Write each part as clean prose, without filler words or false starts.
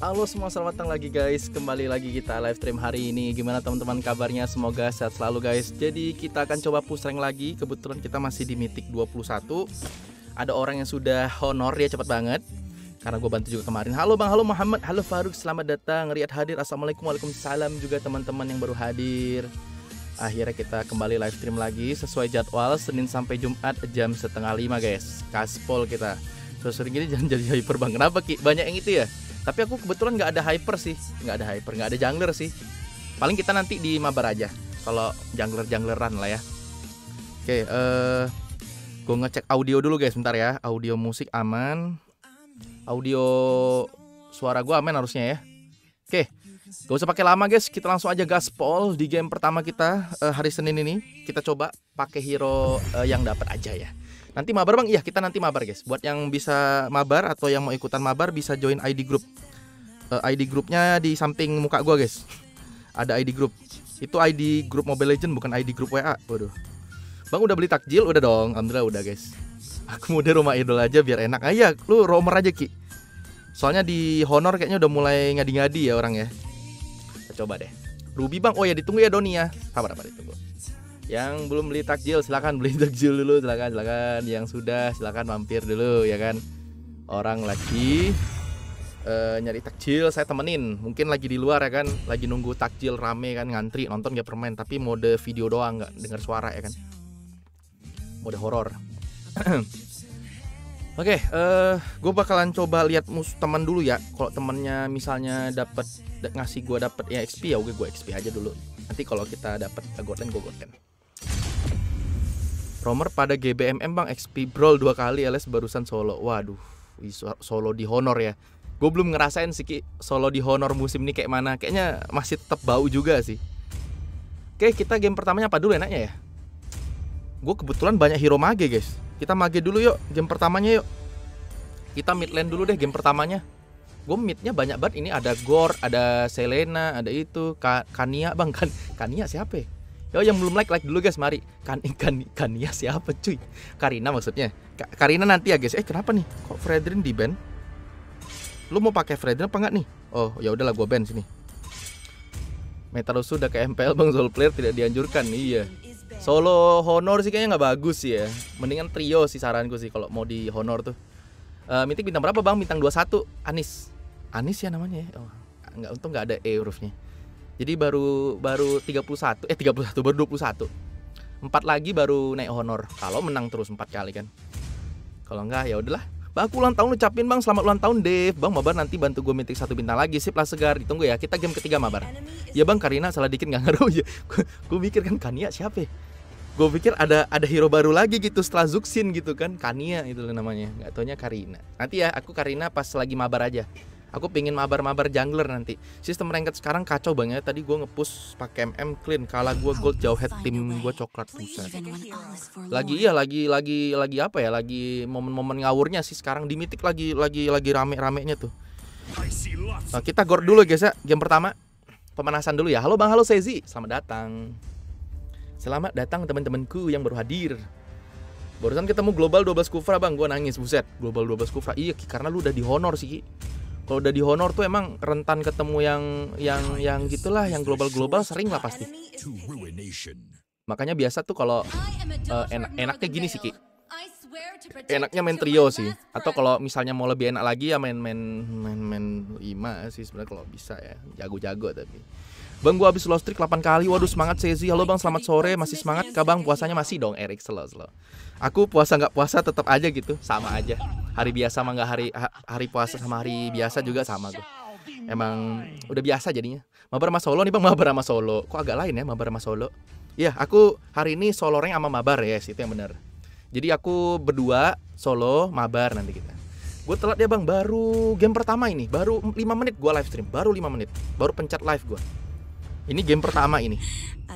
Halo semua, selamat datang lagi guys. Kembali lagi kita live stream hari ini. Gimana teman-teman kabarnya? Semoga sehat selalu guys. Jadi kita akan coba push rank lagi. Kebetulan kita masih di Mythic 21. Ada orang yang sudah honor, dia cepat banget. Karena gue bantu juga kemarin. Halo Bang, halo Muhammad, halo Faruk, selamat datang. Riyad hadir, assalamualaikum, waalaikumsalam juga teman-teman yang baru hadir. Akhirnya kita kembali live stream lagi sesuai jadwal Senin sampai Jumat jam 4:30 guys. Kaspol kita. Sering gini jangan jadi hyper bang. Kenapa Ki? Banyak yang itu ya. Tapi aku kebetulan nggak ada hyper sih, nggak ada jungler sih. Paling kita nanti di mabar aja. Kalau jungleran lah ya. Oke, gue ngecek audio dulu guys, bentar ya. Audio musik aman, audio suara gue aman harusnya ya. Oke, gak usah pakai lama guys, kita langsung aja gaspol di game pertama kita hari Senin ini. Kita coba pakai hero yang dapat aja ya. Nanti mabar bang, iya kita nanti mabar guys. Buat yang bisa mabar atau yang mau ikutan mabar bisa join ID group. ID grupnya di samping muka gua guys. Ada ID group. Itu ID grup Mobile Legend bukan ID grup WA. Waduh. Bang udah beli takjil? Udah dong, alhamdulillah udah guys. Aku mau di rumah idol aja biar enak. Iya, lu roamer aja Ki. Soalnya di Honor kayaknya udah mulai ngadi-ngadi ya orang ya. Kita coba deh. Ruby bang, oh ya ditunggu ya Doni ya. Sabar ditunggu. Yang belum beli takjil silakan beli takjil dulu, silakan. Yang sudah silakan mampir dulu ya kan. Orang lagi nyari takjil saya temenin. Mungkin lagi di luar ya kan, lagi nunggu takjil rame kan, ngantri nonton gak permain, tapi mode video doang, nggak dengar suara ya kan. Mode horor. Oke, gue bakalan coba lihat teman dulu ya. Kalau temennya misalnya dapat ngasih gue dapet ya XP ya oke gue XP aja dulu. Nanti kalau kita dapat gold lane gue gold lane. Romer pada GBMM bang, XP brawl 2 kali alias barusan solo. Waduh, solo di Honor ya. Gue belum ngerasain sih Ki, solo di Honor musim ini kayak mana. Kayaknya masih tetap bau juga sih. Oke, kita game pertamanya apa dulu enaknya ya? Gue kebetulan banyak hero mage guys. Kita mage dulu yuk, game pertamanya yuk. Kita mid lane dulu deh game pertamanya. Gue midnya banyak banget, ini ada Gore, ada Selena, ada itu Kania bang, Kania siapa ya? Yo yang belum like dulu guys, mari. Kania siapa cuy? Karina maksudnya. Karina nanti ya guys. Kenapa nih? Kok Fredrin di ban? Lu mau pakai Fredrin apa enggak nih? Oh, ya udahlah gua ban sini. Metarusu udah ke MPL bang, solo player tidak dianjurkan. Iya. Solo Honor sih kayaknya nggak bagus sih ya. Mendingan trio sih saranku sih kalau mau di Honor tuh. Mythic bintang berapa bang? Bintang 21. Anis ya namanya ya. Oh, enggak, untung nggak ada E hurufnya. Jadi baru 31 baru 21. 4 lagi baru naik Honor. Kalau menang terus 4 kali kan. Kalau enggak ya udahlah. Bang aku ulang tahun ucapin bang, selamat ulang tahun Dev. Bang mabar nanti bantu gue Mythic 1 bintang lagi. Sip lah segar, ditunggu ya. Kita game ketiga mabar. Ya bang Karina salah dikit nggak ngaruh ya. Gue mikir kan Kania siapa ya? Gue pikir ada hero baru lagi gitu setelah Zuxin gitu kan. Kania itu namanya. Nggak taunya Karina. Nanti ya aku Karina pas lagi mabar aja. Aku pengen mabar-mabar jungler nanti. Sistem ranked sekarang kacau banget. Tadi gue nge-push pakai MM clean. Kalah gue gold jauh head tim gue coklat pusat. Lagi apa ya? Lagi momen-momen ngawurnya sih sekarang di Mythic lagi rame-ramenya tuh. Nah, kita gord dulu guys ya. Game pertama. Pemanasan dulu ya. Halo Bang, halo Sezi. Selamat datang. Selamat datang teman-temanku yang baru hadir. Barusan ketemu Global 12 Kufra bang, gue nangis buset. Global 12 Kufra. Iya karena lu udah di Honor sih Ki. Kalau udah di Honor tuh emang rentan ketemu yang gitulah, yang global sering lah pasti. Makanya biasa tuh kalau enaknya gini sih Ki. Enaknya main trio sih. Atau kalau misalnya mau lebih enak lagi ya main 5 sih sebenarnya kalau bisa ya. Jago-jago tapi. Bang gua habis lost streak 8 kali. Waduh semangat Sezi. Halo bang, selamat sore. Masih semangat kah bang? Puasanya masih dong Erik, slow. Aku puasa nggak puasa tetap aja gitu, sama aja. Hari biasa mah nggak hari puasa sama hari biasa juga sama gue. Emang udah biasa jadinya. Mabar sama solo nih bang, mabar sama solo. Kok agak lain ya mabar sama solo? Iya, aku hari ini solo rank sama mabar ya, yes, itu yang benar. Jadi aku berdua solo mabar nanti kita. Gue telat ya bang, baru game pertama ini, baru 5 menit gue live stream, baru 5 menit, baru pencet live gue. Ini game pertama ini.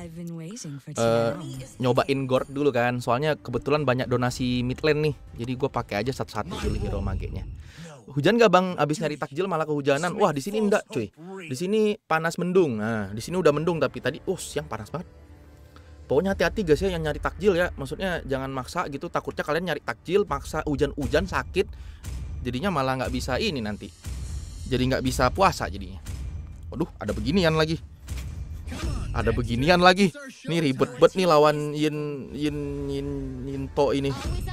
Nyobain Gord dulu kan. Soalnya kebetulan banyak donasi mid lane nih. Jadi gue pakai aja satu-satu dulu hero magenya. Hujan gak bang? Abis nyari takjil malah kehujanan. Wah di sini enggak cuy. Di sini panas mendung. Nah di sini udah mendung tapi tadi siang panas banget. Pokoknya hati-hati guys ya yang nyari takjil ya. Maksudnya jangan maksa gitu. Takutnya kalian nyari takjil maksa hujan-hujan sakit. Jadinya malah nggak bisa ini nanti. Jadi nggak bisa puasa jadinya. Waduh, ada beginian lagi. Ada beginian lagi. Nih ribet bet nih lawan Yinto ini.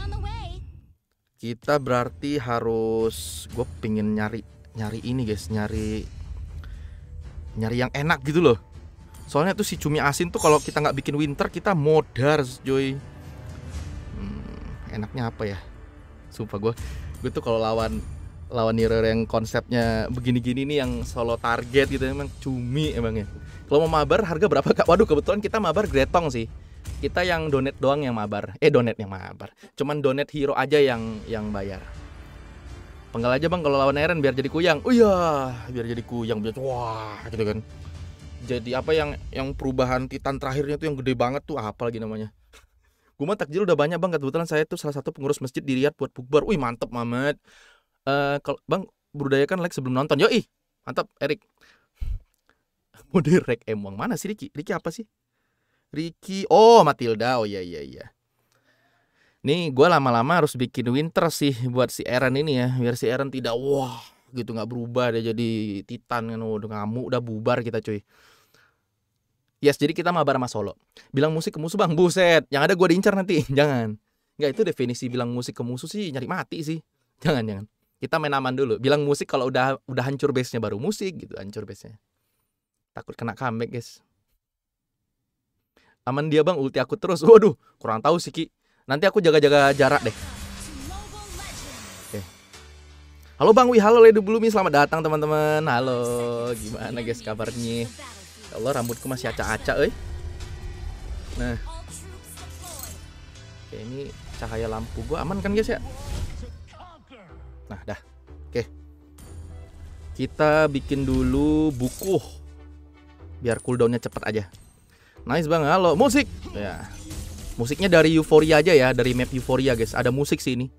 Kita berarti harus, gue pengen nyari ini guys, nyari yang enak gitu loh. Soalnya tuh si cumi asin tuh kalau kita nggak bikin winter kita modar joy. Enaknya apa ya? Sumpah gue tuh kalau lawan hero yang konsepnya begini-gini nih, yang solo target gitu, emang cumi emangnya. Kalau mau mabar harga berapa kak? Waduh, kebetulan kita mabar gretong sih. Kita yang donate doang yang mabar. Donate yang mabar. Cuman donate hero aja yang bayar. Penggal aja bang kalau lawan Eren biar jadi kuyang. Oh iya, biar jadi kuyang, biar wah gitu kan. Jadi apa yang perubahan Titan terakhirnya tuh yang gede banget tuh, apa lagi namanya? Gue mah takjil udah banyak bang. Kebetulan saya tuh salah satu pengurus masjid di Riyadh buat bukber. Wih mantep Mamet. Kalau bang budayakan like sebelum nonton. Yoi, mantap Erik. Mode rek emang mana sih Ricky? Ricky apa sih? Ricky, oh Matilda, oh iya. Nih gue lama-lama harus bikin winter sih buat si Eren ini ya, biar si Eren tidak wah gitu, nggak berubah dia jadi Titan kan, udah ngamuk, udah bubar kita cuy. Yes, jadi kita mabar sama solo. Bilang musik ke musuh bang, buset, yang ada gue diincar nanti, jangan. Nggak, itu definisi bilang musik ke musuh sih nyari mati sih, jangan. Kita main aman dulu, bilang musik kalau udah hancur base-nya baru musik gitu, hancur base-nya. Takut kena comeback guys. Aman dia bang, ulti aku terus. Waduh, kurang tahu sih Ki. Nanti aku jaga-jaga jarak deh. Oke. Halo Bang Wi, halo Lady Blumi, selamat datang teman-teman. Halo, gimana guys kabarnya? Ya Allah, rambutku masih acak-acak Nah. Oke, ini cahaya lampu gua aman kan guys ya? Nah, dah. Oke. Kita bikin dulu buku biar cooldownnya cepet aja. Nice bang, halo musik. Ya, musiknya dari Euphoria aja ya, dari map Euphoria guys. Ada musik sih ini.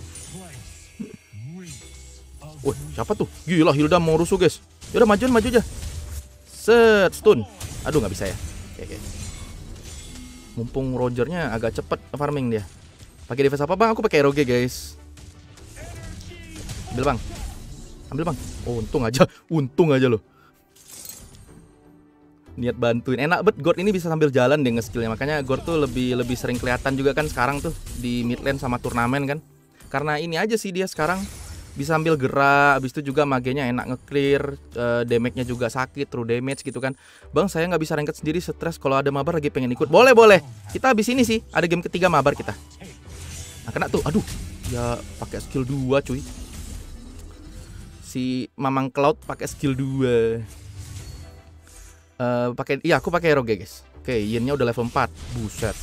Wih, siapa tuh? Gila, Hilda mau rusuh guys. Yaudah maju aja. Set, stun. Aduh nggak bisa ya. Oke. Mumpung Rogernya agak cepet farming dia. Pakai defense apa bang? Aku pakai Roge guys. Ambil bang. Oh, untung aja loh. Niat bantuin, enak bet God ini bisa sambil jalan deh nge-skillnya. Makanya God tuh lebih sering kelihatan juga kan sekarang tuh di mid lane sama turnamen kan. Karena ini aja sih dia sekarang bisa sambil gerak. Habis itu juga magenya enak nge-clear, damage-nya juga sakit, true damage gitu kan. Bang saya nggak bisa ranked sendiri, stres. Kalau ada mabar lagi pengen ikut. Boleh. Kita habis ini sih ada game ketiga mabar kita. Nah kena tuh, aduh. Ya pakai skill 2 cuy. Si Mamang Cloud pakai skill 2. Aku pakai Roge guys. Oke, Yin-nya udah level 4. Buset.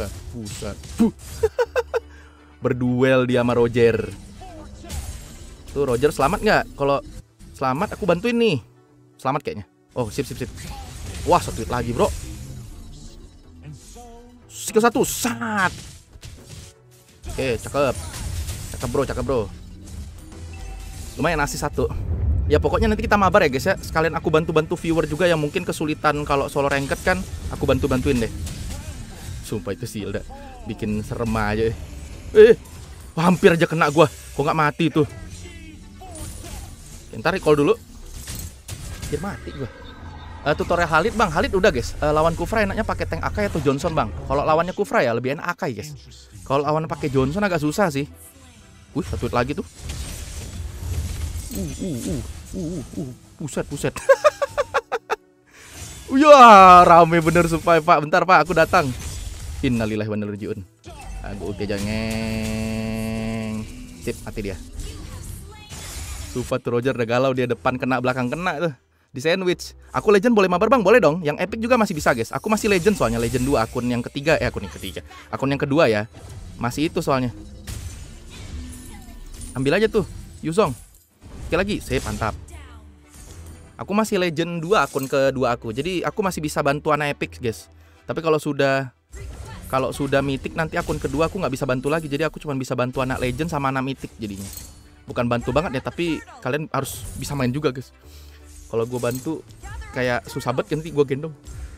Berduel dia sama Roger. Tuh Roger selamat nggak? Kalau selamat aku bantuin nih. Selamat kayaknya. Oh, sip. Wah, satu lagi, bro. Skill 1, sat. Oke, cakep bro. Lumayan asist 1. Ya pokoknya nanti kita mabar ya guys ya. Sekalian aku bantu viewer juga yang mungkin kesulitan kalau solo ranked kan. Aku bantuin deh. Sumpah itu sih udah bikin serem aja. Hampir aja kena gua. Kok nggak mati tuh. Ntar recall dulu. Biar mati gua. Tutorial Khalid bang. Khalid udah guys. Lawan Kufra enaknya pakai tank Akai atau Johnson bang. Kalau lawannya Kufra ya lebih enak Akai guys. Kalau lawan pakai Johnson agak susah sih. Satu hit lagi tuh. Buset. Wah, rame bener supaya Pak. Bentar Pak, aku datang. Innalillahi wa inna ilaihi raji'un. Aku oke jangeng. Sip, mati dia. Sumpah tuh Roger udah galau, dia depan kena, belakang kena tuh. Di sandwich. Aku legend boleh mabar bang? Boleh dong. Yang epic juga masih bisa guys. Aku masih legend soalnya, legend 2. Akun yang ketiga. Akun yang kedua ya. Masih itu soalnya. Ambil aja tuh, Yuzong. Oke lagi, sip, mantap. Aku masih legend 2 akun kedua aku. Jadi aku masih bisa bantu anak epic guys. Tapi kalau sudah mythic nanti akun kedua aku nggak bisa bantu lagi. Jadi aku cuma bisa bantu anak legend sama anak mythic jadinya. Bukan bantu banget ya, tapi kalian harus bisa main juga guys. Kalau gue bantu kayak susah banget nanti gue gendong.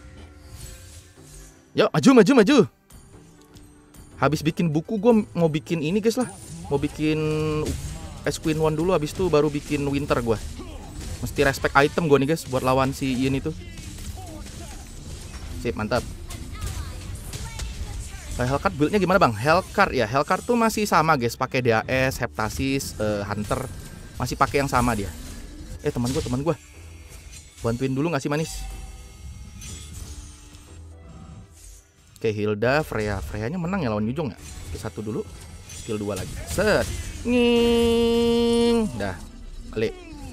Yuk maju. Habis bikin buku gue mau bikin ini guys lah. Mau bikin Ice Queen 1 dulu, habis itu baru bikin winter gue. Mesti respect item gue nih guys buat lawan si Yin itu. Sip, mantap. Hellcard buildnya gimana bang? Hellcard ya, Hellcard tuh masih sama guys, pakai DAS, Heptasis, Hunter, masih pakai yang sama dia. Teman gue, bantuin dulu nggak sih manis? Oke, Hilda, Freya-nya menang ya lawan Yujong ya. Oke, 1 dulu, skill 2 lagi. Set, nging, dah, balik.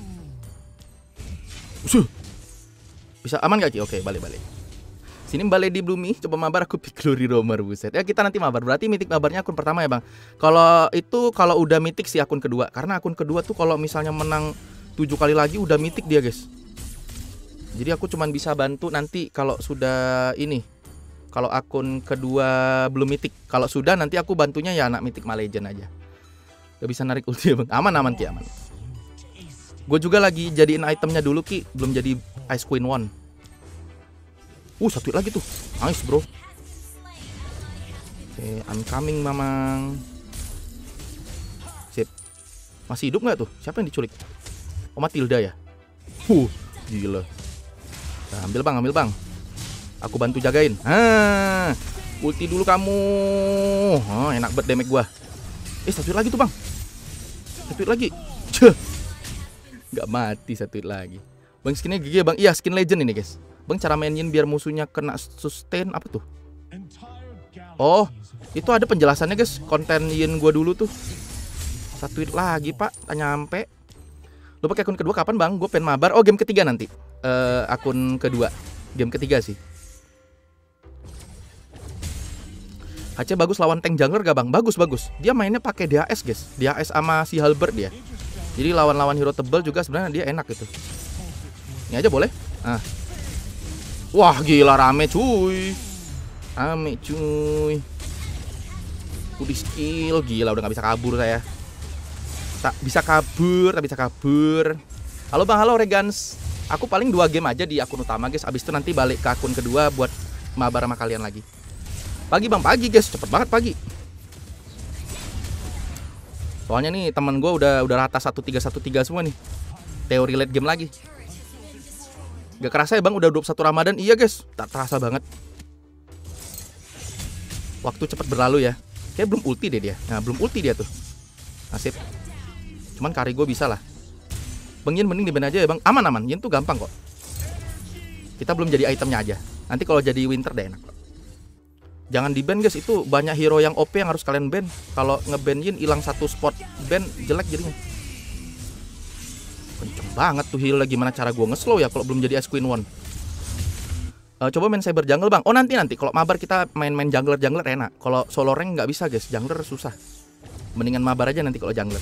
Bisa aman gak Ci? Oke, balik. Sini balik di Bloomy, coba mabar aku pick Glory Roamer, buset. Ya kita nanti mabar, berarti mythic mabarnya akun pertama ya bang. Kalau udah mythic sih akun kedua, karena akun kedua tuh kalau misalnya menang 7 kali lagi udah mythic dia guys. Jadi aku cuman bisa bantu nanti kalau sudah ini. Kalau akun kedua belum mythic, kalau sudah nanti aku bantunya ya anak mythic Legend aja. Gak bisa narik ulti ya bang. Aman Ki, aman. Gue juga lagi jadiin itemnya dulu Ki, belum jadi Ice Queen 1. Satu lagi tuh. Nice bro. Oke, I'm coming mamang. Sip. Masih hidup nggak tuh? Siapa yang diculik? Oh, Matilda ya? Gila. Nah, ambil bang. Aku bantu jagain. Ulti dulu kamu. Enak banget damage gua. Satu lagi tuh bang. Satu lagi. Gak mati satu lagi. Bang skinnya GG bang. Iya skin legend ini guys. Bang cara mainin biar musuhnya kena sustain apa tuh? Oh itu ada penjelasannya guys. Konten Yin gua dulu tuh. Satu lagi pak. Tak nyampe. Lu pakai akun kedua kapan bang? Gue pengen mabar. Oh game ketiga nanti. Akun kedua. Game ketiga sih. HC bagus lawan tank jungler gak bang? Bagus. Dia mainnya pakai DAS guys. DAS sama si Halberd dia. Jadi lawan hero tebel juga sebenarnya dia enak gitu. Ini aja boleh. Wah gila rame cuy. Udah skill gila udah gak bisa kabur saya. Tak bisa kabur. Halo bang, halo Regans. Aku paling 2 game aja di akun utama guys. Abis itu nanti balik ke akun kedua buat mabar sama kalian lagi. Pagi bang, pagi guys, cepet banget pagi. Soalnya nih teman gue udah rata 1313 semua nih. Teori late game lagi. Gak kerasa ya bang, udah 21 Ramadan. Iya guys, tak terasa banget. Waktu cepet berlalu ya. Kayak belum ulti deh dia. Nah belum ulti dia tuh. Nasib. Cuman kari gue bisa lah. Bang Yin mending di-ban aja ya bang. Aman. Yin tuh gampang kok. Kita belum jadi itemnya aja. Nanti kalau jadi winter deh enak kok. Jangan di-ban guys, itu banyak hero yang OP yang harus kalian ban. Kalau nge-ban Yin hilang 1 spot ban jelek jadinya. Kenceng banget tuh heal. Gimana cara gue nge-slow ya kalau belum jadi Ice Queen 1. Coba main cyber jungle bang. Oh nanti kalau mabar kita main jungler enak. Kalau solo rank nggak bisa guys, jungler susah. Mendingan mabar aja nanti kalau jungler.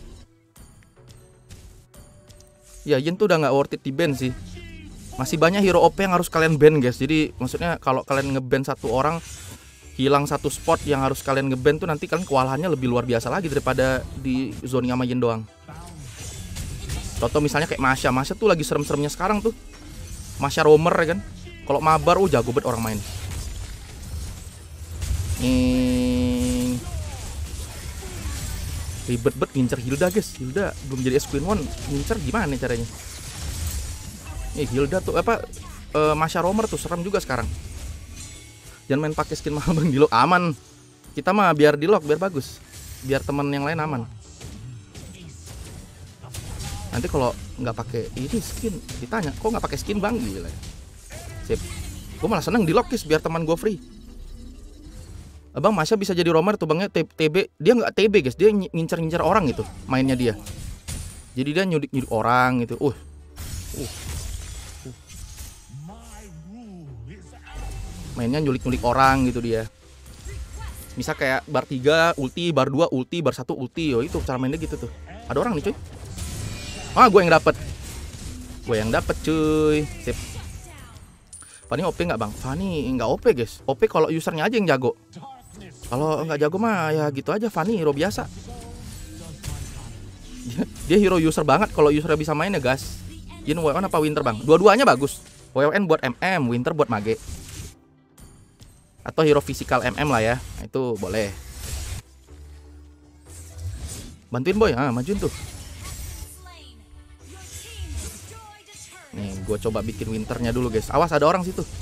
Ya Yin tuh udah nggak worth it di ban sih. Masih banyak hero OP yang harus kalian ban guys. Jadi maksudnya kalau kalian nge-ban 1 orang hilang 1 spot yang harus kalian nge-ban tuh nanti kalian kewalahannya lebih luar biasa lagi daripada di zoning sama Yin doang. Contoh misalnya kayak Masha tuh lagi serem-seremnya sekarang tuh. Masha roamer ya kan. Kalau mabar jago banget orang main. Ribet banget ngincer Hilda guys. Hilda belum jadi Ice Queen 1. Ngincer gimana caranya? Hilda tuh Masha roamer tuh serem juga sekarang. Jangan main pakai skin mahal bang, di lock aman. Kita mah biar di lock biar bagus. Biar teman yang lain aman. Nanti kalau nggak pakai ini skin ditanya, kok nggak pakai skin bang? Gila. Sip. Gue malah seneng di lock guys biar teman gue free. Abang Masha bisa jadi roamer tuh bangnya TB. Dia nggak TB guys, dia ngincer orang gitu mainnya dia. Jadi dia nyudik orang gitu. Mainnya nyulik orang gitu dia. Misal kayak bar 3 ulti, bar 2 ulti, bar 1 ulti. Itu cara mainnya gitu tuh. Ada orang nih cuy. Gue yang dapet cuy. Sip. Fanny OP nggak bang? Fanny nggak OP guys. OP kalau usernya aja yang jago. Kalau nggak jago mah ya gitu aja. Fanny hero biasa. Dia hero user banget. Kalau usernya bisa main ya guys. Yin WN apa Winter bang? Dua-duanya bagus. WN buat MM, Winter buat mage. Atau hero physical MM lah ya. Nah, itu boleh. Bantuin boy, majuin tuh. Gue coba bikin winternya dulu guys. Awas ada orang situ.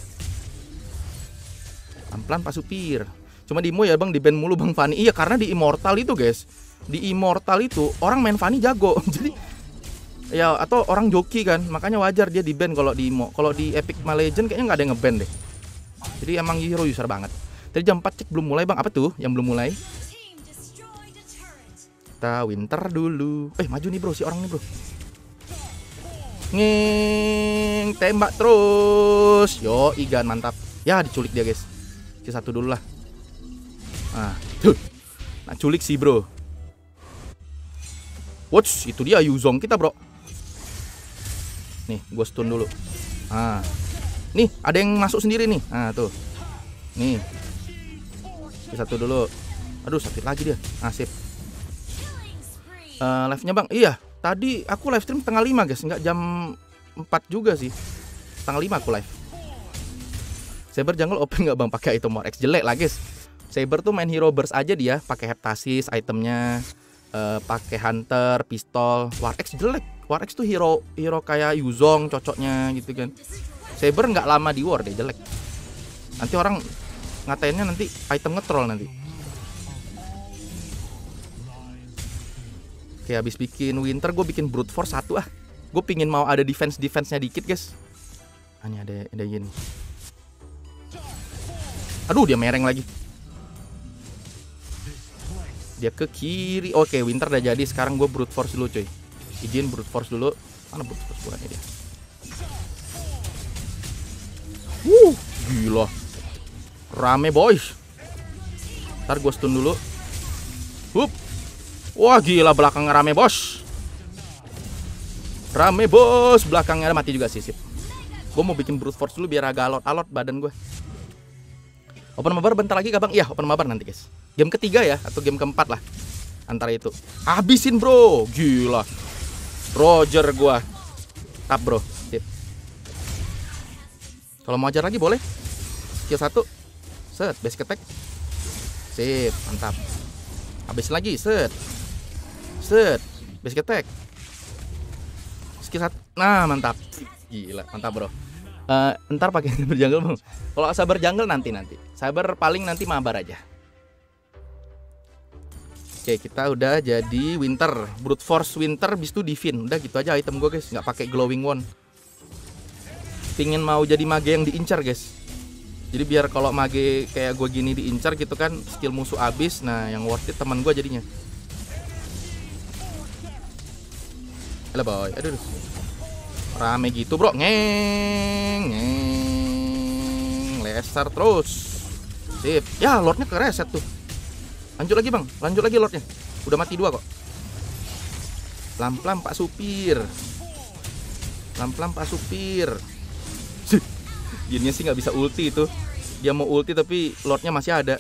Pelan-pelan Pak Supir. Cuma di Imo ya bang, di ban mulu bang Fanny. Iya karena di Immortal itu guys, di Immortal itu orang main Fanny jago. Jadi ya atau orang joki kan, makanya wajar dia di ban kalau di Imo. Kalau di Epic Mobile Legends kayaknya nggak ada yang ngeban deh. Jadi emang hero user banget. Tadi jam 4 cek belum mulai bang. Apa tuh yang belum mulai? Kita winter dulu. Maju nih bro, si orang nih bro. Nging, tembak terus. Yo, Igan mantap. Ya diculik dia guys. Satu dulu lah. Nah, tuh. Nah, culik sih bro. Watch, itu dia Yuzong kita bro. Nih, gue stun dulu. Nah, nih ada yang masuk sendiri nih. Nah tuh. Nih. Satu dulu. Aduh sakit lagi dia. Nah sip. Live-nya bang. Iya, tadi aku live stream setengah 5 guys. Nggak jam 4 juga sih. Setengah 5 aku live. Saber jungle open nggak bang pakai item War X? Jelek lah guys. Saber tuh main hero burst aja dia, pakai heptasis itemnya, pakai hunter, pistol. War X jelek. War X tuh hero kayak Yuzong cocoknya gitu kan. Saber nggak lama di war deh, jelek. Nanti orang ngatainnya nanti item nge-troll nanti. Oke habis bikin winter gue bikin brute force 1 ah. Gue pingin mau ada defense-nya dikit guys. Hanya ada gini. Aduh dia mereng lagi. Dia ke kiri. Oke winter udah jadi. Sekarang gue brute force dulu coy. Izin brute force dulu. Mana brute force bukannya dia? Gila. Rame boys. Ntar gue stun dulu. Hup. Wah gila belakangnya rame bos. Rame bos. Belakangnya ada mati juga sih sip. Gue mau bikin brute force dulu biar agak alot-alot badan gue. Open mabar bentar lagi gak bang? Iya open mabar nanti guys. Game ketiga ya atau game keempat lah. Antara itu. Habisin bro. Gila. Roger gua. Tap bro. Sip. Kalau mau ajar lagi boleh. Skill 1. Set. Basic attack. Sip. Mantap. Habis lagi. Set. Set. Basic attack. Skill 1. Nah mantap. Gila. Mantap bro. Ntar pakai saber jungle bang. Kalau saber jungle nanti. Saber paling nanti mabar aja. Oke kita udah jadi winter. Brute force winter bis itu divin. Udah gitu aja item gue guys. Nggak pakai glowing wand. Pingin mau jadi mage yang diincar guys. Jadi biar kalau mage kayak gue gini diincar gitu kan, skill musuh habis. Nah yang worth it teman gue jadinya. Halo boy. Aduh. Rame gitu bro. Ngeng. Leser terus. Sip. Ya lordnya ke reset tuh. Lanjut lagi bang. Lanjut lagi lordnya. Udah mati 2 kok. Pelan-pelan Pak Supir. Pelan-pelan Pak Supir. Jinnya sih nggak bisa ulti itu. Dia mau ulti tapi lordnya masih ada.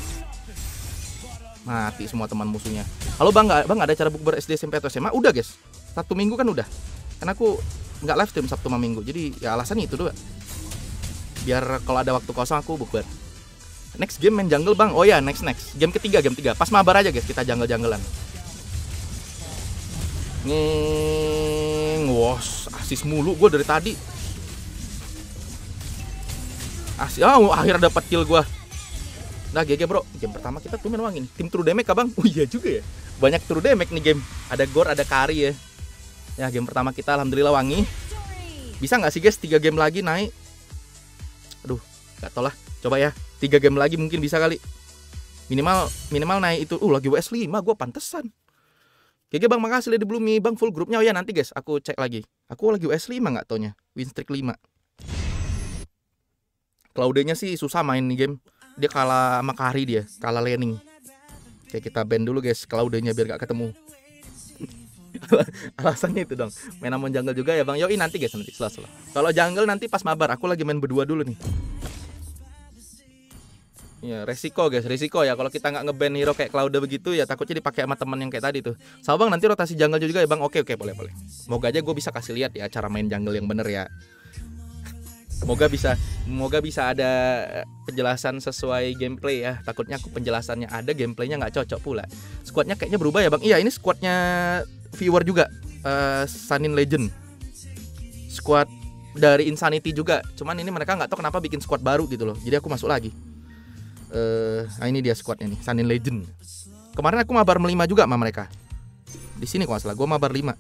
Mati semua teman musuhnya. Halo bang ada cara bukber SD SMP atau SMA? Udah guys. 1 minggu kan udah. Karena aku nggak live stream Sabtu sama Minggu. Jadi ya alasannya itu doang. Biar kalau ada waktu kosong aku bukber. Next game main jungle bang. Oh ya next. Game ketiga. Pas mabar aja guys kita jungle-junglean. Ngeng. Wos asis mulu gue dari tadi. Akhirnya dapat kill gue. Nah GG bro. Game pertama kita tuh main wangi nih. Tim true damage abang. Oh iya juga ya. Banyak true damage nih game. Ada gore ada carry ya. Ya game pertama kita alhamdulillah wangi. Bisa nggak sih guys 3 game lagi naik? Aduh nggak tau lah. Coba ya 3 game lagi mungkin bisa kali. Minimal naik itu. Lagi WS 5 gue pantesan. GG bang makasih Lady Bloomy. Bang full grupnya. Oh ya nanti guys aku cek lagi. Aku lagi WS 5 nggak taunya. Win streak 5. Claudenya sih susah main nih game. Dia kalah sama Kari dia. Kalah laning. Oke kita ban dulu guys Claudenya biar gak ketemu. Alasannya itu dong. Main sama jungle juga ya bang. Yoi nanti guys nanti setelah. Kalau jungle nanti pas mabar. Aku lagi main berdua dulu nih. Ya resiko guys. Resiko ya. Kalau kita nggak ngeban hero kayak Claude begitu ya takutnya dipakai sama teman yang kayak tadi tuh. Sama bang nanti rotasi jungle juga ya bang. Oke boleh. Semoga aja gue bisa kasih lihat ya cara main jungle yang bener ya. Semoga bisa ada penjelasan sesuai gameplay ya. Takutnya aku penjelasannya ada gameplaynya nggak cocok pula. Squadnya kayaknya berubah ya bang. Iya ini squadnya viewer juga. Sunin Legend. Squad dari Insanity juga. Cuman ini mereka nggak tahu kenapa bikin squad baru gitu loh. Jadi aku masuk lagi. Nah ini dia squadnya nih, Sunny Legend. Kemarin aku mabar 5 juga sama mereka. Di sini kalau nggak salah, gue mabar 5.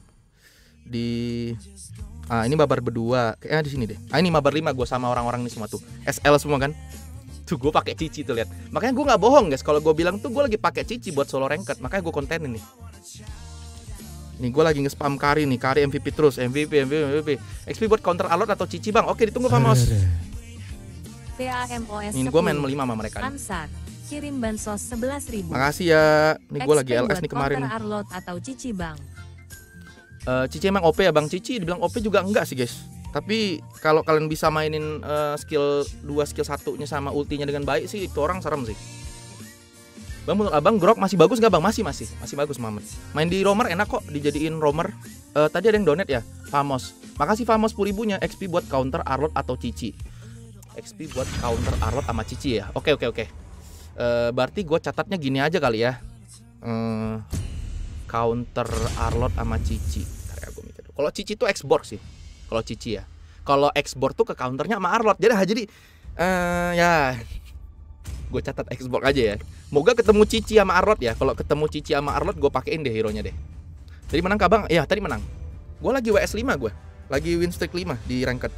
Ini mabar berdua. Kayaknya di sini deh. Ini mabar 5 gue sama orang-orang ini semua tuh. SL semua kan. Tuh gue pakai cici tuh, lihat. Makanya gue nggak bohong guys kalau gue bilang tuh gue lagi pakai cici buat solo ranked. Makanya gue kontenin nih. Nih gue lagi nge-spam Kari nih, Kari MVP terus, MVP. XP buat counter alert atau cici bang. Oke ditunggu Famos. PAMOS. Ini gue main 5 sama mereka nih. Ansar, kirim bansos 11.000. Makasih ya. Nih gue lagi LS nih kemarin. Counter alert atau cici bang. Cici emang OP ya bang. Cici dibilang OP juga enggak sih guys. Tapi kalau kalian bisa mainin skill 2 skill 1-nya sama ultinya dengan baik sih, itu orang serem sih. Bang menurut abang Grok masih bagus nggak bang? Masih bagus Mamet. Main di roamer enak kok dijadiin roamer. Tadi ada yang donate ya, Famos. Makasih Famos 10.000-nya. XP buat counter Arlot atau Cici. XP buat counter Arlot sama Cici ya. Oke. Berarti gue catatnya gini aja kali ya. Counter Arlot sama Cici. Ntar ya gue mikir. Kalau Cici tuh X-Borg sih. Kalau Cici ya. Kalau X-Borg tuh ke counternya sama Arlot. Jadi ya gue catat X-Borg aja ya. Moga ketemu Cici sama Arlot ya. Kalau ketemu Cici sama Arlot gue pakein deh hero-nya deh. Tadi menang kah bang? Ya tadi menang. Gue lagi WS 5 gue. Lagi win streak 5 di ranked.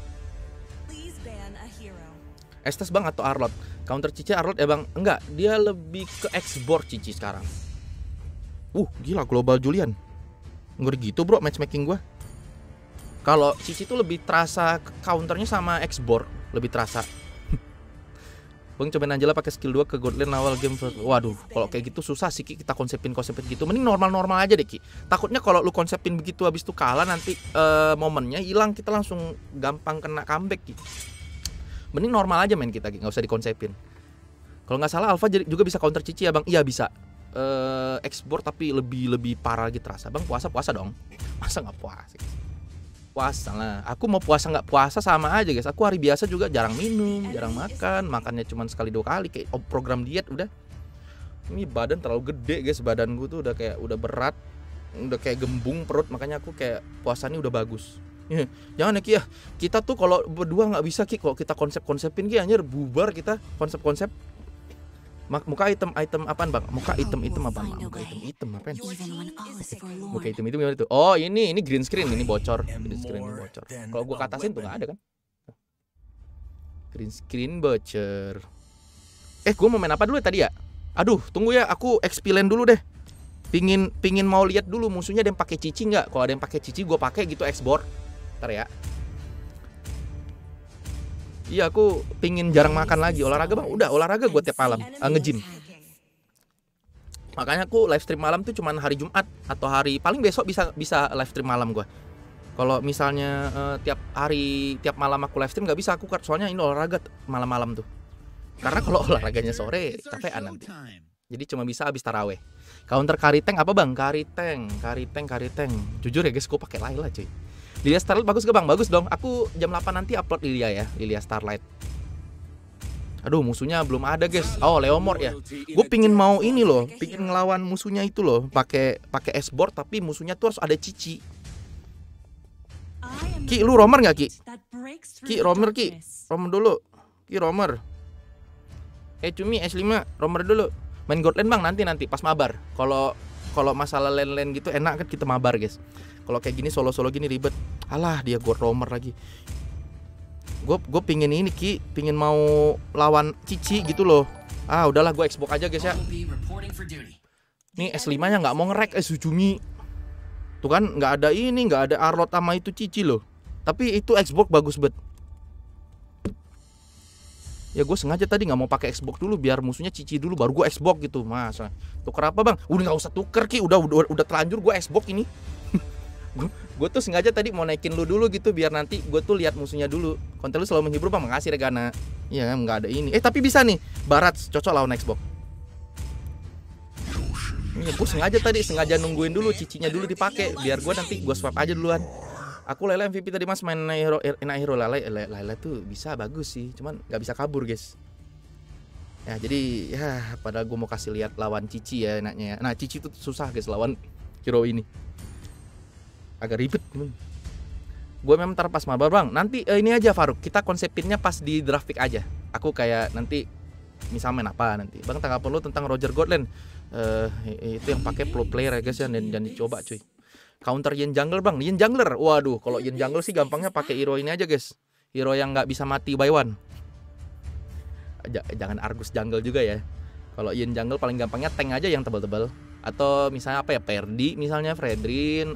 Estes bang atau Arlot? Counter Cici Arlot ya bang? Enggak, dia lebih ke X-Borg Cici sekarang. Gila global Julian. Ngeri gitu bro matchmaking gue. Kalau Cici tuh lebih terasa counternya sama X-Borg, lebih terasa. Bang cobain Angela pakai skill 2 ke Godland awal game. Waduh, kalau kayak gitu susah sih Ki, kita konsepin gitu. Mending normal-normal aja deh Ki. Takutnya kalau lu konsepin begitu habis itu kalah nanti momennya hilang, kita langsung gampang kena comeback Ki. Mending normal aja main kita Ki, nggak usah dikonsepin. Kalau nggak salah Alpha juga bisa counter Cici ya Bang? Iya bisa. Export tapi lebih parah lagi terasa. Bang puasa dong. Masa nggak puasa? Puasa lah. Aku mau puasa nggak puasa sama aja guys. Aku hari biasa juga jarang minum, jarang makannya cuma sekali 2 kali kayak program diet udah. Ini badan terlalu gede guys, badanku tuh udah berat, udah kayak gembung perut, makanya aku kayak puasanya udah bagus. Jangan ya Ki ya. Kita tuh kalau berdua nggak bisa Ki, kalau kita konsepin Ki anjir bubar kita konsep. Muka item apaan bang? Muka item apaan? Muka item apaan? Muka item itu gimana tuh? Oh ini green screen, ini bocor. Green screen ini bocor. Kalau gua katasin tuh nggak ada kan? Green screen bocor. Gua mau main apa dulu tadi ya? Aduh tunggu ya, aku XP lane dulu deh. Pingin mau lihat dulu musuhnya ada yang pakai cici nggak? Kalau ada yang pakai cici gua pakai gitu X-Borg. Ntar ya. Iya aku pingin jarang makan lagi. Olahraga bang, udah olahraga gue tiap malam nge-gym. Makanya aku live stream malam tuh cuman hari Jumat atau hari paling besok bisa live stream malam gue. Kalau misalnya tiap malam aku live stream nggak bisa aku, soalnya ini olahraga malam-malam tuh. Karena kalau olahraganya sore capean nanti. Jadi cuma bisa abis taraweh. Counter Kari Tank apa bang? Kari Tank. Jujur ya guys, gue pakai Layla cuy. Lilia Starlight bagus gak bang? Bagus dong. Aku jam 8 nanti upload Lilia ya, Lilia Starlight. Aduh musuhnya belum ada guys. Oh Leomord ya. Gue pingin mau ini loh, pingin ngelawan musuhnya itu loh, pakai S-board tapi musuhnya tuh harus ada cici. Ki lu romer nggak Ki? Ki romer Ki, romer dulu. Ki romer. Cumi S5 romer dulu. Main Godland bang nanti pas mabar. Kalau masalah lane gitu enak kan kita mabar guys. Kalau kayak gini solo gini ribet. Alah dia gue romer lagi. Gue pingin ini Ki, pingin mau lawan Cici gitu loh. Udahlah gue Xbox aja guys ya. Nih S5 nya nggak mau nge-rack Sujumi. Tuh kan nggak ada Arlot sama itu Cici loh. Tapi itu Xbox bagus bet. Ya gue sengaja tadi nggak mau pakai Xbox dulu biar musuhnya Cici dulu baru gue Xbox gitu. Masa tuker apa bang? Udah nggak usah tuker Ki, udah terlanjur gue Xbox ini. Gue tuh sengaja tadi mau naikin lu dulu gitu biar nanti gue tuh lihat musuhnya dulu. Konten lu selalu menghibur bang, makasih Regana. Iya nggak ada ini. Tapi bisa nih Barat cocok lawan Xbox. Iya gue sengaja nungguin dulu cicinya dulu dipakai biar gue nanti gue swap aja duluan. Aku Layla MVP tadi mas main hero Layla tuh bisa bagus sih, cuman nggak bisa kabur guys. Ya jadi ya padahal gue mau kasih lihat lawan Cici ya enaknya ya. Nah Cici tuh susah guys lawan hero ini. Agak ribet. Gue memang ntar pas mabar bang. Nanti ini aja Faruk, kita konsepinnya pas di draft pick aja. Aku kayak nanti misal main apa nanti. Bang tanggapan lu tentang Roger Godland. Itu yang pakai pro player ya guys ya, dan dicoba cuy. Counter Yin Jungler bang, Yin Jungler. Waduh, kalau Yin Jungler sih gampangnya pakai hero ini aja guys. Hero yang nggak bisa mati by one. Jangan Argus Jungle juga ya. Kalau Yin Jungle paling gampangnya tank aja yang tebal-tebal. Atau misalnya apa ya, Perdi misalnya, Fredrin,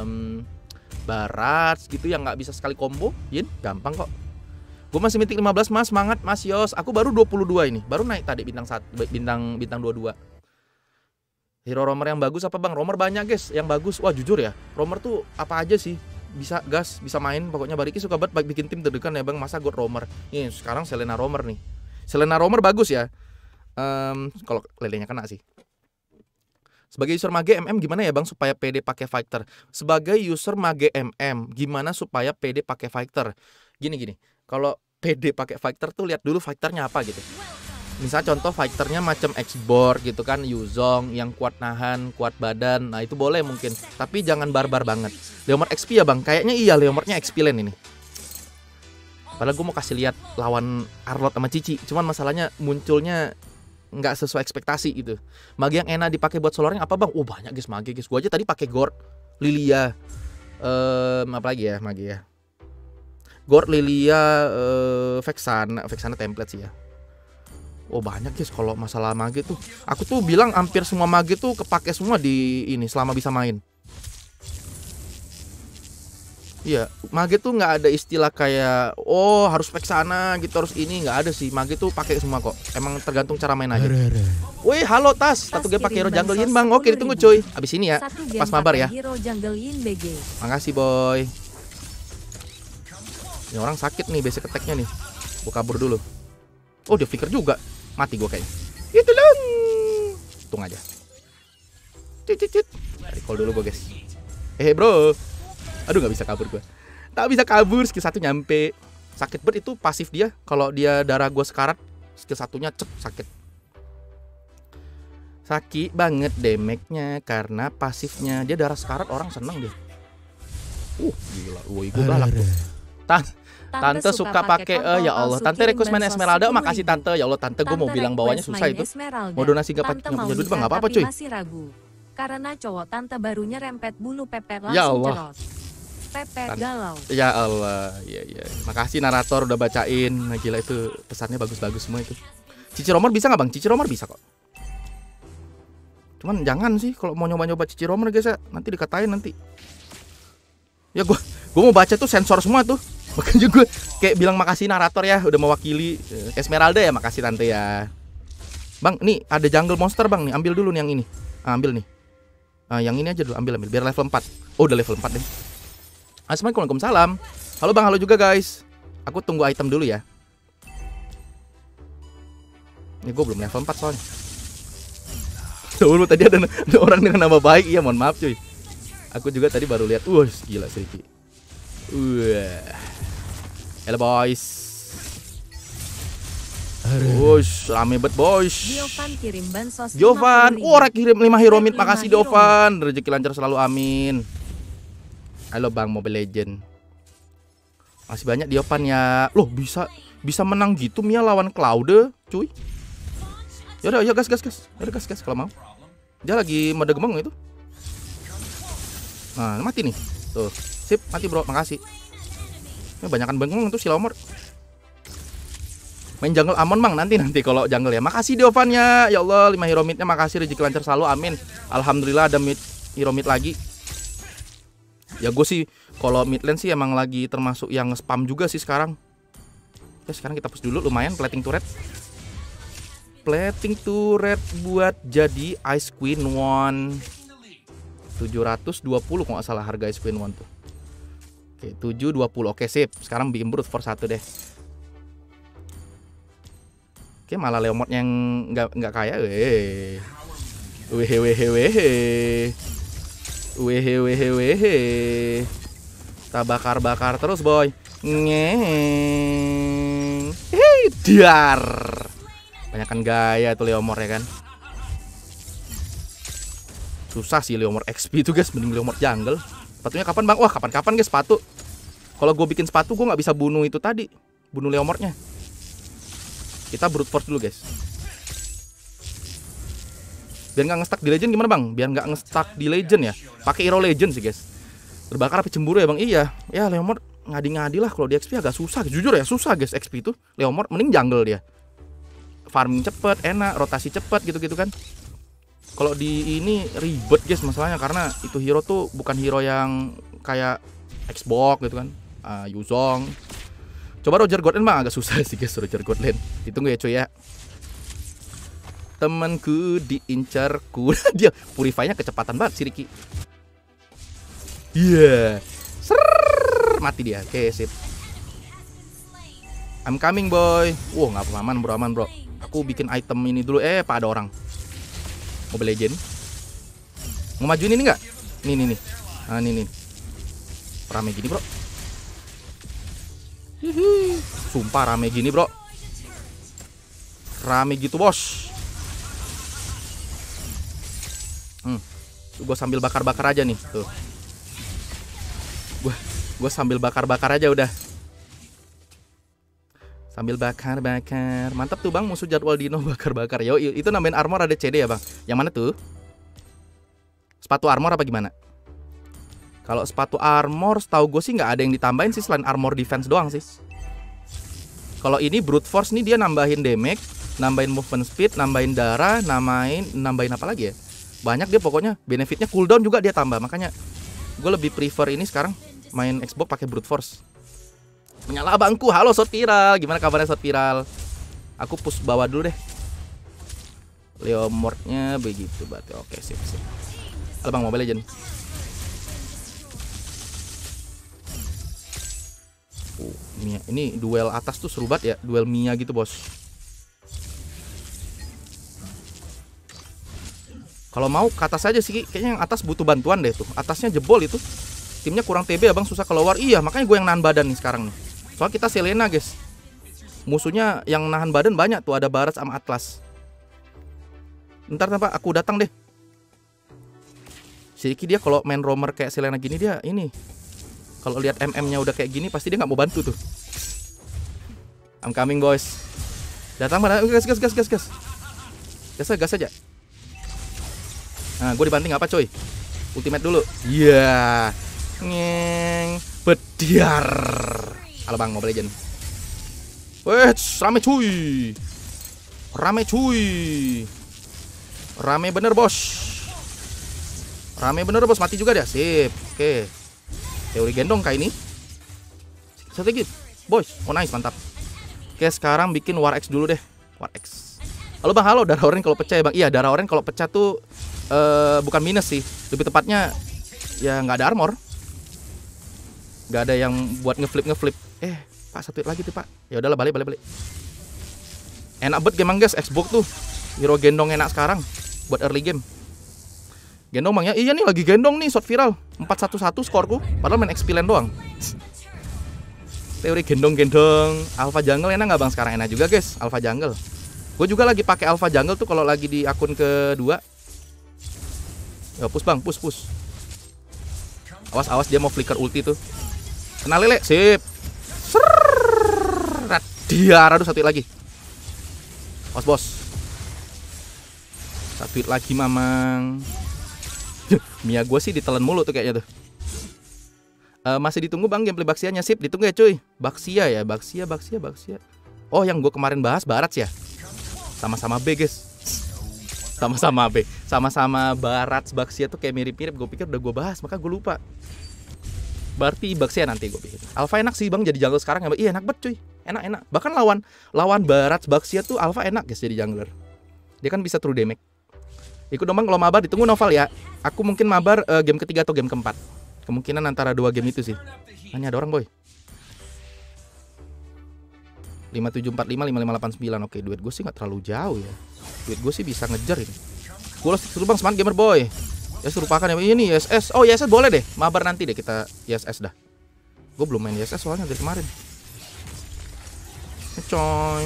Barat gitu yang nggak bisa sekali combo. Yin gampang kok. Gue masih mitik 15 mas, semangat mas Yos. Aku baru 22 ini, baru naik tadi bintang 22. Hero roamer yang bagus apa bang? Roamer banyak guys yang bagus. Wah jujur ya, roamer tuh apa aja sih bisa gas, bisa main. Pokoknya Bariki suka banget bikin tim terdekan ya bang. Masa God roamer. Nih sekarang Selena roamer nih. Selena roamer bagus ya. Kalau lelenya kena sih. Sebagai user Mage MM gimana ya bang supaya PD pakai fighter? Sebagai user Mage MM gimana supaya PD pakai fighter? Gini. Kalau PD pakai fighter tuh lihat dulu fighternya apa gitu. Misal contoh fighternya macam X-Borg gitu kan, Yuzong yang kuat nahan, kuat badan. Nah itu boleh mungkin, tapi jangan barbar banget. Leomord XP ya bang, kayaknya iya Leomordnya XP lane ini. Padahal gue mau kasih lihat lawan Arlott sama Cici, cuman masalahnya munculnya nggak sesuai ekspektasi gitu. Mage yang enak dipakai buat soloring apa bang? Oh banyak guys Mage guys. Gue aja tadi pakai Gord, Lilia, apa lagi ya Mage ya? Gord, Lilia, Vexana template sih ya. Oh banyak guys kalau masalah Mage tuh. Aku tuh bilang hampir semua Mage tuh kepake semua di ini selama bisa main. Iya, Mage tuh nggak ada istilah kayak oh harus Vexana gitu, harus ini, nggak ada sih. Mage tuh pakai semua kok. Emang tergantung cara main aja. Wih, halo Tas. Satu game pakai hero jungle Yin bang. Oke, ditunggu cuy. Abis ini ya. Pas mabar ya. Hero jungle Yin BG. Makasih boy. Ini orang sakit nih basic attack-nya nih. Gua kabur dulu. Oh, dia flicker juga. Mati gua kayaknya. Itu dong. Tung aja. Cicit. Recall dulu gua guys. Bro. Aduh nggak bisa kabur gue. Tak bisa kabur, skill 1 nyampe. Sakit banget itu pasif dia. Kalau dia darah gue sekarat, skill 1-nya cep sakit. Sakit banget damage-nya karena pasifnya. Dia darah sekarat orang seneng deh. Gila. Woi gue galak tuh. Tante suka pakai ya Allah. Tante request main Esmeralda. Makasih tante. Ya Allah tante gue mau bilang bawahnya susah itu. Mau donasi gak punya duit bang, gak apa-apa cuy. Karena cowok tante barunya rempet bulu pepet langsung ya Allah. Ceros. Pepet galau. Ya Allah, iya. Makasih narator udah bacain. Nah, gila itu pesannya bagus-bagus semua itu. Cici Romer bisa nggak bang? Cici Romer bisa kok. Cuman jangan sih kalau mau nyoba-nyoba Cici Romer guys ya. Nanti dikatain nanti. Ya gue mau baca tuh sensor semua tuh. Makanya gue kayak bilang makasih narator ya udah mewakili. Esmeralda ya makasih tante ya. Bang, nih ada jungle monster bang nih. Ambil dulu nih yang ini. Ambil nih. Yang ini aja dulu ambil biar level 4. Oh udah level 4 deh. Assalamualaikum, waalaikumsalam. Halo bang, halo juga guys. Aku tunggu item dulu ya. Ini gue belum level 4 soalnya. Tuh tadi ada orang dengan nama baik. Iya mohon maaf cuy. Aku juga tadi baru lihat. Gila Sriki. Hello boys. Rame bet boys. Diovan kirim bansos. Diovan, orang kirim 5 hero mid. Makasih Diovan. Rezeki lancar selalu amin. Halo bang Mobile Legend. Masih banyak Diovan ya. Loh bisa menang gitu Mia lawan Cloud cuy. Yaudah ya gas. Yaudah gas kalau mau. Dia lagi mode gemeng itu. Nah mati nih. Tuh sip mati bro, makasih. Ini banyakan bengong tuh si Lomor. Main jungle Amon bang nanti kalau jungle ya. Makasih Diovan ya. Ya Allah 5 hero midnya makasih, rezeki lancar selalu amin. Alhamdulillah ada hero mid lagi. Ya gue sih kalau mid lane sih emang lagi termasuk yang spam juga sih sekarang. Ya sekarang kita push dulu lumayan plating turret. Plating turret buat jadi Ice Queen One. 720 kalau nggak salah harga Ice Queen One tuh. Oke 720 oke sip. Sekarang bikin brute force 1 deh. Oke malah Leomord yang nggak kaya. Wehe. Tak bakar terus boy. Ngeng. Dar. Banyakan gaya tuh Leomord ya kan. Susah sih Leomord XP itu guys, mending Leomord jungle. Sepatunya kapan bang? Wah kapan-kapan guys sepatu. Kalau gue bikin sepatu gue nggak bisa bunuh itu tadi, bunuh Leomordnya. Kita brute force dulu guys. Biar nggak nge-stuck di legend gimana bang? Biar nggak nge-stuck di legend ya. Pakai hero legend sih guys. Terbakar api cemburu ya bang. Iya. Ya Leomord ngadi-ngadi lah kalau di XP agak susah. Jujur ya susah guys XP itu. Leomord mending jungle dia. Farming cepet, enak, rotasi cepet gitu-gitu kan. Kalau di ini ribet guys masalahnya karena itu hero tuh bukan hero yang kayak Xbox gitu kan. Yuzong. Coba Roger Godland bang agak susah sih guys Roger Godland. Ditunggu ya cuy ya. Temanku diincarku. Dia purify-nya kecepatan banget si Ricky. Iya. Yeah. Mati dia. Oke, sip. I'm coming boy. Wow, nggak apa-apa, aman bro. Aku bikin item ini dulu. Pak ada orang. Mobile Legend. Mau majuin ini nggak? Nih. Nah, nih. Rame gini bro. Sumpah rame gini bro. Rame gitu bos. Gue sambil bakar-bakar aja nih tuh. Gue sambil bakar-bakar aja udah. Sambil bakar-bakar. Mantap tuh bang musuh jadwal dino bakar-bakar. Yo itu nambahin armor ada CD ya bang. Yang mana tuh? Sepatu armor apa gimana? Kalau sepatu armor setahu gue sih nggak ada yang ditambahin sih selain armor defense doang sih. Kalau ini brute force nih dia nambahin damage, nambahin movement speed, nambahin darah, nambahin apa lagi ya? Banyak dia pokoknya. Benefitnya cooldown juga dia tambah. Makanya gue lebih prefer ini sekarang main Xbox pakai brute force. Menyala abangku. Halo Shot Viral. Gimana kabarnya Shot Viral? Aku push bawah dulu deh. Leomordnya begitu berarti. Oke sip. Halo bang Mobile Legend. Mia. Ini duel atas tuh seru banget ya. Duel Mia gitu bos. Kalau mau ke atas aja sih, kayaknya yang atas butuh bantuan deh tuh. Atasnya jebol itu. Timnya kurang TB abang, susah keluar. Iya, makanya gue yang nahan badan nih sekarang nih. Soalnya kita Selena guys. Musuhnya yang nahan badan banyak tuh, ada Barat sama Atlas. Ntar apa, aku datang deh. Si Ricky dia kalau main roamer kayak Selena gini dia ini. Kalau lihat MM-nya udah kayak gini pasti dia nggak mau bantu tuh. I'm coming boys. Datang mana? Gas. Gas aja. Nah, gue dibanting apa coy? Ultimate dulu. Iya. Ngeng. Bediar. Halo bang, Mobile Legend. Weh, rame cuy. Rame bener bos. Mati juga dia. Sip. Oke. Teori gendong kayak ini. Satu lagi. Boys. Oh nice, mantap. Oke, sekarang bikin War X dulu deh. War X. Halo bang, halo. Darah orange kalau pecah ya bang. Iya, darah orange kalau pecah tuh bukan minus sih, lebih tepatnya ya nggak ada armor, nggak ada yang buat ngeflip. Pak satu lagi tuh pak. Ya udahlah balik. Enak banget game guys, Xbox tuh hero gendong enak sekarang buat early game. Gendong bang ya, iya nih lagi gendong nih Shot Viral 411 skorku, padahal main XP lane doang. Teori gendong Alpha Jungle enak nggak bang sekarang? Enak juga guys, Alpha Jungle. Gue juga lagi pakai Alpha Jungle tuh kalau lagi di akun kedua. Ya, push bang, push. Awas dia mau flicker ulti tuh. Kena lele, sip. Dia, aduh satu hit lagi. Awas bos. Satu hit lagi mamang. Mia gue sih ditelan mulu tuh kayaknya tuh. Masih ditunggu bang gameplay Baxianya, sip. Ditunggu ya cuy. Baxia. Oh yang gue kemarin bahas Barat ya. Sama-sama B guys. Sama-sama Barat Baxia tuh kayak mirip-mirip. Gue pikir udah gue bahas, maka gue lupa. Berarti Baxia nanti gue pikir. Alpha enak sih bang jadi jungle sekarang ya. Iya enak banget cuy. Enak. Bahkan lawan Barat Baxia tuh Alpha enak guys jadi jungler. Dia kan bisa true damage. Ikut dong bang kalau mabar, ditunggu Noval ya. Aku mungkin mabar game ketiga atau game keempat. Kemungkinan antara dua game itu sih. Hanya ada orang boy. 5745 5589. Oke, duit gue sih nggak terlalu jauh ya. Duit gue sih bisa ngejar ini. Gue suruh bang semangat gamer boy. Ya serupakan ya ini ISS. Oh ISS boleh deh. Mabar nanti deh kita ISS dah. Gue belum main ISS soalnya dari kemarin. Coy.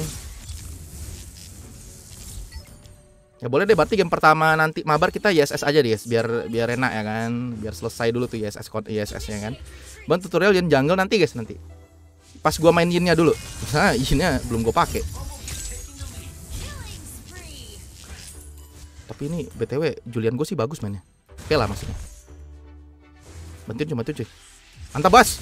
Ya boleh deh, berarti game pertama nanti mabar kita ISS aja deh, biar enak ya kan, biar selesai dulu tuh ISS-nya kan. Bang tutorial Yin jungle nanti guys, nanti. Pas gua main Yinnya dulu. Nah, Yinnya belum gua pakai. Tapi ini BTW Julian gue sih bagus mainnya. Oke lah maksudnya. Bantuin cuma tuh cuy. Mantap bos.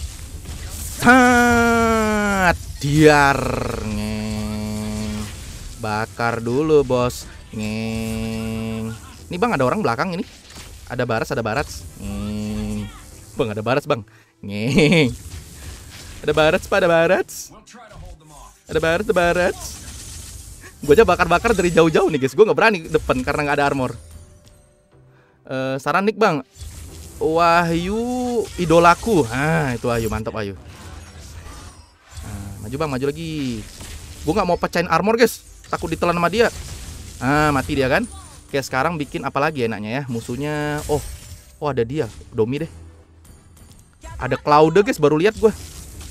Diar. Ngeng. Bakar dulu bos. Ngeng. Ini bang ada orang belakang ini. Ada baras, ada baras. Ngeng. Bang ada baras bang. Ngeng. Ada baras, pak, ada baras. Ada baras, ada baras. Gue aja bakar-bakar dari jauh-jauh nih guys. Gue nggak berani depan karena nggak ada armor. Saran Nick bang. Wahyu idolaku. Ah itu Wahyu, mantap Wahyu. Maju bang, maju lagi. Gue nggak mau pecahin armor guys. Takut ditelan sama dia. Mati dia kan. Oke sekarang bikin apa lagi enaknya ya. Musuhnya. Oh ada dia. Domi deh. Ada Cloud guys. Baru lihat gue.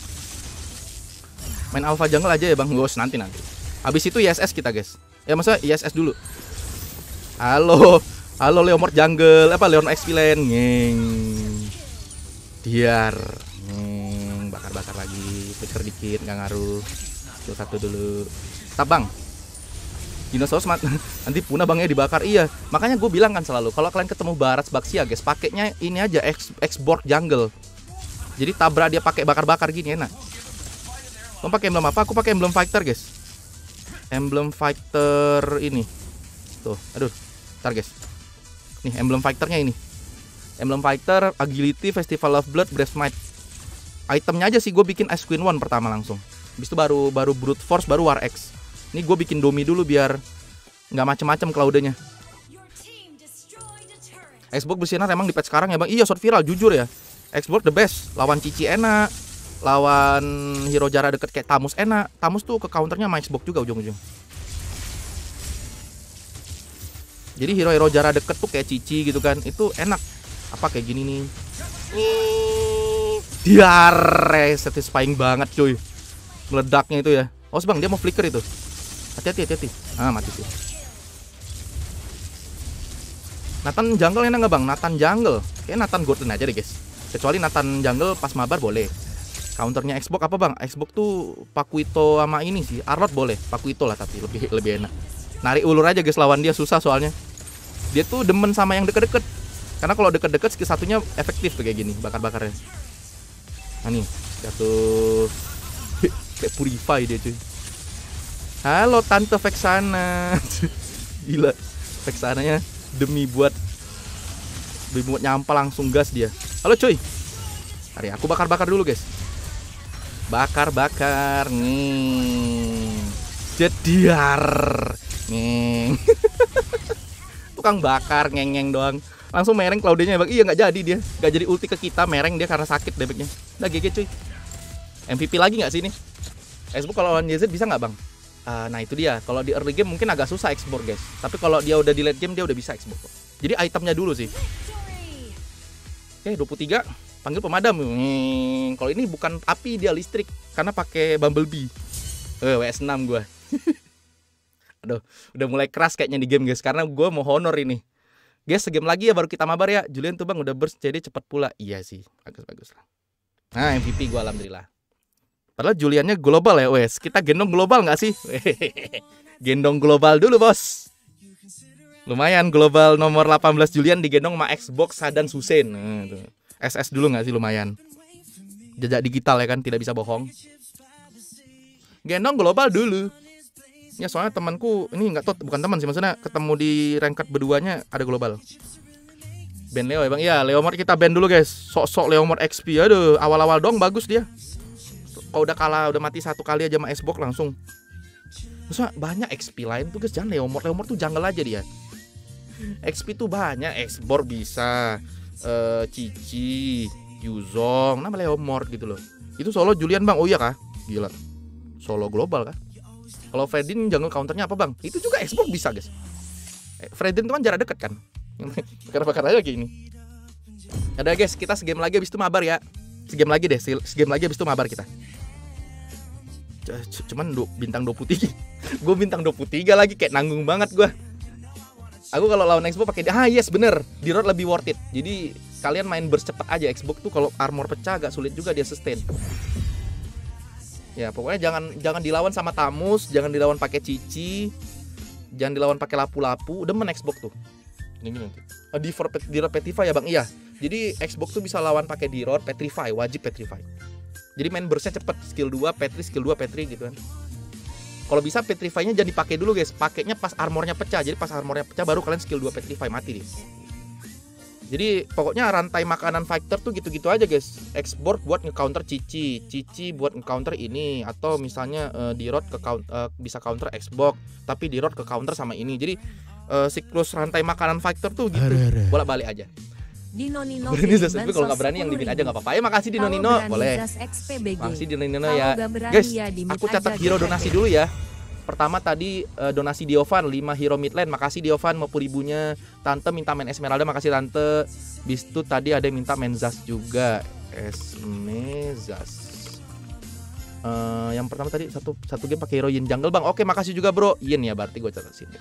Main Alpha Jungle aja ya bang. Gos nanti. Habis itu ISS kita guys. Ya maksudnya ISS dulu. Halo Leomord Jungle. Leon XP Lane. Ngeng. Diar. Ngeng. Bakar-bakar lagi. Flicker dikit, nggak ngaruh. Itu satu dulu. Stop bang. Dinosaurus nanti punah bangnya dibakar. Iya. Makanya gue bilang kan selalu. Kalau kalian ketemu Barats Baxia guys. Pakainya ini aja. X-Borg Jungle. Jadi tabrak dia pakai bakar-bakar gini enak. Kamu pakai emblem apa? Aku pakai emblem fighter guys. Emblem fighter ini. Tuh, aduh. Ntar guys. Nih emblem fighternya ini. Emblem fighter, agility, festival of blood, breastmite. Itemnya aja sih gue bikin Ice Queen 1 pertama langsung. Habis itu baru brute force, baru war X. Ini gue bikin domi dulu biar nggak macem-macem Cloudnya. Xbox bersinar emang di patch sekarang ya bang. Iya short viral jujur ya. Xbox the best. Lawan Cici enak. Lawan hero jarak deket kayak Tamus enak. Tamus tuh ke counternya sama Xbox juga ujung-ujung. Jadi hero-hero jarak deket tuh kayak Cici gitu kan. Itu enak. Apa kayak gini nih. Diar. Satisfying banget cuy. Meledaknya itu ya. Oh bang dia mau flicker itu. Hati-hati. Mati tuh. Nathan Jungle enak gak bang? Nathan Jungle. Kayak Nathan Gordon aja deh guys. Kecuali Nathan Jungle pas mabar boleh. Counternya Xbox apa bang? Xbox tuh Pakuito sama ini sih. Arlot boleh. Pakuito lah tapi lebih enak. Narik ulur aja guys lawan dia susah soalnya. Dia tuh demen sama yang deket-deket. Karena kalau deket-deket skill satunya efektif tuh kayak gini bakar-bakarnya. Nah nih jatuh. Kayak purify dia cuy. Halo Tante Vexana. Gila. Vexananya demi buat nyampa langsung gas dia. Halo cuy. Hari aku bakar-bakar dulu guys. Bakar-bakar. Ngeng. Jediar. Ngeng. Tukang bakar ngeng-ngeng doang. Langsung mereng Claudenya bang. Iya nggak jadi dia. Nggak jadi ulti ke kita. Mereng dia karena sakit damage-nya. Udah GG cuy. MVP lagi nggak sih ini? Xbox kalau lawan YZ bisa nggak bang? Nah itu dia. Kalau di early game mungkin agak susah Xbox guys. Tapi kalau dia udah di late game dia udah bisa Xbox. Jadi itemnya dulu sih. Oke 23. Panggil pemadam. Kalau ini bukan api dia listrik karena pakai Bumblebee. WS6 gue. Aduh, udah mulai keras kayaknya di game guys karena gue mau honor ini. Guys, segame lagi ya baru kita mabar ya. Julian tuh bang udah burst jadi cepet pula. Iya sih, bagus lah. Nah, MVP gue alhamdulillah. Padahal Juliannya global ya, wes. Kita gendong global nggak sih? Gendong global dulu bos. Lumayan global nomor 18 Julian digendong sama Xbox Sadan Susen. Nah, tuh. SS dulu nggak sih lumayan. Jejak digital ya kan, tidak bisa bohong. Gendong global dulu. Ya soalnya temanku ini nggak tahu bukan teman sih maksudnya ketemu di ranked berduanya ada global. Ban Leo ya bang. Iya Leomord kita ban dulu guys. Sok-sok Leomord XP. Aduh awal-awal dong bagus dia. Kalau udah kalah udah mati satu kali aja sama Xbox langsung. Maksudnya banyak XP lain tuh guys. Jangan Leomord tuh jungle aja dia. XP tuh banyak. Xbox bisa. Cici, Yuzong, nama Leomord gitu loh. Itu solo Julian bang. Oh iya kah? Gila. Solo global kah? Kalau Fredin jungle counternya apa bang? Itu juga Xbox bisa guys. Fredin itu kan jarak dekat kan. Bakar-bakar aja kayak ini. Ada guys, kita segame lagi habis itu mabar ya. Segame lagi deh, segame lagi habis itu mabar kita. Cuman bintang 23. Gue bintang 23 lagi kayak nanggung banget gue. Aku kalau lawan Xbox pakai yes bener, D-Rod lebih worth it. Jadi kalian main burst cepet aja. Xbox tuh kalau armor pecah agak sulit juga dia sustain. Ya pokoknya jangan dilawan sama Tamus, jangan dilawan pakai Cici, jangan dilawan pakai lapu-lapu. Demen Xbox tuh. Ini nanti. D-Rod Petrify ya bang, iya. Jadi Xbox tuh bisa lawan pakai D-Rod Petrify, wajib Petrify. Jadi main burstnya cepet, skill 2 Petri, skill 2 Petri gitu kan. Kalau bisa Petrify-nya jangan dipakai dulu guys, pakainya pas armornya pecah. Jadi pas armornya pecah baru kalian skill 2 Petrify, mati deh. Jadi pokoknya rantai makanan fighter tuh gitu-gitu aja guys. Xbox buat nge-counter Cici, Cici buat nge-counter ini, atau misalnya D-Rod bisa counter Xbox, tapi D-Rod ke counter sama ini. Jadi siklus rantai makanan fighter tuh gitu, bolak-balik aja. Dino Nino Berani Zas XP, kalau nggak berani yang dimin aja nggak apa-apa. Ya makasih Dino Nino, boleh. Makasih Dino Nino ya. Guys, aku catat hero donasi dulu ya. Pertama tadi donasi Diovan 5 hero midlane, makasih Diovan 50 ribunya. Tante minta main Esmeralda, makasih Tante. Bis itu tadi ada yang minta main Zas juga. Zas. Yang pertama tadi satu game pakai hero Yin Jungle bang. Oke, makasih juga bro. Yin ya berarti gue catat sini.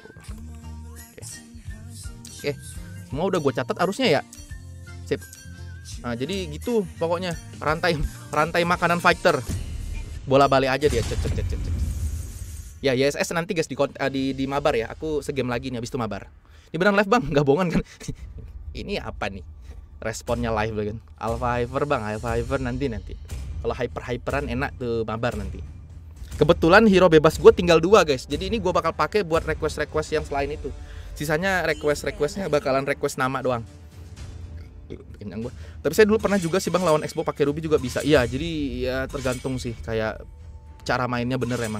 Oke. Semua udah gue catat harusnya ya. Sip. Nah, jadi gitu pokoknya rantai makanan fighter. Bola balik aja dia. Cet. Ya, YSS nanti guys di mabar ya. Aku segame lagi nih habis itu mabar. Ini beneran live bang, nggak bohongan kan? Ini apa nih? Responnya live kan? Alpha Hyper bang, Alpha Hyper nanti. Kalau hyperan enak tuh mabar nanti. Kebetulan hero bebas gue tinggal 2 guys. Jadi ini gue bakal pakai buat request yang selain itu. Sisanya requestnya bakalan request nama doang. Kenyang gua. Tapi saya dulu pernah juga sih bang lawan Xbox pakai Ruby juga bisa. Iya, jadi ya tergantung sih kayak cara mainnya bener emang.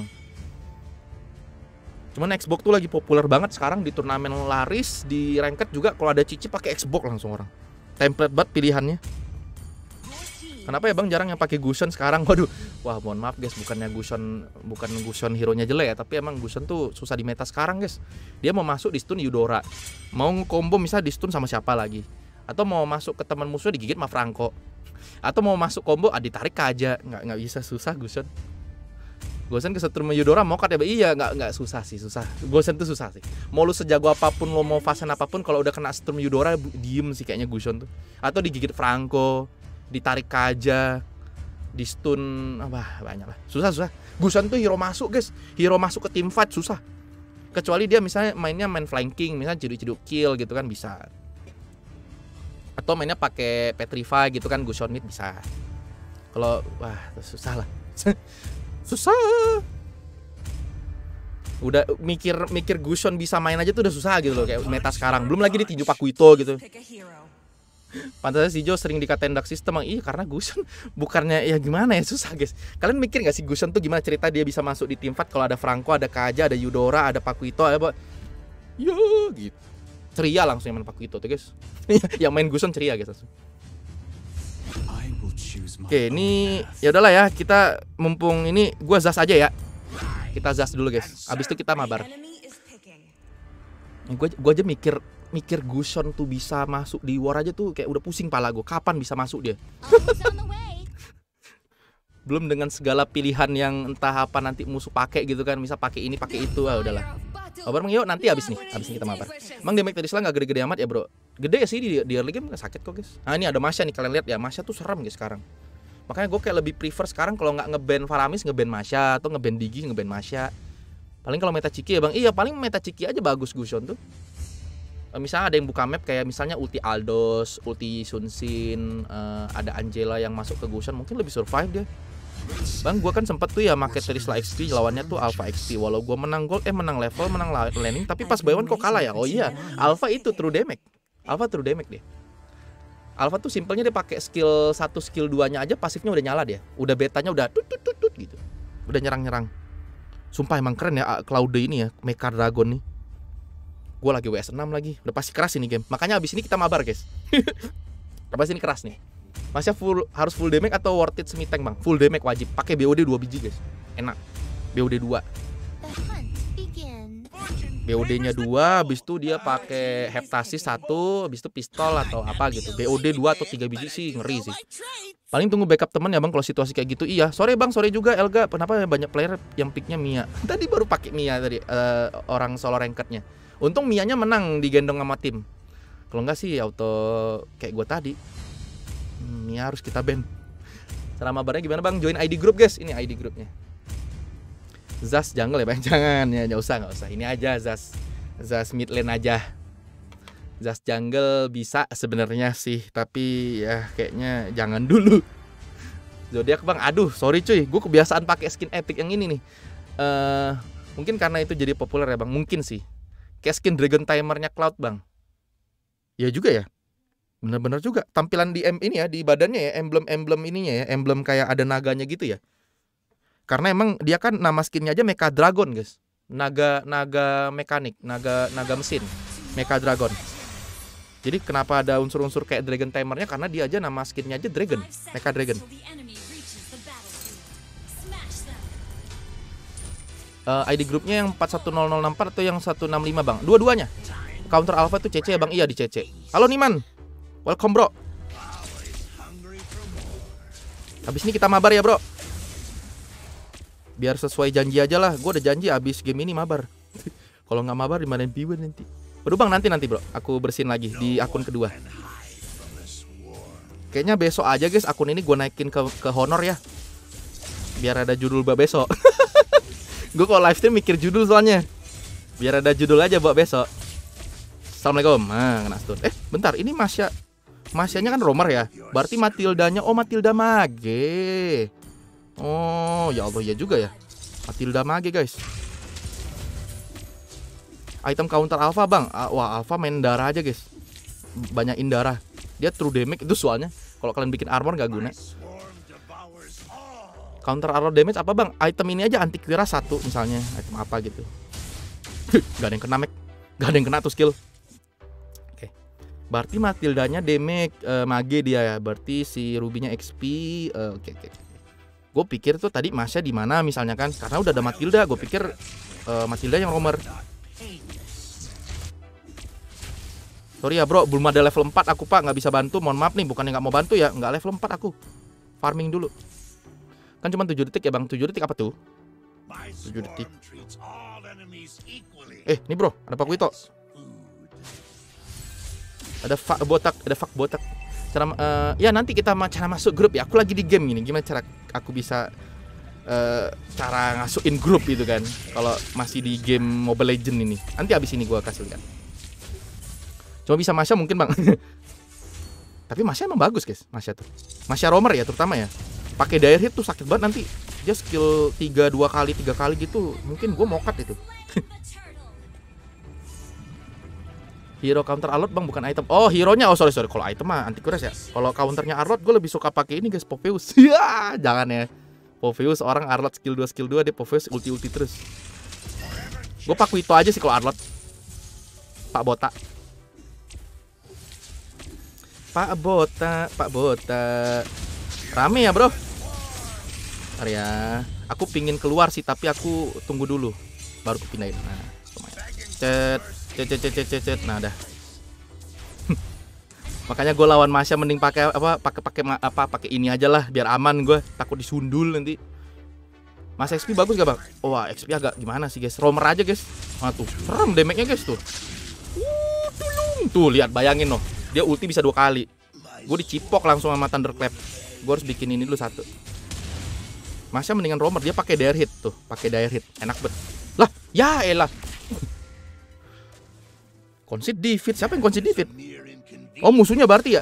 Cuman Xbox tuh lagi populer banget sekarang di turnamen laris, di ranked juga kalau ada Cici pakai Xbox langsung orang. Template banget pilihannya. Kenapa ya bang jarang yang pakai Gusion sekarang? Waduh, wah mohon maaf guys, bukan Gusion hero-nya jelek ya, tapi emang Gusion tuh susah di meta sekarang guys. Dia mau masuk di stun Eudora, mau combo misalnya di stun sama siapa lagi, atau mau masuk ke teman musuh digigit sama Franco, atau mau masuk combo ditarik aja, nggak bisa, susah Gusion. Gusion kesetrum Eudora mau kat ya, iya nggak susah sih, susah. Gusion tuh susah sih. Mau lu sejago apapun, lo mau fasen apapun, kalau udah kena stun Eudora diem sih kayaknya Gusion tuh, atau digigit Franco, ditarik aja, di stun banyak lah, susah. Gusion tuh hero masuk guys, hero masuk ke team fight susah. Kecuali dia misalnya main flanking, misalnya ciduk kill gitu kan bisa. Atau mainnya pakai Petrify gitu kan, Gusion mid bisa. Kalau susah lah. Susah. Udah mikir Gusion bisa main aja tuh udah susah gitu loh kayak meta sekarang. Belum lagi ditinju Pakuito gitu. Pantasnya si Jo sering dikatain dark system. Iya karena Gusion bukannya ya gimana ya, susah guys. Kalian mikir gak sih Gusion tuh gimana cerita dia bisa masuk di tim fight kalau ada Franco, ada Kaja, ada Eudora, ada Pakuito, ada ya gitu. Ceria langsung yang main Pakuito tuh guys. Yang main Gusion ceria guys langsung. Oke, ini ya udahlah ya, kita mumpung ini gua Zas aja ya. Kita Zas dulu guys. Abis itu kita mabar. Gua aja mikir Gusion tuh bisa masuk di war aja tuh kayak udah pusing pala gue. Kapan bisa masuk dia? Belum dengan segala pilihan yang entah apa nanti musuh pakai gitu kan, bisa pakai ini pakai itu. Udahlah. Mabar Bang, yuk nanti abis ini kita mabar. Emang damage tadi selang gak gede-gede amat ya bro? Gede ya sih di early game, gak sakit kok guys. Nah ini ada Masha nih, kalian lihat ya, Masha tuh serem guys sekarang. Makanya gue kayak lebih prefer sekarang kalau nggak ngeban Faramis, ngeban Masha, atau ngeban Digi, ngeban Masha. Paling kalau meta Ciki ya bang, iya paling meta Ciki aja bagus Gusion tuh. Misalnya ada yang buka map kayak misalnya ulti Aldos, ulti Sunsin, ada Angela yang masuk ke Gusion, mungkin lebih survive dia. Bang, gua kan sempet tuh ya make Terisla XP, lawannya tuh Alpha XP. Walau gua menang gold, menang level, menang laning, tapi pas buy one kok kalah ya? Oh iya, Alpha itu true damage. Alpha true damage dia. Alpha tuh simpelnya dia pakai skill 1, skill 2-nya aja pasifnya udah nyala dia. Udah betanya udah tut gitu. Udah nyerang. Sumpah emang keren ya Cloud ini ya, Mecha Dragon nih. Gue lagi WS6 lagi, udah pasti keras ini game. Makanya abis ini kita mabar guys. Abis ini keras nih. Masnya harus full damage atau worth it semi tank bang? Full damage wajib. Pakai BOD 2 biji guys. Enak. BOD 2. BOD-nya 2, habis itu dia pakai heptasis 1, habis itu pistol atau apa gitu. BOD 2 atau 3 biji sih ngeri sih. Paling tunggu backup teman ya bang kalau situasi kayak gitu. Iya, sore bang, sore juga Elga. Kenapa banyak player yang picknya Mia? Tadi baru pakai Mia tadi orang solo rankednya. Untung Mianya menang digendong sama tim. Kalau enggak sih auto kayak gue tadi. Mia harus kita ban. Cara mabarnya gimana bang? Join ID group guys. Ini ID grupnya. Zas jungle ya bang? Jangan ya, nggak usah. Ini aja Zas mid lane aja. Zas jungle bisa sebenarnya sih, tapi ya kayaknya jangan dulu. Zodiac bang, aduh sorry cuy, gue kebiasaan pakai skin epic yang ini nih. Mungkin karena itu jadi populer ya bang, mungkin sih. Kayak skin Dragon Timernya Cloud bang. Ya juga ya, bener-bener juga. Tampilan di ini ya, di badannya ya, emblem ininya ya, emblem kayak ada naganya gitu ya. Karena emang dia kan nama skinnya aja Mecha Dragon guys. Naga mekanik, naga mesin, Mecha Dragon. Jadi kenapa ada unsur-unsur kayak Dragon Timernya? Karena dia aja nama skinnya aja Dragon, Mecha Dragon. ID grupnya yang 410064 atau yang 165 bang? Dua-duanya. Counter Alpha tuh CC ya bang? Iya di CC. Halo Niman, welcome bro. Habis ini kita mabar ya bro. Biar sesuai janji aja lah. Gue udah janji abis game ini mabar. Kalau nggak mabar dimarahin Piwen nanti. Waduh bang, nanti bro, aku bersihin lagi di akun kedua. Kayaknya besok aja guys akun ini gue naikin ke honor ya. Biar ada judul buat besok. Gue kalau live stream mikir judul soalnya. Biar ada judul aja buat besok. Assalamualaikum. Nah, kena stun. Bentar, ini Masyanya kan romer ya. Berarti Matildanya, oh Matilda Mage. Oh, ya Allah ya juga ya. Matilda Mage guys. Item counter alpha bang. Wah alpha main darah aja guys. Banyakin darah. Dia true damage itu soalnya. Kalau kalian bikin armor gak guna. Counter armor damage apa bang? Item ini aja anti kira 1 misalnya. Item apa gitu. Gak ada yang kena Mac. Gak ada yang kena tuh skill. Oke. Berarti Matildanya damage mage dia ya. Berarti si Rubinya XP. Oke. Gue pikir tuh tadi Masya di mana misalnya kan. Karena udah ada Matilda. Gue pikir Matilda yang romer. Sorry ya bro, belum ada level 4 aku pak, nggak bisa bantu, mohon maaf nih, bukannya nggak mau bantu ya, nggak level 4 aku. Farming dulu. Kan cuma 7 detik ya bang, 7 detik apa tuh? 7 detik. Nih bro, ada Pak Wito. Ada fuck botak. Cara, ya nanti kita cara masuk grup ya, aku lagi di game gini, gimana cara aku bisa cara ngasukin grup gitu kan. Kalau masih di game Mobile Legend ini, nanti abis ini gue kasih lihat. Cuma bisa Masya mungkin bang. Tapi Masya emang bagus guys. Masya tuh Masya romer ya terutama ya. Pakai dire hit tuh sakit banget nanti. Dia skill 3 kali gitu. Mungkin gue mokat itu. Hero counter alert bang bukan item. Oh hero-nya, oh sorry. Kalau item mah anti kuras ya. Kalau counternya Arlot gue lebih suka pakai ini guys, Popheus. Ya jangan ya. Popheus orang Arlot skill 2 dia Popheus ulti terus. Gue pakai itu aja sih kalau Arlot. Pak Bota. Rame ya bro. Bentar ya. Aku pingin keluar sih, tapi aku tunggu dulu. Baru aku pindahin. Nah, cet. Nah, dah. Makanya gue lawan Masya mending pakai pakai ini aja lah, biar aman gue. Takut disundul nanti. Mas XP bagus gak bang? Wah XP agak gimana sih guys. Romer aja guys. Tuh, serem damage-nya guys tuh. Tuh lihat, bayangin loh. Dia ulti bisa 2 kali. Gue dicipok langsung sama Thunderclap. Gue harus bikin ini dulu 1. Masya mendingan romer, dia pakai dire hit tuh, pakai dire hit. Enak banget. Lah, ya elah. Concede defeat. Siapa yang concede defeat? Oh, musuhnya berarti ya.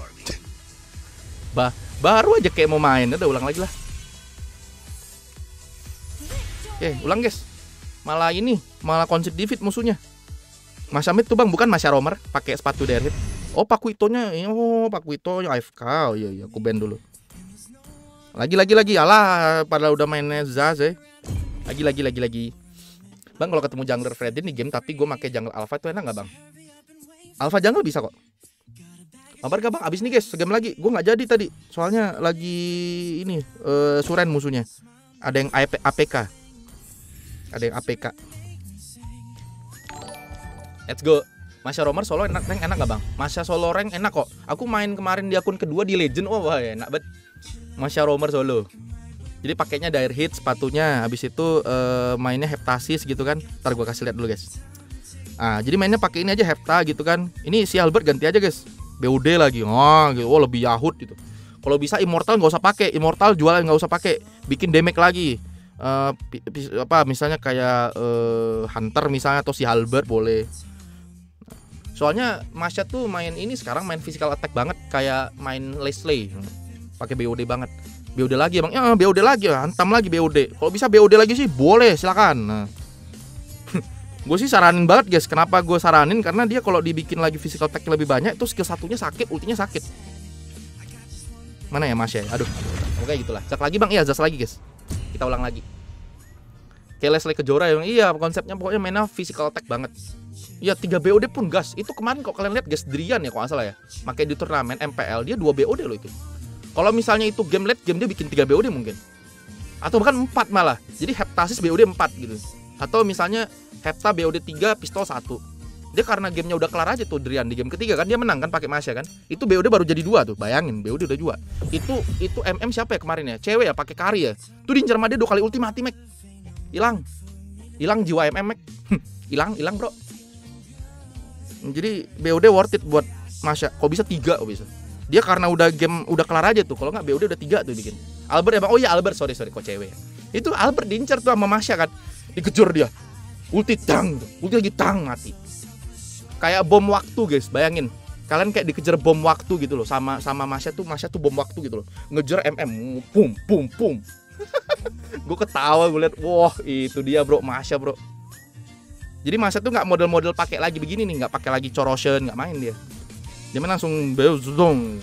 Baru aja kayak mau main. Udah ulang lagi lah. Oke, ulang guys. Malah concede defeat musuhnya. Masya mid tuh bang, bukan Masya romer, pakai sepatu dire hit. Oh Pak Witonya AFK. Oh iya aku ban dulu. Lagi. Alah, padahal udah mainnya Zaz ya. Lagi. Bang kalau ketemu jungler Freddy di game tapi gue pakai jungle Alpha itu enak nggak bang? Alpha jungle bisa kok. Mabar gak bang? Abis nih guys, segame lagi. Gue nggak jadi tadi, soalnya lagi ini Suren musuhnya. Ada yang APK. Let's go. Masya romer solo enak gak bang? Masya solo rank enak kok. Aku main kemarin di akun kedua di Legend. Wah enak banget. Masya romer solo. Jadi pakainya dire hit sepatunya. Habis itu mainnya heptasis gitu kan. Ntar gue kasih lihat dulu guys. Nah, jadi mainnya pakai ini aja Hepta gitu kan. Ini si Albert ganti aja guys, BOD lagi. Gitu. Oh lebih Yahut gitu. Kalau bisa Immortal nggak usah pakai, Immortal jualan nggak usah pakai, bikin damage lagi. Misalnya kayak Hunter misalnya atau si Albert boleh. Soalnya Masya tuh main ini sekarang main physical attack banget, kayak main Leslie. Pakai BOD banget. BOD lagi bang, ya BOD lagi, hantam lagi BOD. Kalau bisa BOD lagi sih boleh, silakan. Nah. Gue sih saranin banget guys. Kenapa gue saranin? Karena dia kalau dibikin lagi physical attack lebih banyak, itu skill satunya sakit, ultinya sakit. Mana ya Mas ya? Aduh. Oke gitulah. Zas lagi bang, iya Zas lagi guys. Kita ulang lagi. Kayak Leslie Kejora yang iya konsepnya pokoknya mainnya physical attack banget. Iya 3 BOD pun gas. Itu kemarin kok kalian lihat guys, Drian ya kalau nggak salah ya. Makanya di turnamen MPL dia 2 BOD loh itu. Kalau misalnya itu game late game dia bikin 3 BOD mungkin. Atau bahkan 4 malah. Jadi Heptasis BOD 4 gitu. Atau misalnya Hepta BOD 3 pistol 1. Dia karena gamenya udah kelar aja tuh Drian di game ketiga kan dia menang kan pakai Masya kan. Itu BOD baru jadi 2 tuh. Bayangin BOD udah 2. Itu MM siapa ya kemarin ya? Cewek ya pakai Kari ya. Tuh diincer sama dia 2 kali ulti mati mek. Hilang jiwa MM mek. Hilang bro. Jadi BOD worth it buat Masya. Kok bisa 3 kok bisa. Dia karena udah game udah kelar aja tuh. Kalau nggak BOD udah 3 tuh bikin. Albert emang, oh iya Albert sorry kok cewek ya. Itu Albert diincer tuh sama Masya kan. Dikejar dia. Ulti tang, ulti lagi tang mati. Kayak bom waktu guys, bayangin. Kalian kayak dikejar bom waktu gitu loh sama Masya tuh bom waktu gitu loh. Ngejar MM, pum. Gue ketawa gue liat, wah itu dia bro, Masya bro. Jadi Masya tuh nggak model-model pakai lagi begini nih, nggak pakai lagi corrosion, nggak main dia. Dia main langsung bezong.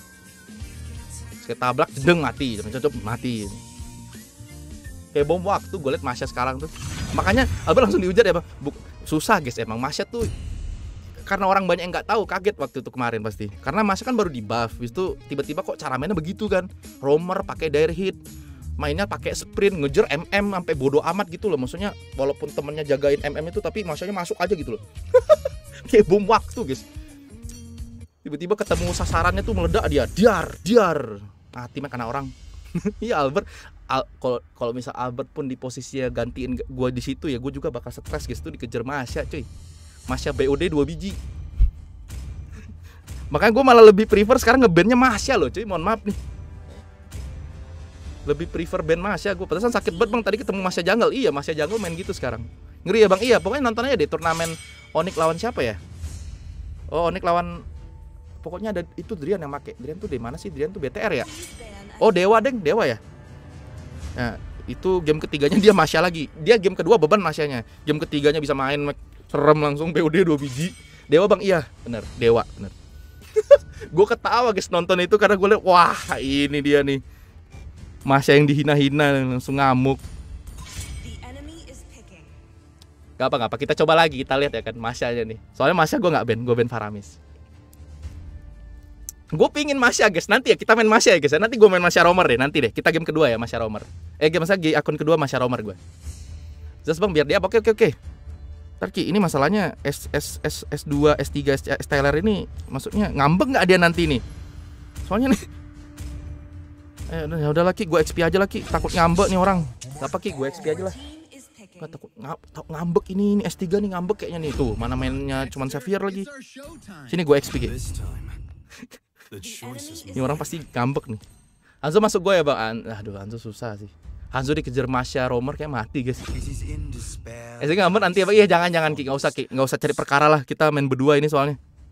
Kayak tabrak jedeng mati, mati. Kayak bom waktu gue liat Masya sekarang tuh. Makanya Albert langsung dihujat ya bang. Susah guys emang Masya tuh. Karena orang banyak yang nggak tahu, kaget waktu itu kemarin pasti. Karena Masya kan baru di buff, itu tiba-tiba kok cara mainnya begitu kan. Roamer pakai direct hit, mainnya pakai sprint, ngejar MM sampai bodoh amat gitu loh. Maksudnya walaupun temennya jagain MM itu tapi Masyanya masuk aja gitu loh. Kayak bom waktu guys. Tiba-tiba ketemu sasarannya tuh meledak dia, diar. Mati mah karena orang. Iya Albert. Kalau misal Albert pun di posisinya gantiin gue di situ ya gue juga bakal stres guys tuh dikejar Masya cuy. Masya BOD 2 biji. Makanya gue malah lebih prefer sekarang ngebandnya Masya loh cuy. Mohon maaf nih. Lebih prefer band Masya gue. Padahal sakit banget bang tadi ketemu Masya Jungle. Iya Masya Jungle main gitu sekarang. Ngeri ya bang. Iya pokoknya nonton aja deh turnamen Onyx lawan siapa ya. Oh Onyx lawan, pokoknya ada itu Drian yang make. Drian tuh di mana sih? Drian tuh BTR ya. Oh Dewa ya. Nah itu game ketiganya dia Masya lagi. Dia game kedua beban Masyanya. Game ketiganya bisa main serem langsung BOD 2 biji. Dewa bang iya bener. Dewa bener. Gue ketawa guys nonton itu karena gue liat wah ini dia nih Masya yang dihina-hina langsung ngamuk. Gak apa kita coba lagi, kita lihat ya kan Masyanya nih. Soalnya Masya gue ban Faramis. Gue pingin Masya guys, nanti ya kita main Masya ya guys. Nanti gue main Masya Romer deh, nanti deh. Kita game kedua ya Masya Romer. Akun kedua Masya Romer gue. Terus bang biar dia oke. Ntar Ki, ini masalahnya S2, S3, STLR ini maksudnya ngambek nggak dia nanti nih? Soalnya nih, ya udah lagi, gue XP aja lagi. Takut ngambek nih orang. Apa Ki, gue XP aja lah. Gak takut ngambek ini S3 nih ngambek kayaknya nih tuh. Mana mainnya cuman Xavier lagi. Sini gue XP Ki. Ini orang pasti ngambek nih. Hanzo masuk gue ya bang. Aduh Hanzo susah sih. Hanzo dikejar Masya Romer kayak mati guys. Ngambek nanti apa? Iya jangan Ki, nggak usah cari perkara lah. Kita main berdua ini soalnya.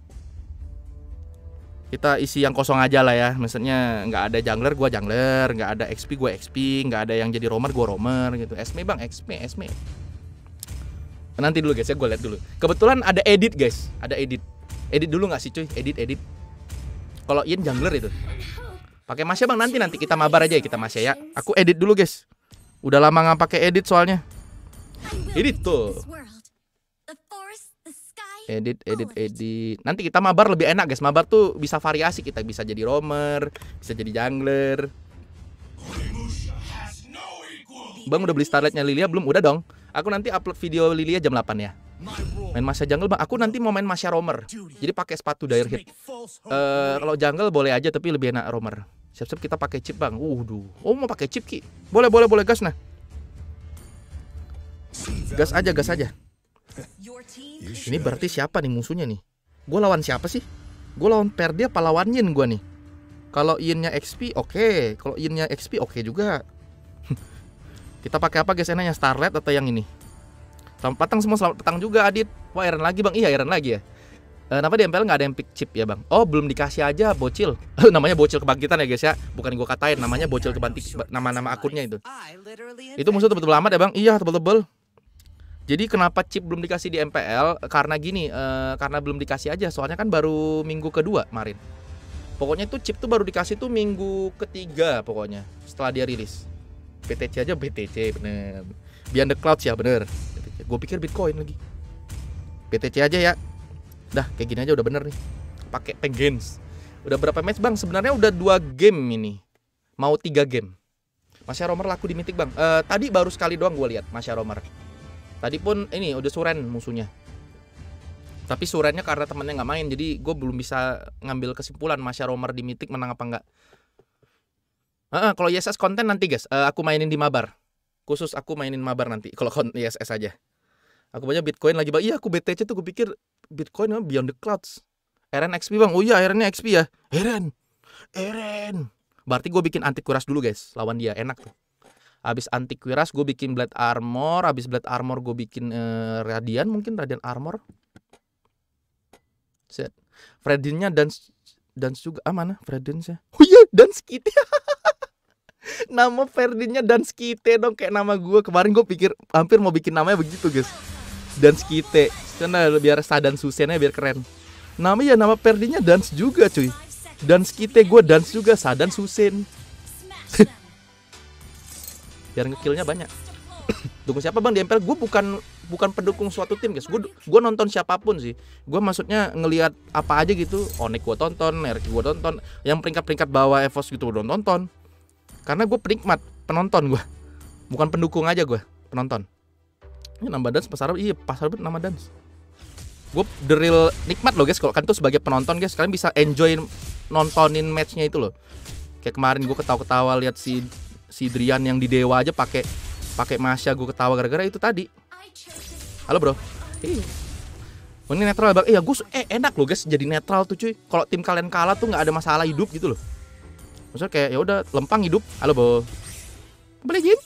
Kita isi yang kosong aja lah ya. Maksudnya nggak ada jungler, gue jungler, nggak ada XP, gue XP, nggak ada yang jadi roamer, gue roamer gitu. Esme bang, Esme. Nanti dulu guys ya, gue lihat dulu. Kebetulan ada edit guys, ada edit dulu nggak sih cuy? Edit. Kalau Ian jungler itu. Pakai Masya bang, nanti kita mabar aja ya kita Masya ya. Aku edit dulu guys. Udah lama nggak pakai edit soalnya. Edit tuh. Edit. Nanti kita mabar lebih enak guys. Mabar tuh bisa variasi, kita bisa jadi roamer, bisa jadi jungler. Bang udah beli Starlightnya Lilia belum? Udah dong. Aku nanti upload video Lilia jam 8 ya. Main Masya jungle bang. Aku nanti mau main Masya roamer. Jadi pakai sepatu dire hit. Kalau jungle boleh aja tapi lebih enak roamer. Siap-siap kita pakai chip bang. Oh mau pakai chip Ki? Boleh gas nah. Gas aja. Ini berarti siapa nih musuhnya nih? Gue lawan siapa sih? Gue lawan Perdi apa lawan Yin gue nih? Kalau Yinnya XP oke. Kalau Yinnya XP oke juga. Kita pakai apa guys enaknya? Starlight atau yang ini? Selamat petang semua, selamat petang juga Adit. Wah Eren lagi bang, iya Eren lagi ya. Kenapa di MPL nggak ada yang pick chip ya bang? Oh belum dikasih aja bocil. Namanya bocil kebangkitan ya guys ya. Bukan gue katain, namanya bocil kebangkitan. Nama-nama akunnya itu. Itu musuh tebel-tebel amat ya bang? Iya tebel-tebel. Jadi kenapa chip belum dikasih di MPL? Karena gini, karena belum dikasih aja. Soalnya kan baru minggu kedua kemarin. Pokoknya tuh chip tuh baru dikasih tuh minggu ketiga pokoknya. Setelah dia rilis. BTC aja BTC bener. Beyond the Clouds ya bener. Gue pikir Bitcoin lagi. BTC aja ya. Dah kayak gini aja udah bener nih. Pakai Pengens. Udah berapa match bang? Sebenarnya udah 2 game ini. Mau 3 game. Masya Romer laku di Mythic bang. Tadi baru sekali doang gue lihat Masya Romer. Tadi pun ini udah Suren musuhnya. Tapi Surennya karena temennya nggak main, jadi gue belum bisa ngambil kesimpulan Masya Romer di Mythic menang apa enggak. Kalau ISS konten nanti guys, aku mainin di Mabar. Khusus aku mainin Mabar nanti. Kalau ISS aja. Aku banyak Bitcoin lagi bang. Iya aku BTC tuh gue pikir Bitcoin Beyond the Clouds. Eren XP bang. Oh iya Erennya XP ya. Eren. Berarti gue bikin anti-kuras dulu guys. Lawan dia enak tuh. Habis anti-kuras gue bikin Blade Armor. Habis Blade Armor gue bikin Radiant. Mungkin Radiant Armor. Set. Fredinnya dance juga. Mana Fredinnya? Oh iya dance kit. Nama Ferdinnya Dance Kite dong. Kayak nama gue. Kemarin gue pikir hampir mau bikin namanya begitu guys. Dance Kite. Karena biar Sadan Susennya biar keren. Namanya ya nama Ferdinnya Dance juga cuy. Dance Kite gue dance juga. Sadan Susen. Biar ngekillnya banyak. Dukung siapa bang di MPL? Gue bukan pendukung suatu tim guys. Gue nonton siapapun sih. Gue maksudnya ngelihat apa aja gitu. Onyx gue tonton, RQ gue tonton. Yang peringkat bawah EVOS gitu gue nonton. Karena gue penikmat penonton gue. Bukan pendukung aja gue, penonton. Ini nambah dance pasar. Iya pasar nama dance. Gue the real nikmat loh guys. Kalau kan tuh sebagai penonton guys, kalian bisa enjoy nontonin matchnya itu loh. Kayak kemarin gue ketawa-ketawa lihat si Drian yang di Dewa aja pakai Masya, gue ketawa gara-gara itu tadi. Halo bro. Ini netral bang. Iya gue enak loh guys jadi netral tuh cuy. Kalau tim kalian kalah tuh nggak ada masalah hidup gitu loh. Maksudnya kayak ya udah lempang hidup. Halo bo. Boleh Jin?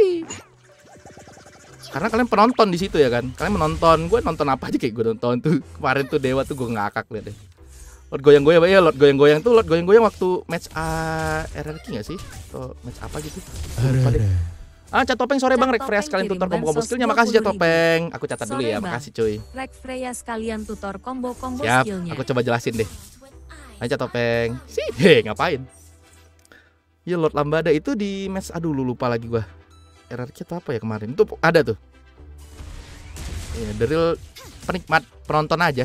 Karena kalian penonton di situ ya kan. Kalian menonton. Gue nonton apa aja kayak gue nonton tuh. Kemarin tuh Dewa tuh gue ngakak liat deh. Lord goyang-goyang ya, Lord goyang-goyang waktu match RRQ nggak sih? Atau match apa gitu? Lupa deh. Cat Topeng sore bang, Rek Freya sekalian tutor combo skillnya. Makasih Cat Topeng. Aku catat dulu ya, makasih cuy. Rek Freya sekalian tutor combo siap, skillnya. aku coba jelasin deh. Cat Topeng. Sih, ngapain? Ya Lord Lambada itu di match, aduh lupa lagi gua. RRQ itu apa ya kemarin? Itu ada tuh. Ya, the real penikmat penonton aja.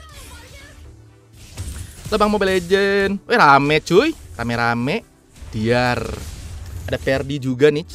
Lah Bang Mobile Legend. Rame cuy. Rame-rame. Diar. Ada Perdi juga nih.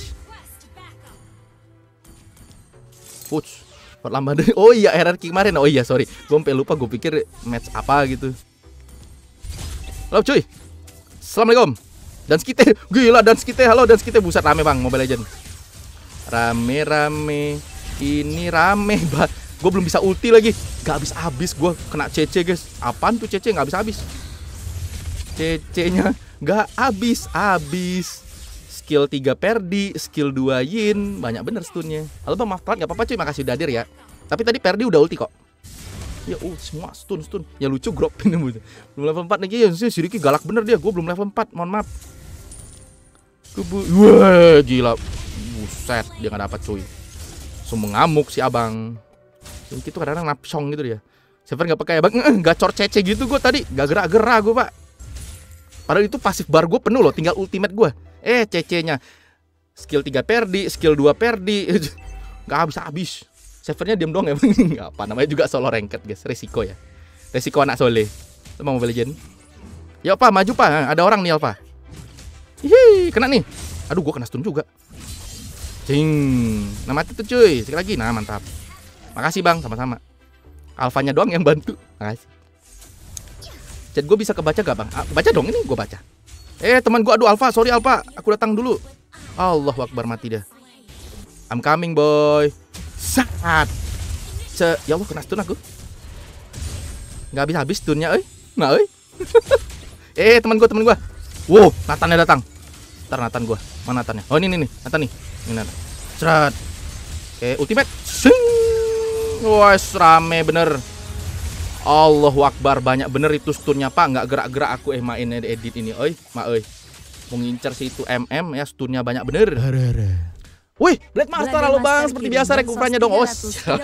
Puts. Lambada. Oh iya RRQ kemarin. Oh iya sorry. Gue sampai lupa, gue pikir match apa gitu. Halo cuy. Assalamualaikum. Dance Kite. Gila Dance Kite. Halo Dance Kite. Buset rame Bang Mobile Legend. Rame-rame. Ini rame banget. Gue belum bisa ulti lagi. Gak habis-habis gue kena CC guys. Apaan tuh CC gak habis-habis. CC-nya gak habis-habis. Skill 3 Perdi, skill 2 Yin. Banyak bener stunnya. Halo Bang maaf telat gak apa-apa cuy. Makasih udah hadir ya. Tapi tadi Perdi udah ulti kok. Ya semua stun. Ya lucu drop ini. Belum level 4 lagi ya. Si Riki galak bener dia. Gue belum level 4. Mohon maaf. Wah gila. Buset dia gak dapat cuy. Semua ngamuk si abang. Itu kadang-kadang napsong gitu dia. Server gak pakai ya bang. Gacor CC gitu gue tadi. Gak gerak-gerak gue pak. Padahal itu pasif bar gue penuh loh. Tinggal ultimate gue. CC-nya skill 3 Perdi, skill 2 Perdi. Gak habis-habis. Servernya diem doang ya. Gak apa namanya juga solo ranked guys. Resiko ya. Resiko anak soleh. Itu mau Mobile Legend. Ya Pak maju Pak. Ada orang nih Alpha. Hihi kena nih. Aduh gue kena stun juga. Cing. Nah mati tuh cuy. Sekali lagi. Nah mantap. Makasih bang, sama-sama. Alfanya doang yang bantu. Makasih. Chat gue bisa kebaca gak bang? Baca dong, ini gue baca. Teman gue, aduh Alfa, sorry Alfa. Aku datang dulu. Allahu Akbar mati dah. I'm coming boy. Saat. Ya Allah, kena stun aku. Nggak habis-habis stunnya, Nah, teman gua. Wow, Nathannya datang. Ntar Nathan gua. Mana Nathannya? Oh, ini nih, Nathan nih. Ini Nathan. Cerat. Oke, ultimate. Sing. Wah, rame bener. Allahu Akbar, banyak bener itu stunnya, Pak. Nggak gerak-gerak aku main edit ini, Mau ngincer si itu ya, stunnya banyak bener. Wih, Blade Master, halo Bang, seperti biasa rekuprannya dong. Oh,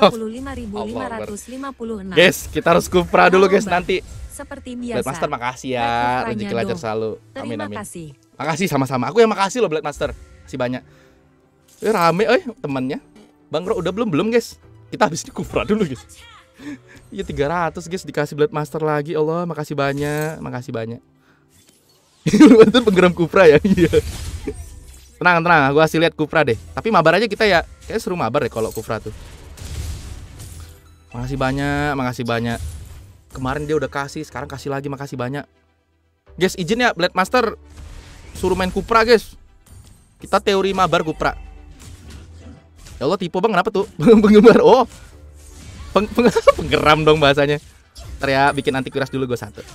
35.556. guys, kita harus kupra dulu guys nanti. Seperti biasa. Blade Master makasih ya, rezeki lancar selalu. Amin amin. Kasih. Makasih sama-sama. Aku yang makasih loh Blade Master. Masih banyak. Rame temannya. Bang Bro udah belum guys. Kita habis di kupra dulu guys. Iya 300 guys dikasih Blade Master lagi. Allah, makasih banyak, makasih banyak. Itu penggeram kupra ya. Iya. Tenang, gue kasih lihat Kufra deh. Tapi mabar aja kita ya. Kayaknya seru mabar deh kalau Kufra tuh. Makasih banyak. Kemarin dia udah kasih, sekarang kasih lagi, makasih banyak. Guys, izin ya Blade Master suruh main Kufra, guys. Kita teori mabar Kufra. Ya Allah, tipe Bang, kenapa tuh? Penggemar. Oh. Penggeram dong bahasanya. Ntar ya, bikin antivirus dulu gue satu.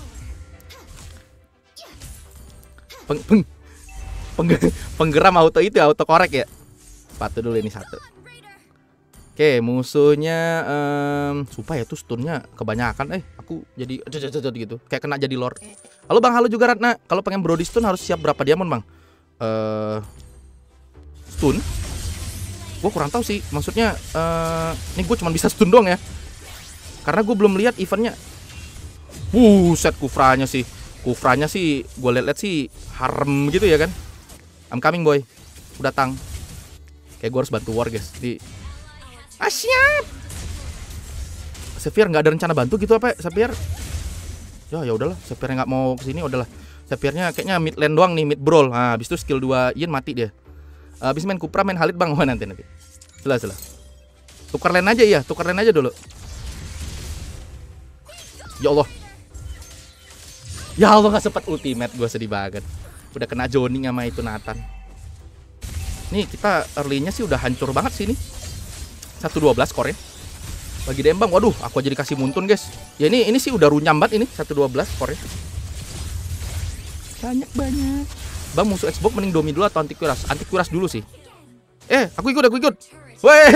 Penggeram auto itu ya, auto korek ya. Sepatu dulu ini satu. Oke, musuhnya supaya tuh stunnya kebanyakan. Aku jadi gitu. Kayak kena jadi lord. Halo Bang, halo juga Ratna. Kalau pengen Brody stun harus siap berapa diamond Bang? Stun? Gue kurang tahu sih. Maksudnya ini gue cuma bisa stun doang ya. Karena gue belum lihat eventnya. Set Kufranya sih. Kufranya sih gue liat sih harem gitu ya kan. I'm coming boy. Udah datang. Kayak gue harus bantu war guys. Siap. Xavier nggak ada rencana bantu gitu apa? Xavier? Ya udahlah. Xavier nggak mau kesini. Udahlah. Xaviernya kayaknya mid lane doang nih, mid brawl. Nah, habis itu skill 2 Yin mati dia. Habis main Kupra main Khalid Bang. Nanti. Selah. Tukar lane aja ya. Tukar lane aja dulu. Ya Allah. Ya Allah, nggak sempat ultimate. Gue sedih banget. Udah kena zoning sama itu Nathan. Nih kita early-nya sih udah hancur banget sih ini. 112 core-nya. Bagi Dembang, waduh, aku aja dikasih muntun guys. Ya ini sih udah runyam banget ini 112 core-nya. Banyak. Bang, musuh Xbox mending domi dulu atau antivirus? Antivirus dulu sih. Aku ikut. Weh.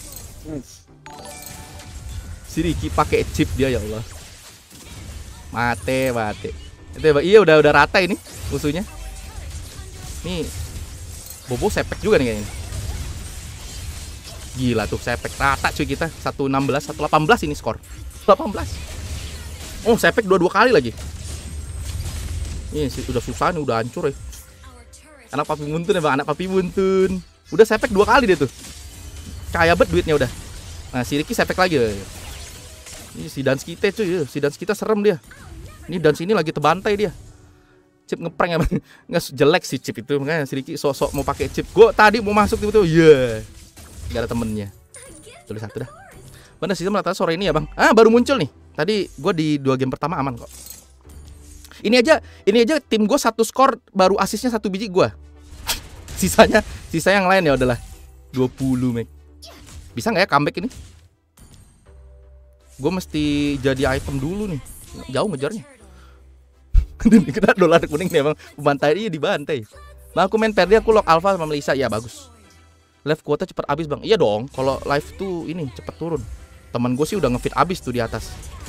Si Ricky pakai chip dia, ya Allah. Mate. Itu ya, iya udah rata ini musuhnya. Nih Bobo sepek juga nih kayaknya. Gila tuh sepek rata cuy kita. 116, 118 ini skor. 18. Oh, sepek dua kali lagi. Ini sih udah susah nih, udah hancur ya. Anak papi buntun ya Bang, anak papi buntun. Udah sepek 2 kali dia tuh. Kaya bet duitnya udah. Nah, si Ricky sepek lagi. Ini si Dans kita cuy, si Dans kita serem dia. Ini Dans ini lagi terbantai dia. Chip ngeprank ya Bang. Nggak jelek sih Chip itu, makanya si Ricky sok-sok mau pakai Chip. Gue tadi mau masuk tiba-tiba, gak ada temennya. Tulis satu dah. Bener sih merata sore ini ya Bang. Baru muncul nih. Tadi gue di 2 game pertama aman kok. Ini aja tim gue 1 skor baru asisnya 1 biji gue. Sisa yang lain ya udahlah 20 Meg. Bisa nggak ya comeback ini? Gue mesti jadi item dulu nih. Jauh ngejarnya. Kena dolar kuning nih Bang. Pembantai dia dibantai. Bang, aku main Perdi, aku lock alpha sama Melissa. Ya bagus. Live kuota cepat habis Bang. Iya dong. Kalau live tuh ini cepat turun. Temen gue sih udah ngefit abis tuh di atas.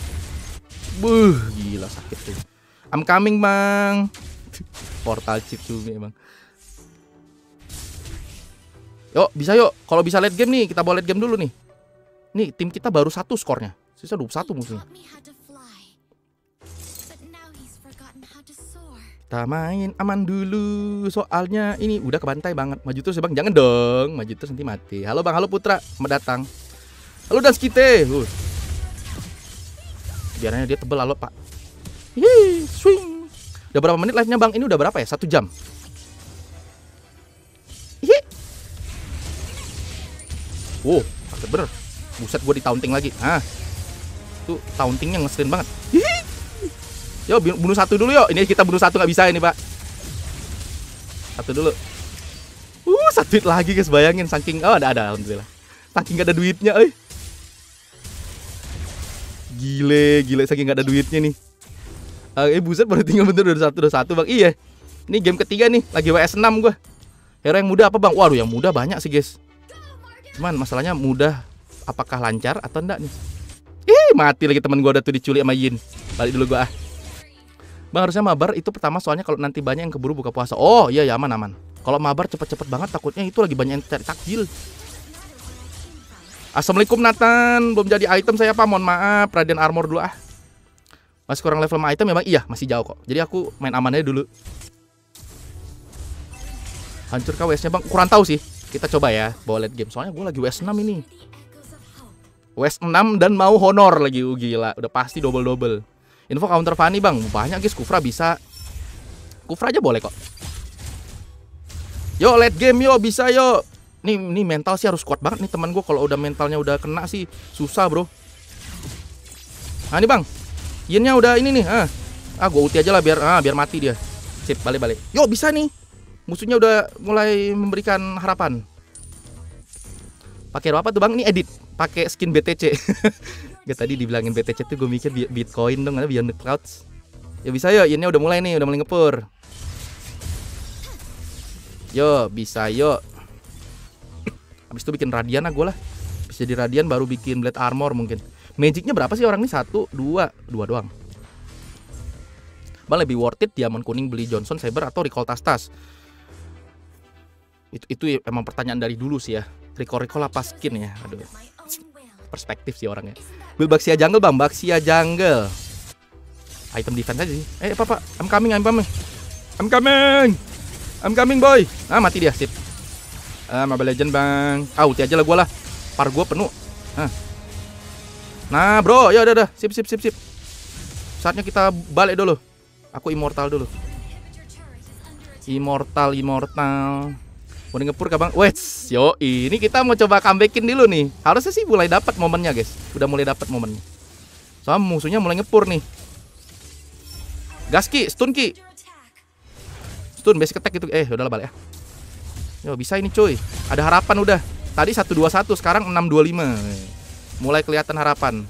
Gila sakit tuh. I'm coming Bang. Portal chip cumi emang. Yuk bisa yuk. Kalau bisa late game nih, kita bawa late game dulu nih. Nih tim kita baru 1 skornya. Sisa 21 musuhnya. Kita main aman dulu. Soalnya ini udah kebantai banget. Maju terus ya Bang. Jangan dong. Maju terus nanti mati. Halo Bang, halo Putra. Selamat datang. Halo Dans kita. Biarnya dia tebel halo Pak. Swing. Udah berapa menit live-nya Bang? Ini udah berapa ya? 1 jam. Sakit bener. Buset, gue di taunting lagi. Tuh tauntingnya ngeselin banget. Yo, bunuh 1 dulu yuk. Ini kita bunuh 1 nggak bisa ini Pak. 1 dulu. 1 hit lagi guys, bayangin saking ada alhamdulillah. Saking gak ada duitnya, Gile saking gak ada duitnya nih. Buset baru tinggal bentar udah satu bang. Iya. Ini game ketiga nih, lagi WS 6 gua. Hero yang muda apa bang? Waduh yang muda banyak sih guys. Cuman masalahnya mudah, apakah lancar atau enggak nih? Mati lagi teman gua udah tuh diculik sama Yin. Balik dulu gua Bang harusnya mabar itu pertama soalnya kalau nanti banyak yang keburu buka puasa. Oh iya ya aman. Kalau mabar cepet-cepet banget takutnya itu lagi banyak yang cari takjil. Assalamualaikum Nathan, belum jadi item saya Pak, mohon maaf. Radiant Armor dulu Masih kurang level sama item memang iya, masih jauh kok. Jadi aku main amannya dulu. Hancur kah WS-nya Bang? Kurang tahu sih. Kita coba ya, bawa late game. Soalnya gue lagi WS 6 ini. WS 6 dan mau honor lagi. Gila, udah pasti double. Info counter Fanny Bang, banyak guys. Kufra bisa. Kufra aja boleh kok. Yo late game yo, bisa yo. Nih mental sih harus kuat banget nih teman gue. Kalau udah mentalnya udah kena sih susah bro. Nah ini Bang, Yinnya udah ini nih. Gue ulti aja lah biar mati dia. Sip, balik. Yo bisa nih. Musuhnya udah mulai memberikan harapan. Pakai apa tuh Bang? Ini edit. Pakai skin BTC. Gak tadi dibilangin BTC tuh gue mikir Bitcoin dong, ada Beyond the Clouds. Ya bisa yo, Yinnya udah mulai nih, udah mulai ngepur. Yo, bisa yo. Habis itu bikin radian gue lah. Bisa jadi radian baru bikin blade armor mungkin. Magicnya berapa sih orang ini? 1, 2 doang. Bang lebih worth it diamond kuning beli Johnson Saber atau recall tas. Itu emang pertanyaan dari dulu sih ya. Recall apa skin ya? Aduh. Perspektif sih orangnya. Build Baxia Jungle Bang, Baxia Jungle. Item defense aja sih. Apa? I'm coming boy. Mati dia, sip. Mobile Legend Bang. Ulti aja lah gua lah. Par gua penuh. Nah, bro, ya udah. Sip. Saatnya kita balik dulu. Aku immortal dulu. Immortal. Mau ngepur kah Bang? Wes, yo ini kita mau coba comebackin dulu nih. Harusnya sih mulai dapat momennya guys. Udah mulai dapat momennya. Soalnya musuhnya mulai ngepur nih. Gas ki, stun ki. Stun basic attack gitu. Udahlah balik ya. Yo bisa ini cuy. Ada harapan udah. Tadi 121, sekarang 625. Mulai kelihatan harapan.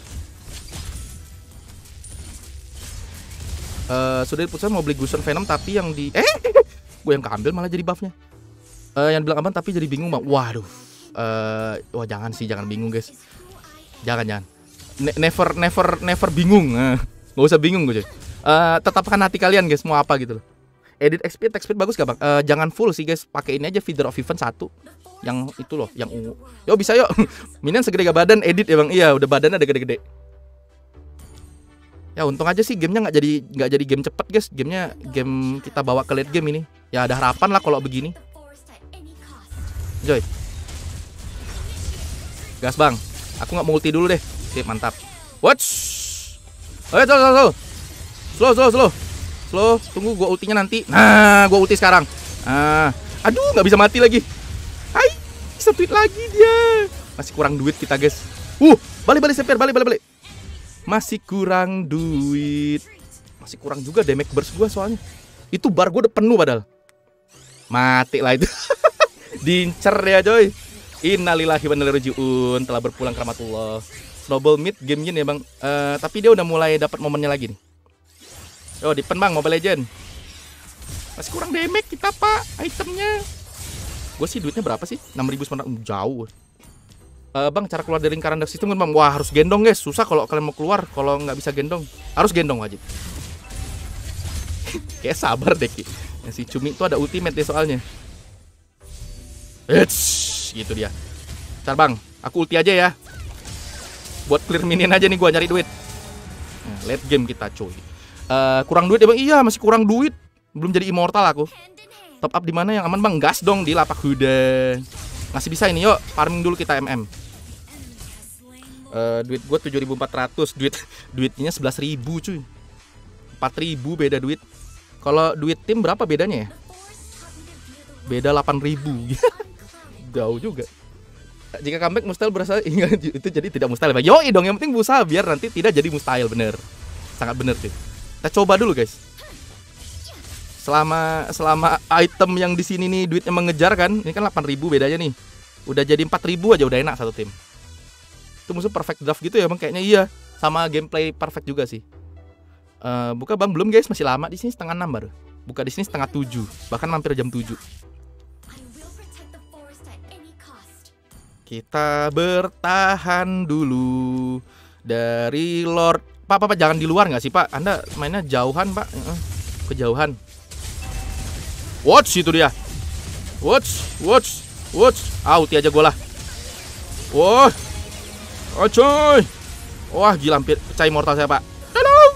Sudah diputuskan mau beli Gusion Venom tapi yang di gue yang keambil malah jadi buffnya. Yang bilang aman tapi jadi bingung Bang. Waduh. Wah jangan bingung guys. Jangan. Never bingung. Nggak usah bingung gue cuy. Tetapkan hati kalian guys mau apa gitu loh. Edit XP, text speed bagus gak Bang? Jangan full sih guys. Pakai ini aja Feeder of Event 1. Yang itu loh, yang ungu. Yo bisa yuk. Minion segede badan edit ya Bang. Iya, udah badannya ada gede-gede. Ya untung aja sih gamenya nggak jadi game cepet guys. Gamenya game kita bawa ke late game ini. Ya ada harapan lah kalau begini. Joy. Gas Bang. Aku nggak mau ulti dulu deh. Sip, mantap. Watch. Slow. Tunggu gua ultinya nanti. Nah, gua ulti sekarang. Aduh, nggak bisa mati lagi. Hai, bisa tweet lagi dia. Masih kurang duit kita guys. Balik Seper, balik. Masih kurang duit. Masih kurang juga damage burst gua soalnya. Itu bar gua udah penuh padahal. Mati lah itu. Dincer ya coy. Innalillahi wa inna ilaihi raji'un. Telah berpulang ke rahmatullah. Snowball mid gamenya ya Bang. Tapi dia udah mulai dapat momennya lagi nih. Yo dipen Bang Mobile Legend. Masih kurang damage kita Pak itemnya. Gue sih duitnya berapa sih? 6.900 jauh. Bang cara keluar dari lingkaran dark system kan Bang. Wah harus gendong guys. Susah kalau kalian mau keluar. Kalau nggak bisa gendong harus gendong wajib. Kayak sabar deh Ki. Si Cumi itu ada ultimate deh soalnya. Gitu dia. Ntar Bang, aku ulti aja ya. Buat clear minion aja nih gua nyari duit. Late game kita cuy. Kurang duit ya Bang? Iya masih kurang duit. Belum jadi immortal aku. Top up di mana yang aman Bang? Gas dong di lapak kuda. Masih bisa ini yuk. Farming dulu kita MM. Duit gua 7.400. Duitnya 11.000 cuy. 4.000 beda duit. Kalau duit tim berapa bedanya ya? Beda 8.000. Jauh juga. Jika comeback mustahil berasa itu jadi tidak mustahil. Yoi dong, yang penting berusaha biar nanti tidak jadi mustahil, bener. Sangat bener cuy. Kita coba dulu guys. Selama item yang di sini nih duitnya mengejar kan. Ini kan 8.000 bedanya nih. Udah jadi 4.000 aja udah enak satu tim. Itu musuh perfect draft gitu ya Bang kayaknya iya. sama gameplay perfect juga sih. Buka bang belum guys, masih lama di sini, setengah 6 baru. Buka di sini setengah 7, bahkan hampir jam 7. Kita bertahan dulu dari Lord. Pak, jangan di luar nggak sih Pak? Anda mainnya jauhan Pak, kejauhan. Watch itu dia. Watch. Ulti aja gue lah. Wah, coy. Wah gila, hampir pecah immortal saya Pak. Tolong.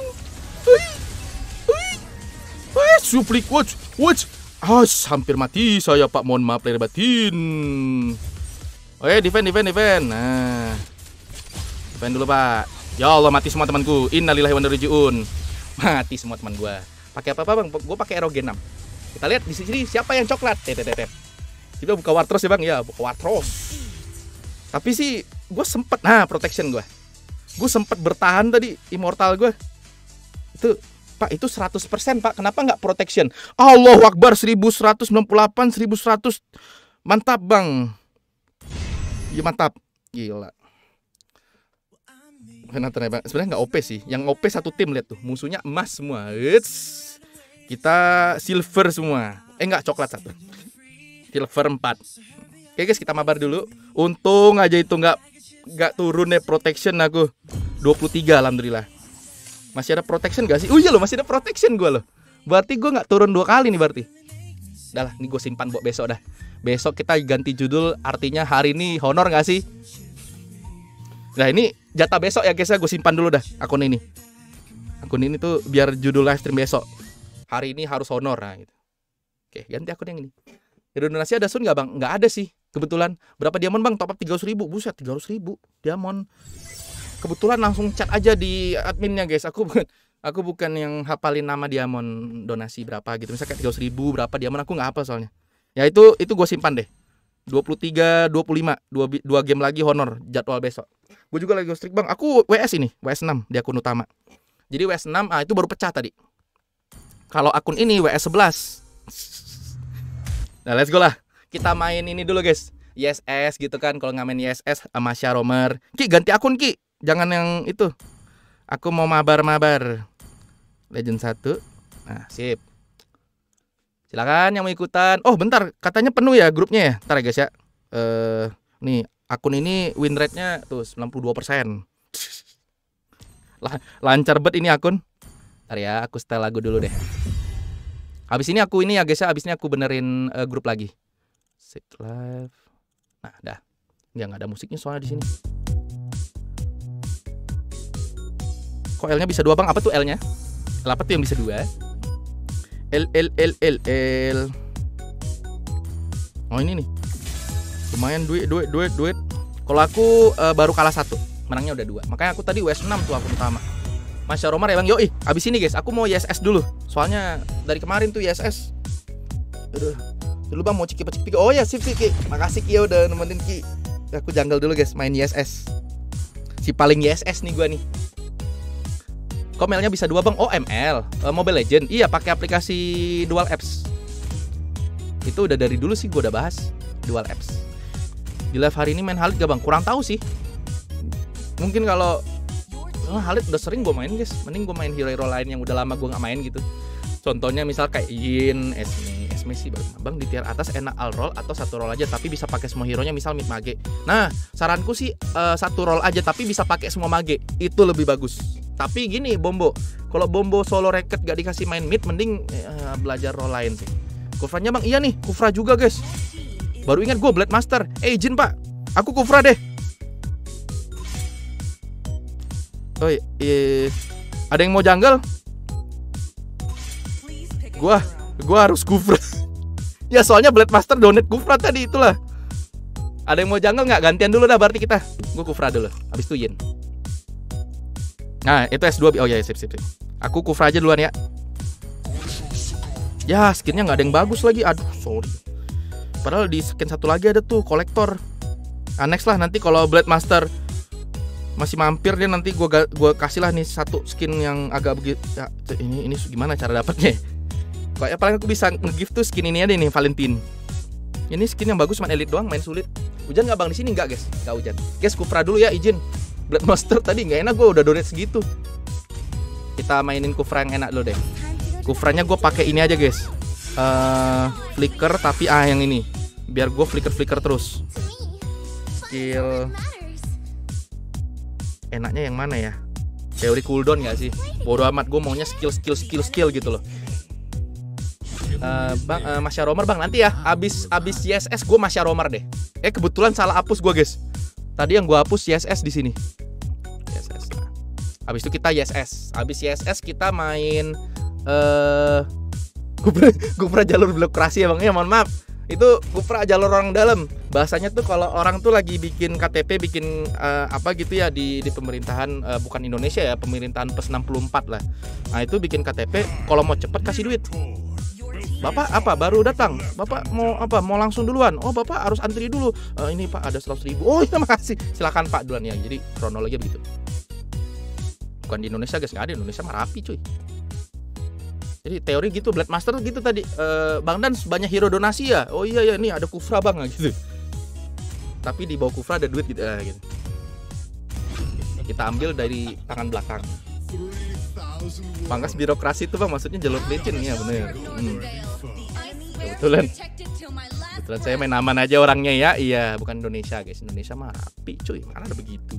Suplik watch. Hampir mati saya Pak. Mohon maaf lahir batin. Oke, defend. Nah, defend dulu Pak. Ya Allah, mati semua temanku. Innalillahi wa inna ilaihi raji'un. Mati semua teman gua. Pakai apa bang? Gua pakai Erogen 6. Kita lihat di sini siapa yang coklat. Kita buka Wartros ya bang. Ya, buka Wartros. Tapi sih gue sempet, protection gue sempet bertahan tadi immortal gue. Itu Pak, itu 100% Pak. Kenapa nggak protection? Allahu Akbar, 1198, 1100. Mantap bang. Iya mantap, gila. Sebenarnya nggak OP sih. Yang OP satu tim, lihat tuh, musuhnya emas semua. Kita silver semua. Enggak, coklat satu. Silver 4. Oke guys, kita mabar dulu. Untung aja itu nggak turun deh protection aku. 23 alhamdulillah. Masih ada protection gak sih? Oh iya loh, masih ada protection gue loh. Berarti gue nggak turun 2 kali nih berarti. Udah lah, ini gue simpan buat besok dah. Besok kita ganti judul, artinya hari ini honor gak sih? Nah ini jatah besok ya guys ya, gue simpan dulu dah akun ini. Akun ini tuh biar judul live stream besok. Hari ini harus honor, nah gitu. Oke, ganti akun yang ini. Donasi ada Sun gak bang? Nggak ada sih kebetulan. Berapa diamond bang? Top up 300.000. Buset, 300.000 diamond. Kebetulan langsung chat aja di adminnya guys. Aku bukan yang hafalin nama diamond donasi berapa gitu. Misalnya kayak 300.000 berapa diamond, aku nggak hafal soalnya. Ya itu gue simpan deh. 23, 25, 2 game lagi honor jadwal besok. Gue juga lagi streak bang. Aku WS ini, WS 6 di akun utama. Jadi WS 6, itu baru pecah tadi. Kalau akun ini WS 11. Nah let's go lah. Kita main ini dulu guys, ISS gitu kan. Kalau nggak main ISS sama Sharomer, Ki ganti akun Ki. Jangan yang itu. Aku mau mabar-mabar Legend 1. Nah sip. Silakan yang mau ikutan. Oh bentar, katanya penuh ya grupnya ya. Ntar ya guys ya. Nih akun ini win rate-nya tuh 92%. Lancar bet ini akun. Ntar ya, aku setel lagu dulu deh. Habis ini aku ini ya guys ya, habis ini aku benerin grup lagi. Sik live. Nah, dah. Ya nggak ada musiknya soalnya di sini. Kok L-nya bisa 2 bang? Apa tuh L-nya? L apa tuh yang bisa 2? L. Oh ini nih. Lumayan duit. Kalau aku baru kalah 1, menangnya udah 2. Makanya aku tadi WS 6 tuh akun utama. Masya Romar ya bang. Yoi, abis ini guys aku mau ISS dulu. Soalnya dari kemarin tuh ISS. Dulu bang mau ciki. Oh ya sip Ki. Makasih Ki ya udah nemenin Ki. Aku jungle dulu guys, main ISS. Si paling ISS nih gua nih. Kok ML-nya bisa 2 bang? Oh ML, Mobile Legend. Iya pakai aplikasi Dual Apps. Itu udah dari dulu sih gua udah bahas Dual Apps. Di live hari ini main Halid gak bang? Kurang tahu sih. Mungkin kalau Halid udah sering gue main guys. Mending gue main hero-hero lain yang udah lama gue gak main gitu. Contohnya misal kayak Yin, Esme sih bang di tier atas enak all roll atau 1 roll aja tapi bisa pakai semua hero nya, misal mid mage. Nah saranku sih 1 roll aja tapi bisa pakai semua mage, itu lebih bagus. Tapi gini Bombo, kalau Bombo solo ranked gak dikasih main mid, mending belajar roll lain sih. Kufranya bang, iya nih Kufra juga guys. Baru ingat gue Blade Master. Izin pak, aku Kufra deh. Oh iya. Ada yang mau jungle? Gua harus Kufra. Ya soalnya Blade Master donate Kufra tadi itulah. Ada yang mau jungle nggak? Gantian dulu dah berarti kita. Gue Kufra dulu. Habis itu Yin. Nah itu S2. Oh ya sip. Aku Kufra aja duluan ya. Ya skinnya nggak ada yang bagus lagi. Aduh sorry. Padahal di skin satu lagi ada tuh kolektor. Next lah nanti kalau Blade Master masih mampir dia, nanti gua kasih lah nih satu skin yang agak begitu ya, ini gimana cara dapatnya? Kayak paling aku bisa nge-gift tuh skin ini aja nih, Valentine. Ini skin yang bagus, main elite doang, main sulit. Hujan nggak bang di sini? Nggak guys, nggak hujan. Guys Kufra dulu ya, izin. Blade Master tadi nggak enak, gue udah donate segitu. Kita mainin Kufra yang enak dulu deh. Kufranya gue pakai ini aja guys, flicker tapi yang ini, biar gue flicker terus. Skill enaknya yang mana ya? Teori cooldown nggak sih? Bodoh amat, gue maunya skill gitu loh. Bang, Masya Romer bang, nanti ya abis CSS gue Masya Romer deh. Kebetulan salah hapus gue guys. Tadi yang gue hapus CSS di sini. CSS. Abis itu kita YSS. Abis CSS kita main Gupra jalur birokrasi ya bang. Ya mohon maaf, itu Gupra jalur orang dalam. Bahasanya tuh kalau orang tuh lagi bikin KTP, bikin apa gitu ya di pemerintahan, bukan Indonesia ya, pemerintahan plus 64 lah. Nah itu bikin KTP, kalau mau cepet kasih duit. Bapak apa baru datang? Bapak mau apa? Mau langsung duluan? Oh bapak harus antri dulu. Ini pak ada 100.000. Oh iya makasih. Silakan pak duluan ya. Jadi kronologi begitu. Bukan di Indonesia guys, nggak ada. Indonesia mah rapi cuy. Jadi teori gitu, Blade Master gitu tadi. Bang Dan banyak hero donasi ya? Oh iya ya, nih ada Kufra bang gitu. Tapi di bawah Kufra ada duit gitu. Gitu. Kita ambil dari tangan belakang. Pangkas birokrasi itu bang, maksudnya jalur licin ya bener. Kebetulan saya main aman aja orangnya ya. Iya, bukan Indonesia guys. Indonesia mah rapi cuy, mana ada begitu.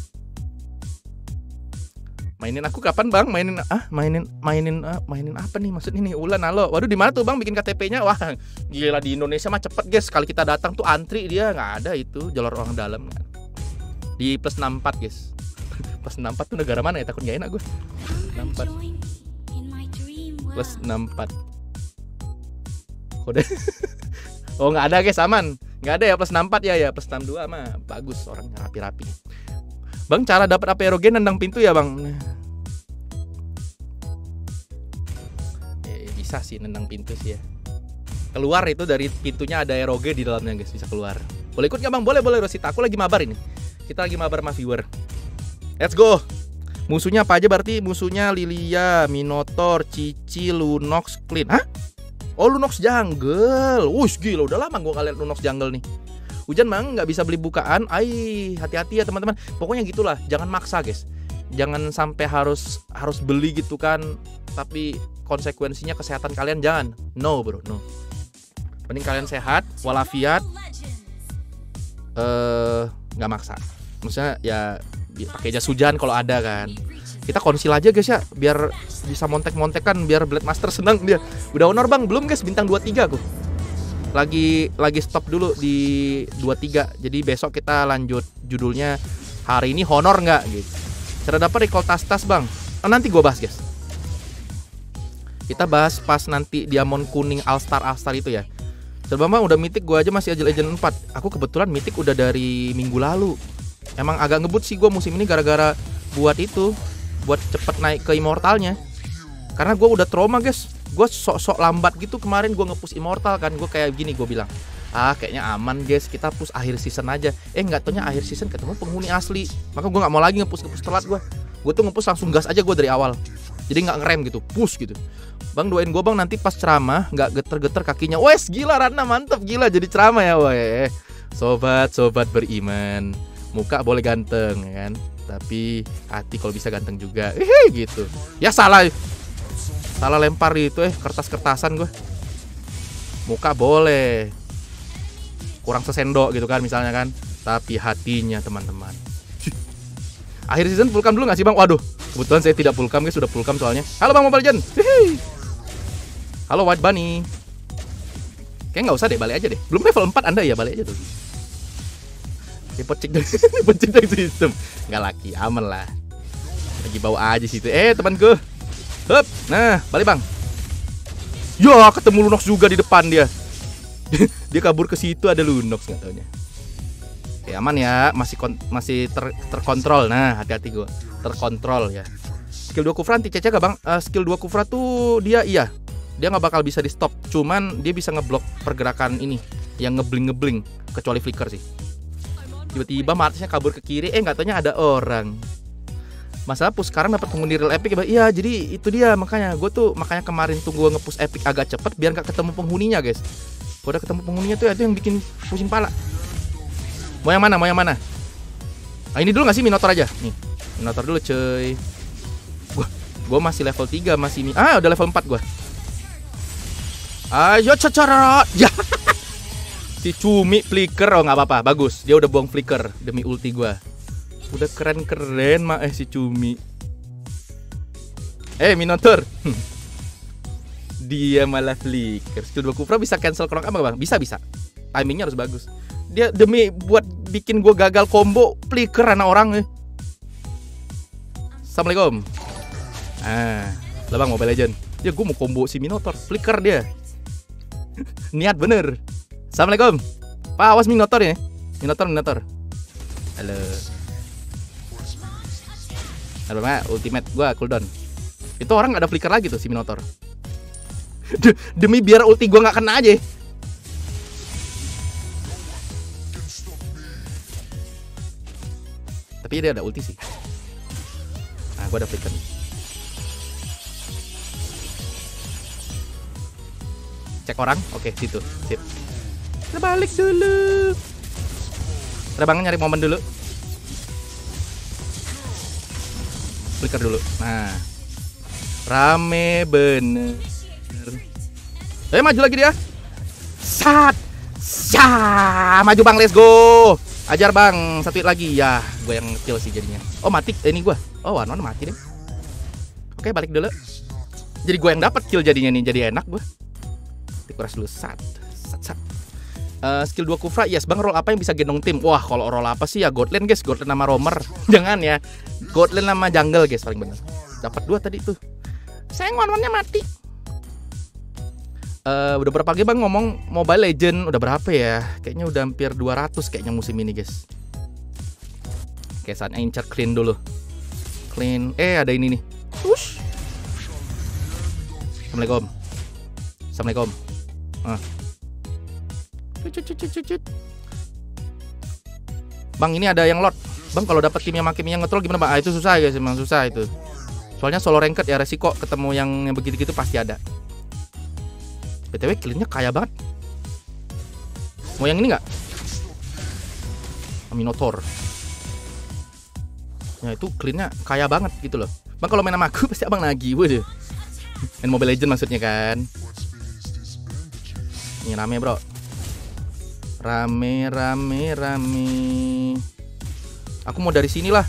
Mainin aku kapan bang? Mainin apa nih maksudnya nih? Ulan halo. Waduh di mana tuh bang bikin KTP-nya? Wah gila, di Indonesia mah cepet guys. Sekali kita datang tuh antri, dia nggak ada itu jalur orang dalam. Di plus 64 guys. Plus 64 tuh negara mana ya? Takut nggak enak gue. 64 plus 64 kode. Oh nggak ada guys, aman. Nggak ada ya plus 64 ya plus 62 mah bagus, orangnya rapi-rapi. Bang, cara dapat AP erogen nendang pintu ya bang? Bisa sih nendang pintu sih ya. Keluar itu dari pintunya ada eroge di dalamnya guys, bisa keluar. Boleh ikut nggak bang? Boleh Rosita. Aku lagi mabar ini. Kita lagi mabar sama viewer. Let's go. Musuhnya apa aja berarti? Musuhnya Lilia, Minotaur, Cici, Lunox, Clean. Hah? Oh Lunox Jungle. Gila udah lama gue ngeliat Lunox Jungle nih. Hujan bang, nggak bisa beli bukaan. Hati-hati ya teman-teman. Pokoknya gitulah, jangan maksa guys. Jangan sampai harus beli gitu kan. Tapi konsekuensinya kesehatan kalian jangan. No bro, no. Mending kalian sehat, walafiat. Nggak maksa. Maksudnya ya pakai jas hujan kalau ada kan. Kita konsil aja guys ya, biar bisa montek-montek kan, biar Blade Master senang dia. Udah honor bang? Belum guys, bintang 23 aku. Lagi stop dulu di 23. Jadi besok kita lanjut judulnya hari ini honor nggak gitu. Cara dapat recall tas bang. Nanti gue bahas guys. Kita bahas pas nanti diamond kuning All Star itu ya. Coba bang udah mythic, gue aja masih Legend 4. Aku kebetulan mythic udah dari minggu lalu. Emang agak ngebut sih gue musim ini gara-gara buat cepet naik ke immortalnya. Karena gue udah trauma guys. Gue sok-sok lambat gitu kemarin gue nge-push immortal kan. Gue kayak gini, gue bilang kayaknya aman guys, kita push akhir season aja. Nggak taunya akhir season ketemu penghuni asli. Maka gue nggak mau lagi nge-push telat gue. Gue tuh nge-push langsung gas aja gue dari awal. Jadi nggak ngerem gitu, push gitu. Bang doain gue bang nanti pas ceramah nggak geter-geter kakinya. Wes gila Ratna, mantep gila jadi ceramah ya weh. Sobat beriman, muka boleh ganteng ya kan, tapi hati kalau bisa ganteng juga. Gitu. Ya salah lempar itu kertas-kertasan gue. Muka boleh kurang sesendok gitu kan misalnya kan, tapi hatinya teman-teman. Akhir season full cam dulu nggak sih bang? Waduh, kebetulan saya tidak full cam guys, sudah full cam soalnya. Halo bang Mobile Legends. Halo White Bunny. Kayaknya nggak usah deh, balik aja deh. Belum level 4 Anda ya, balik aja tuh. Cek dari sistem. Nggak laki, aman lah. Lagi bawa aja situ. Temanku. Hup. Nah, balik bang. Ya, ketemu Lunox juga di depan dia. Dia kabur ke situ, ada Lunox nggak taunya. Aman ya, masih terkontrol. Nah, hati-hati gue. Terkontrol ya. Skill 2 Kufra anti CC gak bang? Skill 2 Kufra tuh dia nggak bakal bisa di stop. Cuman dia bisa ngeblok pergerakan ini yang ngebling kecuali flicker sih. Tiba-tiba Martisnya kabur ke kiri, nggak taunya ada orang. Masalah push sekarang dapat penghuni real epic ya. Iya, jadi itu dia makanya kemarin tuh gue nge-push epic agak cepet biar nggak ketemu penghuninya guys. Kalau udah ketemu penghuninya tuh itu yang bikin pusing pala. Mau yang mana? Ah, ini dulu nggak sih Minotaur aja? Nih, Minotaur dulu cuy. Gua masih level 3 masih udah level 4 gua. Ayo cacara. Ya. Si Cumi flicker, oh nggak apa-apa, bagus. Dia udah buang flicker demi ulti gua. Udah keren-keren si Cumi. Minotaur. Dia malah flicker. Skill 2 Kufra bisa cancel krok apa bang? Bisa. Timingnya harus bagus. Dia demi buat bikin gua gagal combo flicker anak orang. Assalamualaikum. Lah bang Mobile Legend. Ya gua mau combo si Minotaur, flicker dia. Niat bener. Assalamualaikum. Pak, awas Minotaur ya. Minotaur. Halo. Halo Pak, ultimate gua cooldown. Itu orang gak ada flicker lagi tuh si Minotaur. Demi biar ulti gua gak kena aja. Tapi dia ada ulti sih. Nah, gua ada flicker nih. Cek orang, oke situ, sip. Kita balik dulu. Terbangnya nyari momen dulu. Flicker dulu. Nah, rame bener. Maju lagi dia. Maju bang, let's go. Ajar bang, satu hit lagi ya. Gue yang kill sih jadinya. Oh mati, ini gue. Oh one mati deh. Oke balik dulu. Jadi gue yang dapat kill jadinya nih, jadi enak gue. Dikuras dulu skill 2 Kufra, yes bang. Roll apa yang bisa gendong tim? Wah kalau roll apa sih ya God Lane guys, God Lane sama Roamer. Jangan ya, God Lane sama Jungle guys paling bener. Dapat 2 tadi tuh. Sayang one-nya mati. Udah berapa lagi bang ngomong Mobile Legend? Udah berapa ya? Kayaknya udah hampir 200 kayaknya musim ini guys. Oke saatnya incer clean dulu. Clean, ada ini nih. Wush. Assalamualaikum. Bang ini ada yang lot. Bang kalau dapat kimia ngetrol gimana bang? Itu susah guys, emang susah itu. Soalnya solo ranked ya, resiko ketemu yang begitu-gitu pasti ada. BTW cleannya kaya banget. Mau yang ini nggak? Minotaur. Ya itu cleannya kaya banget gitu loh. Bang kalau main sama aku pasti abang nagih, waduh. Main Mobile Legend maksudnya kan. Ini rame bro. Rame. Aku mau dari sini lah.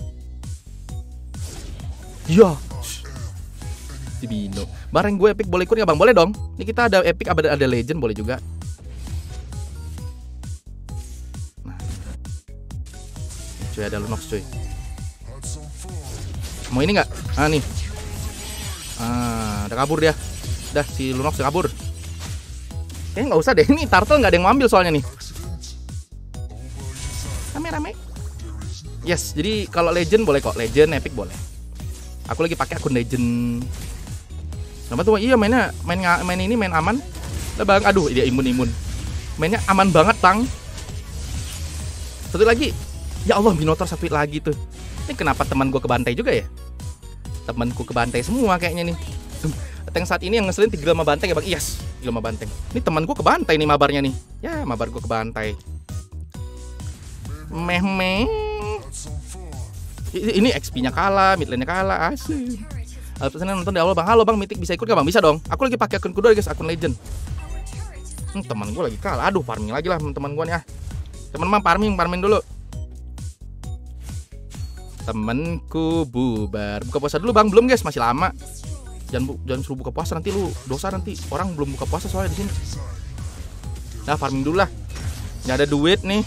Ya. Si Bino. Bareng gue epic boleh ikut nggak bang? Boleh dong. Ini kita ada epic, ada legend boleh juga. Nah. Cuy ada Lunox cuy. Mau ini nggak? Nih. Udah kabur dia. Udah si Lunox udah kabur. Kayaknya nggak usah deh. Ini turtle nggak ada yang mau ambil soalnya nih. Rame. Yes. Jadi kalau legend boleh kok. Legend, epic boleh. Aku lagi pakai akun legend. Kenapa tuh? Iya main aman. Lah bang, aduh dia imun. Mainnya aman banget bang. Satu lagi. Ya Allah Minotaur satu lagi tuh. Ini kenapa teman gue kebantai juga ya? Temanku kebantai semua kayaknya nih. Tank saat ini yang ngeselin 3 sama banteng ya bang. Yes, 3 sama banteng. Ini teman gue kebantai nih mabarnya nih. Ya mabar gue kebantai. Meh. Ini XP-nya kalah, mid lane-nya kalah, asik. Pesanan nonton di awal bang. Halo bang, Mythic bisa ikut gak bang? Bisa dong. Aku lagi pakai akun kedua guys, akun legend. Teman gue lagi kalah. Aduh, farming lagi lah teman gue nih ah. Teman-teman farming dulu. Temenku bubar. Buka puasa dulu bang, belum guys, masih lama. Jangan suruh buka puasa nanti lu dosa nanti. Orang belum buka puasa soalnya di sini. Nah, farming dulu lah. Nggak ada duit nih.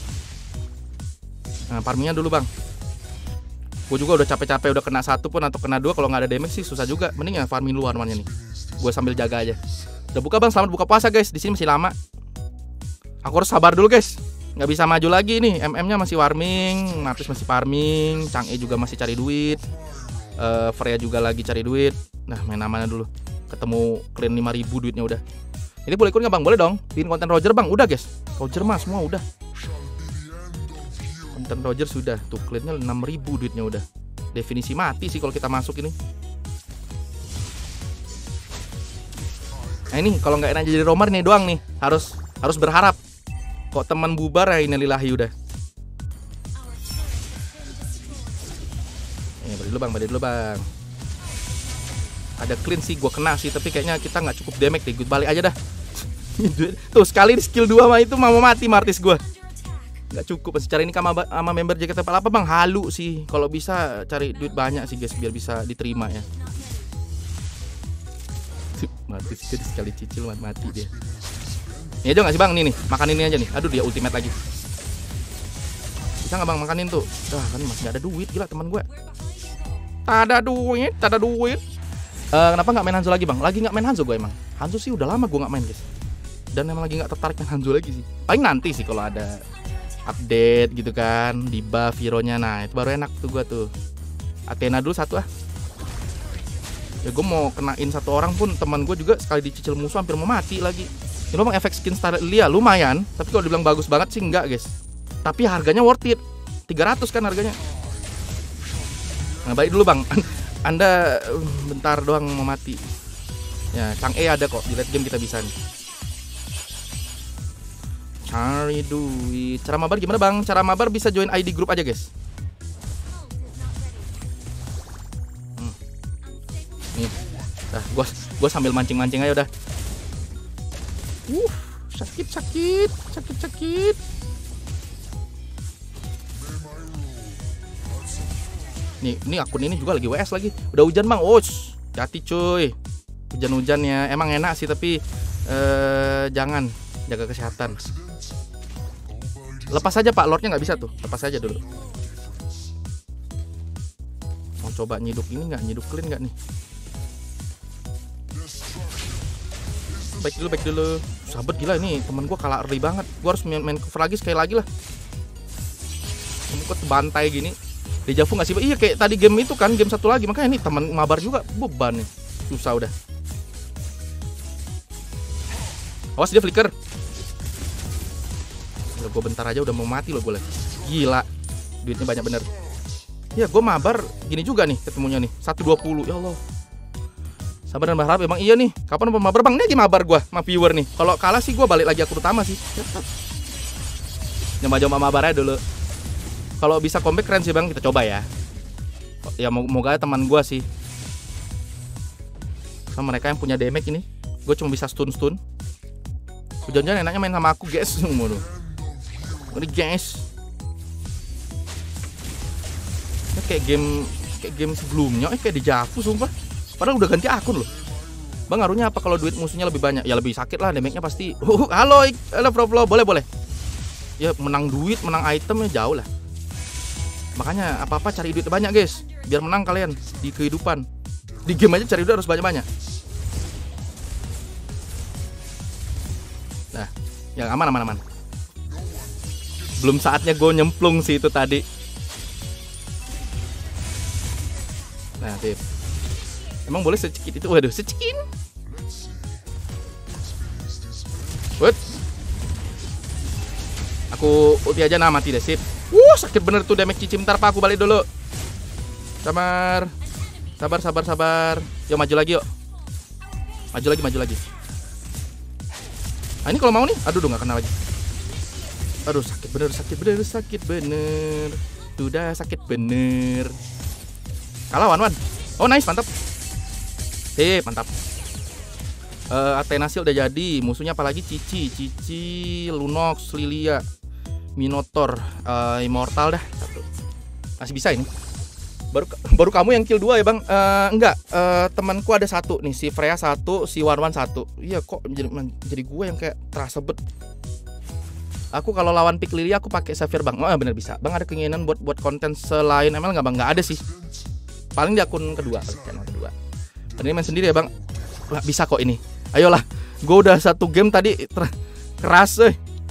Nah, farmingnya dulu bang. Gue juga udah capek-capek udah kena 1 pun atau kena 2 kalau nggak ada damage sih susah juga. Mending ya farming luar namanya nih. Gue sambil jaga aja. Udah buka bang, selamat buka puasa guys. Di sini masih lama. Aku harus sabar dulu guys. Nggak bisa maju lagi nih. MM-nya masih farming, Napis masih farming, Chang'e juga masih cari duit. Freya juga lagi cari duit. Nah main amannya dulu. Ketemu clean 5.000 duitnya udah. Ini boleh ikut nggak bang? Boleh dong. Bikin konten Roger bang. Udah guys. Roger mah semua udah. Konten Roger sudah. Tuh cleannya 6.000 duitnya udah. Definisi mati sih kalau kita masuk ini. Nah ini kalau nggak enak jadi roamer nih doang nih. Harus berharap. Kok teman bubar ya innalillahi udah. balik dulu bang. Ada clean sih, gue kena sih, tapi kayaknya kita nggak cukup damage deh. Gue balik aja dah. Tuh sekali skill 2 mah itu mau mati Martis gue. Nggak cukup. Masih cari ini sama member JKT48 bang. Halu sih. Kalau bisa cari duit banyak sih guys, biar bisa diterima ya. Martis jadi sekali cicil mati dia. Ini aja nggak sih bang? Nih makan ini aja nih. Aduh dia ultimate lagi. Bisa nggak bang makanin tuh? Kan masih nggak ada duit, gila teman gue. Tak ada duit. Kenapa nggak main Hanzo lagi bang? Lagi nggak main Hanzo gue emang. Hanzo sih udah lama gue nggak main guys. Dan emang lagi nggak tertarik main Hanzo lagi sih. Paling nanti sih kalau ada update gitu kan, di buff hero-nya. Nah itu baru enak tuh gue tuh. Athena dulu satu ah. Ya gue mau kenain satu orang pun teman gue juga sekali dicicil musuh hampir mau mati lagi. Ini bang efek skin Starlight Lily lumayan. Tapi kalau dibilang bagus banget sih enggak guys. Tapi harganya worth it. 300 kan harganya. Nah baik dulu bang. Anda bentar doang mau mati. Ya, Chang'e ada kok di late game kita bisa nih. Cari duit. Cara mabar gimana bang? Cara mabar bisa join ID group aja guys. Nih, dah gua sambil mancing-mancing aja udah. Sakit. Nih akun ini juga lagi WS lagi. Udah hujan bang, hati cuy. Hujan-hujan ya, emang enak sih tapi jangan, jaga kesehatan. Lepas aja pak, lordnya nggak bisa tuh, lepas aja dulu. Mau coba nyiduk ini nggak, nyiduk clean nggak nih? Baik dulu. Sahabat gila ini, temen gue kalah early banget. Gue harus main cover lagi sekali lagi lah. Kamu kok bantai gini. Dejavu nggak sih? Iya kayak tadi game itu kan, game satu lagi. Makanya ini teman mabar juga beban nih. Susah udah. Awas dia flicker. Gue bentar aja udah mau mati loh gue lagi. Gila. Duitnya banyak bener. Ya gue mabar gini juga nih ketemunya nih. 120 ya Allah. Sabar dan berharap emang iya nih. Kapan mau mabar bang? Ini lagi mabar gue sama viewer nih. Kalau kalah sih gue balik lagi akun utama sih. Nyoba-nyoba mabar aja dulu. Kalau bisa comeback keren sih bang, kita coba ya. Ya moga teman gue sih. Sama mereka yang punya damage ini, gue cuma bisa stun. Hujan-hujan enaknya main sama aku guys. Ini guys. Ini kayak game sebelumnya, kayak Dejavu sumpah. Padahal udah ganti akun loh. Bang ngaruhnya apa kalau duit musuhnya lebih banyak? Ya lebih sakit lah, damage-nya pasti. Halo Pro, boleh. Ya menang duit, menang itemnya jauh lah. Makanya apa-apa cari duit banyak guys, biar menang kalian di kehidupan. Di game aja cari duit harus banyak-banyak. Nah, yang aman. Belum saatnya gue nyemplung sih itu tadi. Nah, Tip. Emang boleh secikit itu? Waduh, secikin. What? Aku ulti aja, nah mati deh, sip. Sakit bener tuh damage Cici. Bentar pak, aku balik dulu. Sabar. Yuk maju lagi yuk. Maju lagi. Nah ini kalau mau nih, aduh gak kena lagi. Aduh sakit bener. Sudah sakit bener. Kalah Wan. Oh nice, mantap. Mantap. Athena Shield udah jadi. Musuhnya apalagi Cici, Lunox, Lilia, Minotaur, Immortal dah. Satu. Masih bisa ini. Baru kamu yang kill 2 ya bang? Enggak, temanku ada satu nih, si Freya satu, si Wanwan satu. Iya kok jadi gue yang kayak terasa bet. Aku kalau lawan pick Lilia aku pakai Sapphire bang. Oh bener bisa. Bang ada keinginan buat konten selain ML nggak bang? Nggak ada sih. Paling di akun kedua, channel kedua. Ini main sendiri ya bang? Nggak bisa kok ini. Ayolah, gue udah satu game tadi keras.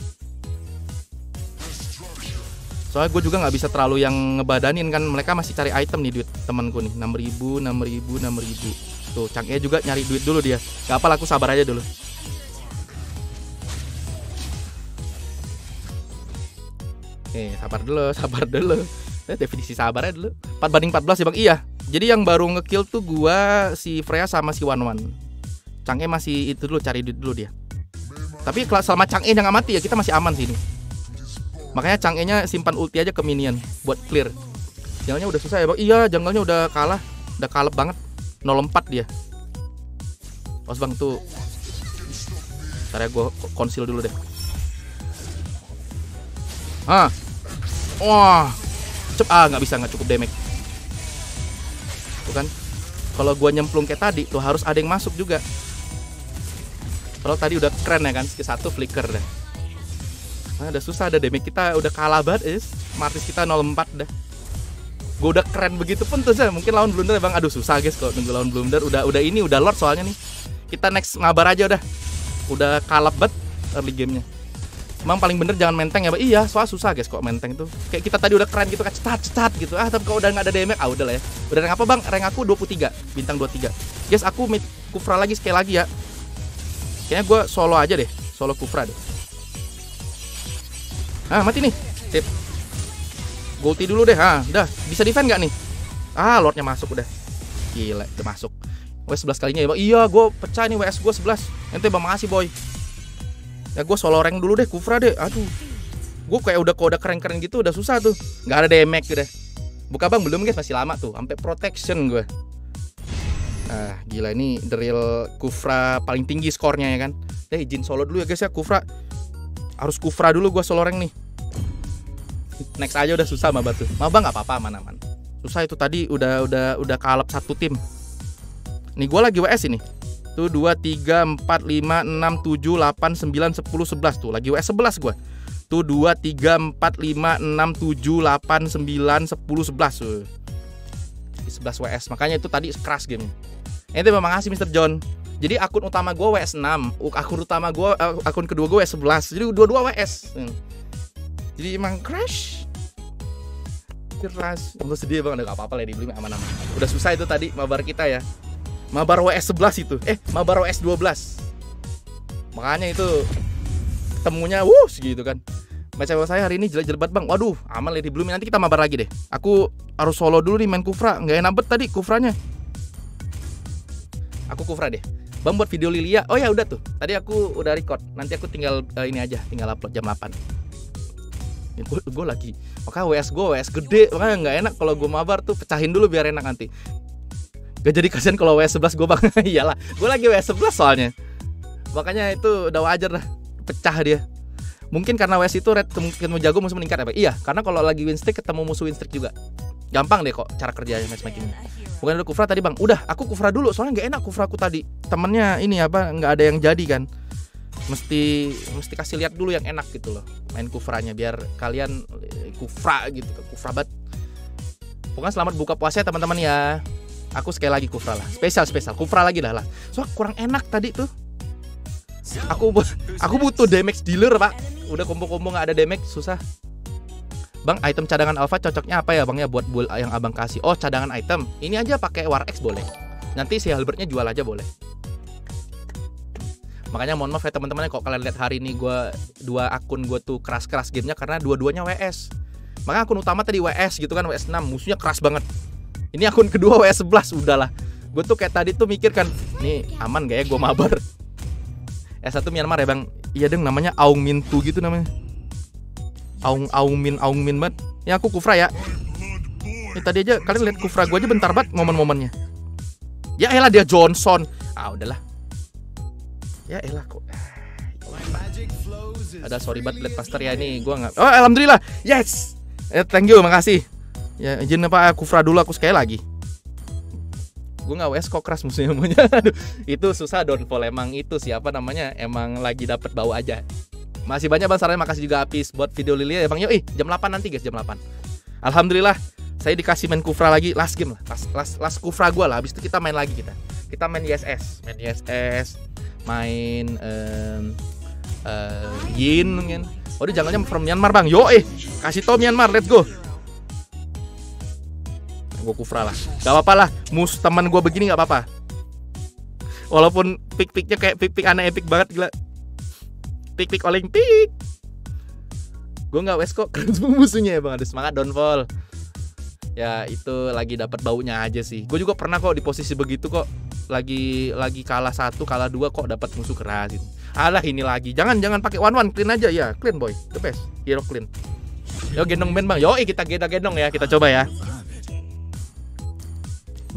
Soalnya gue juga nggak bisa terlalu yang ngebadanin kan, mereka masih cari item nih duit temanku nih 6.000. Tuh Chang'e juga nyari duit dulu dia. Gak apa, aku sabar aja dulu. Sabar dulu. Definisi sabar aja dulu. 4-14 ya bang. Iya. Jadi yang baru ngekill tuh gua, si Freya sama si Wanwan. Chang'e masih itu dulu, cari duit dulu dia. Tapi selama Chang'e yang nggak mati ya kita masih aman sini. Makanya Chang'e-nya simpan ulti aja ke minion buat clear. Jungle-nya udah susah ya bang. Iya, jungle-nya udah kalah. Udah kalep banget. 0-4 dia. Os bang tuh. Ntar ya gue konsil dulu deh. Wah. Nggak bisa, nggak cukup damage. Tuh kan. Kalau gue nyemplung kayak tadi tuh harus ada yang masuk juga. Kalau tadi udah keren ya kan, skill 1 flicker dah. Nah, udah susah, ada damage kita udah kalah banget, Martis kita 04 dah. Gue udah keren begitu pun tuh saya mungkin lawan blunder ya bang. Aduh susah guys kalau nunggu lawan blunder. Udah ini udah lord soalnya nih. Kita next ngabar aja udah. Udah kalah banget early gamenya. Emang paling bener jangan menteng ya bang. Iya soalnya susah guys kok menteng tuh. Kayak kita tadi udah keren gitu kan, cetat gitu. Tapi kalau udah nggak ada damage, udah lah ya. Udah rank apa bang? Rank aku 23, bintang 23. Guys aku mid Kufra lagi sekali lagi ya. Kayaknya gue solo aja deh, solo Kufra deh. Mati nih. Tip. Gue ulti dulu deh. Udah bisa defend nggak nih? Lordnya masuk udah. Gila, udah masuk. WS 11 kalinya ya bang. Iya, gue pecah nih WS gue 11. Ente bang makasih boy. Ya gue solo rank dulu deh Kufra deh. Aduh. Gue kayak udah keren-keren gitu udah susah tuh. Nggak ada damage udah. Buka bang belum guys, masih lama tuh. Sampai protection gue. Gila ini the real Kufra paling tinggi skornya ya kan. Izin solo dulu ya guys ya Kufra. Harus Kufra dulu gue solo rank nih. Next aja udah susah Maba tuh. Maba nggak apa-apa aman-aman. Susah itu tadi udah kalap satu tim. Nih gue lagi WS ini. Tuh 2, 3, 4, 5, 6, 7, 8, 9, 10, 11 tuh. Lagi WS 11 gue. Tuh 2, 3, 4, 5, 6, 7, 8, 9, 10, 11 tuh. 11 WS. Makanya itu tadi keras game. Ente memang ngasih Mr. John. Jadi akun utama gue WS 6, akun kedua gue WS 11. Jadi dua-dua WS. Jadi emang crash. Keras. Untuk sedih bang, gak apa-apa lah dibeli aman-aman. Udah susah itu tadi mabar kita ya. Mabar WS 11 itu. Mabar WS 12. Makanya itu ketemunya segitu kan. Match saya hari ini jelek-jelek banget bang. Waduh, aman Lady Bloom. Nanti kita mabar lagi deh. Aku harus solo dulu nih main Kufra. Nggak enak banget tadi Kufranya. Aku Kufra deh. Bang buat video Lilia. Oh ya udah tuh. Tadi aku udah record. Nanti aku tinggal ini aja. Tinggal upload jam 8. Gue lagi. Makanya WS gede. Makanya nggak enak kalau gue mabar tuh. Pecahin dulu biar enak nanti. Gak jadi kasihan kalau WS 11 gue bang. Iyalah. Gue lagi WS 11 soalnya. Makanya itu udah wajar lah. Pecah dia. Mungkin karena WS itu red kemungkinan mau jago musuh meningkat ya Pak? Iya, karena kalau lagi win streak ketemu musuh win streak juga. Gampang deh kok cara kerjanya matchmakingnya. Bukan ada Kufra tadi bang. Udah, aku Kufra dulu soalnya nggak enak Kufra aku tadi. Temennya ini apa nggak ada yang jadi kan. Mesti kasih lihat dulu yang enak gitu loh. Main Kufranya biar kalian Kufra gitu, Kufra banget. Pokoknya selamat buka puasa ya teman-teman ya. Aku sekali lagi Kufra lah. Spesial Kufra lagi lah. Soalnya kurang enak tadi tuh. Aku butuh damage dealer pak. Udah combo-combo nggak ada damage susah. Bang, item cadangan alpha cocoknya apa ya bang ya buat build yang abang kasih? Oh cadangan item. Ini aja pakai War X boleh. Nanti si Halbertnya jual aja boleh. Makanya mohon maaf ya teman-teman kok kalian lihat hari ini dua akun gue tuh keras-keras gamenya karena dua-duanya WS. Makanya akun utama tadi WS gitu kan WS 6 musuhnya keras banget. Ini akun kedua WS 11 udahlah. Gue tuh kayak tadi tuh mikir kan, nih aman gak ya gue mabar? S1 Myanmar ya bang. Iya deng namanya Aung Min Tu gitu namanya. Aung Min banget. Ya aku Kufra ya. Ini tadi aja kalian lihat Kufra gue aja bentar banget momen-momennya. Ya elah dia Johnson. Udahlah. Ya elah kok. Ada sorry banget Blade Master ya ini gue nggak. Oh alhamdulillah. Yes. Thank you makasih. Ya izin apa Kufra dulu aku sekali lagi. Gue nggak WS kok keras musuhnya semuanya. Aduh, itu susah downfall emang itu siapa namanya emang lagi dapet bau aja. Masih banyak bang sarannya, makasih juga Apis buat video Lilia ya bang. Yoi jam 8 nanti guys, jam 8. Alhamdulillah saya dikasih main Kufra lagi, last game lah, last Kufra gue lah. Habis itu kita main lagi kita main ISS, main Yin mungkin. Waduh jangannya from Myanmar bang. Kasih tau Myanmar, let's go. Gue Kufra lah, gak apa-apa lah. Teman gue begini gak apa-apa. Walaupun pick-picknya kayak pick-pick aneh epic banget gila. Pick Olympic. Gue nggak wes kok keren semua musuhnya ya bang. Ada semangat downfall. Ya itu lagi dapat baunya aja sih. Gue juga pernah kok di posisi begitu kok. Lagi kalah 1, kalah 2 kok dapat musuh keras gitu. Alah ini lagi. Jangan pakai one clean aja ya. Clean boy, the best. Hero clean. Yo gendong band bang. Yo kita gendong ya. Kita coba ya.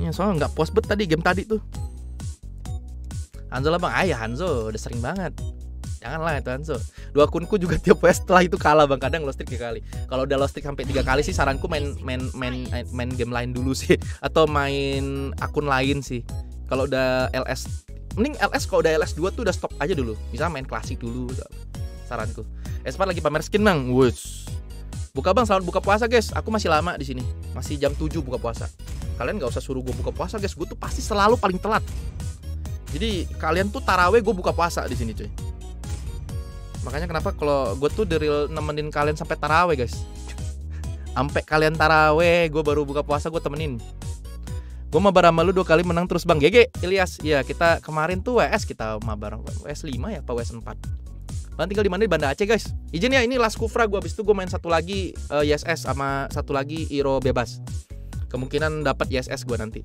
Ya, soalnya nggak puas bet tadi game tadi tuh. Hanzo lah bang, ya Hanzo udah sering banget. Janganlah itu Hanzo. 2 akunku juga tiap PS setelah itu kalah bang. Kadang lost streak 3 kali. Kalau udah lost streak sampai 3 kali sih saranku main game lain dulu sih. Atau main akun lain sih. Kalau udah LS, mending LS kalau udah LS 2 tuh udah stop aja dulu. Misalnya main klasik dulu. Saranku. Espat lagi pamer skin bang. Wush. Buka bang, selamat buka puasa guys. Aku masih lama di sini. Masih jam 7 buka puasa. Kalian gak usah suruh gue buka puasa guys. Gue tuh pasti selalu paling telat. Jadi kalian tuh taraweh gue buka puasa di sini cuy. Makanya kenapa kalau gue tuh the real nemenin kalian sampai taraweh guys. Sampai kalian taraweh gue baru buka puasa gue temenin. Gue mabar sama lu 2 kali menang terus bang. GG Ilyas. Ya kita kemarin tuh WS kita mabar WS 5 ya apa WS 4. Kalian tinggal di mana di Banda Aceh guys. Izin ya ini last kufra gue. Abis itu gue main satu lagi ISS sama satu lagi Iro bebas. Kemungkinan dapat ISS gue nanti.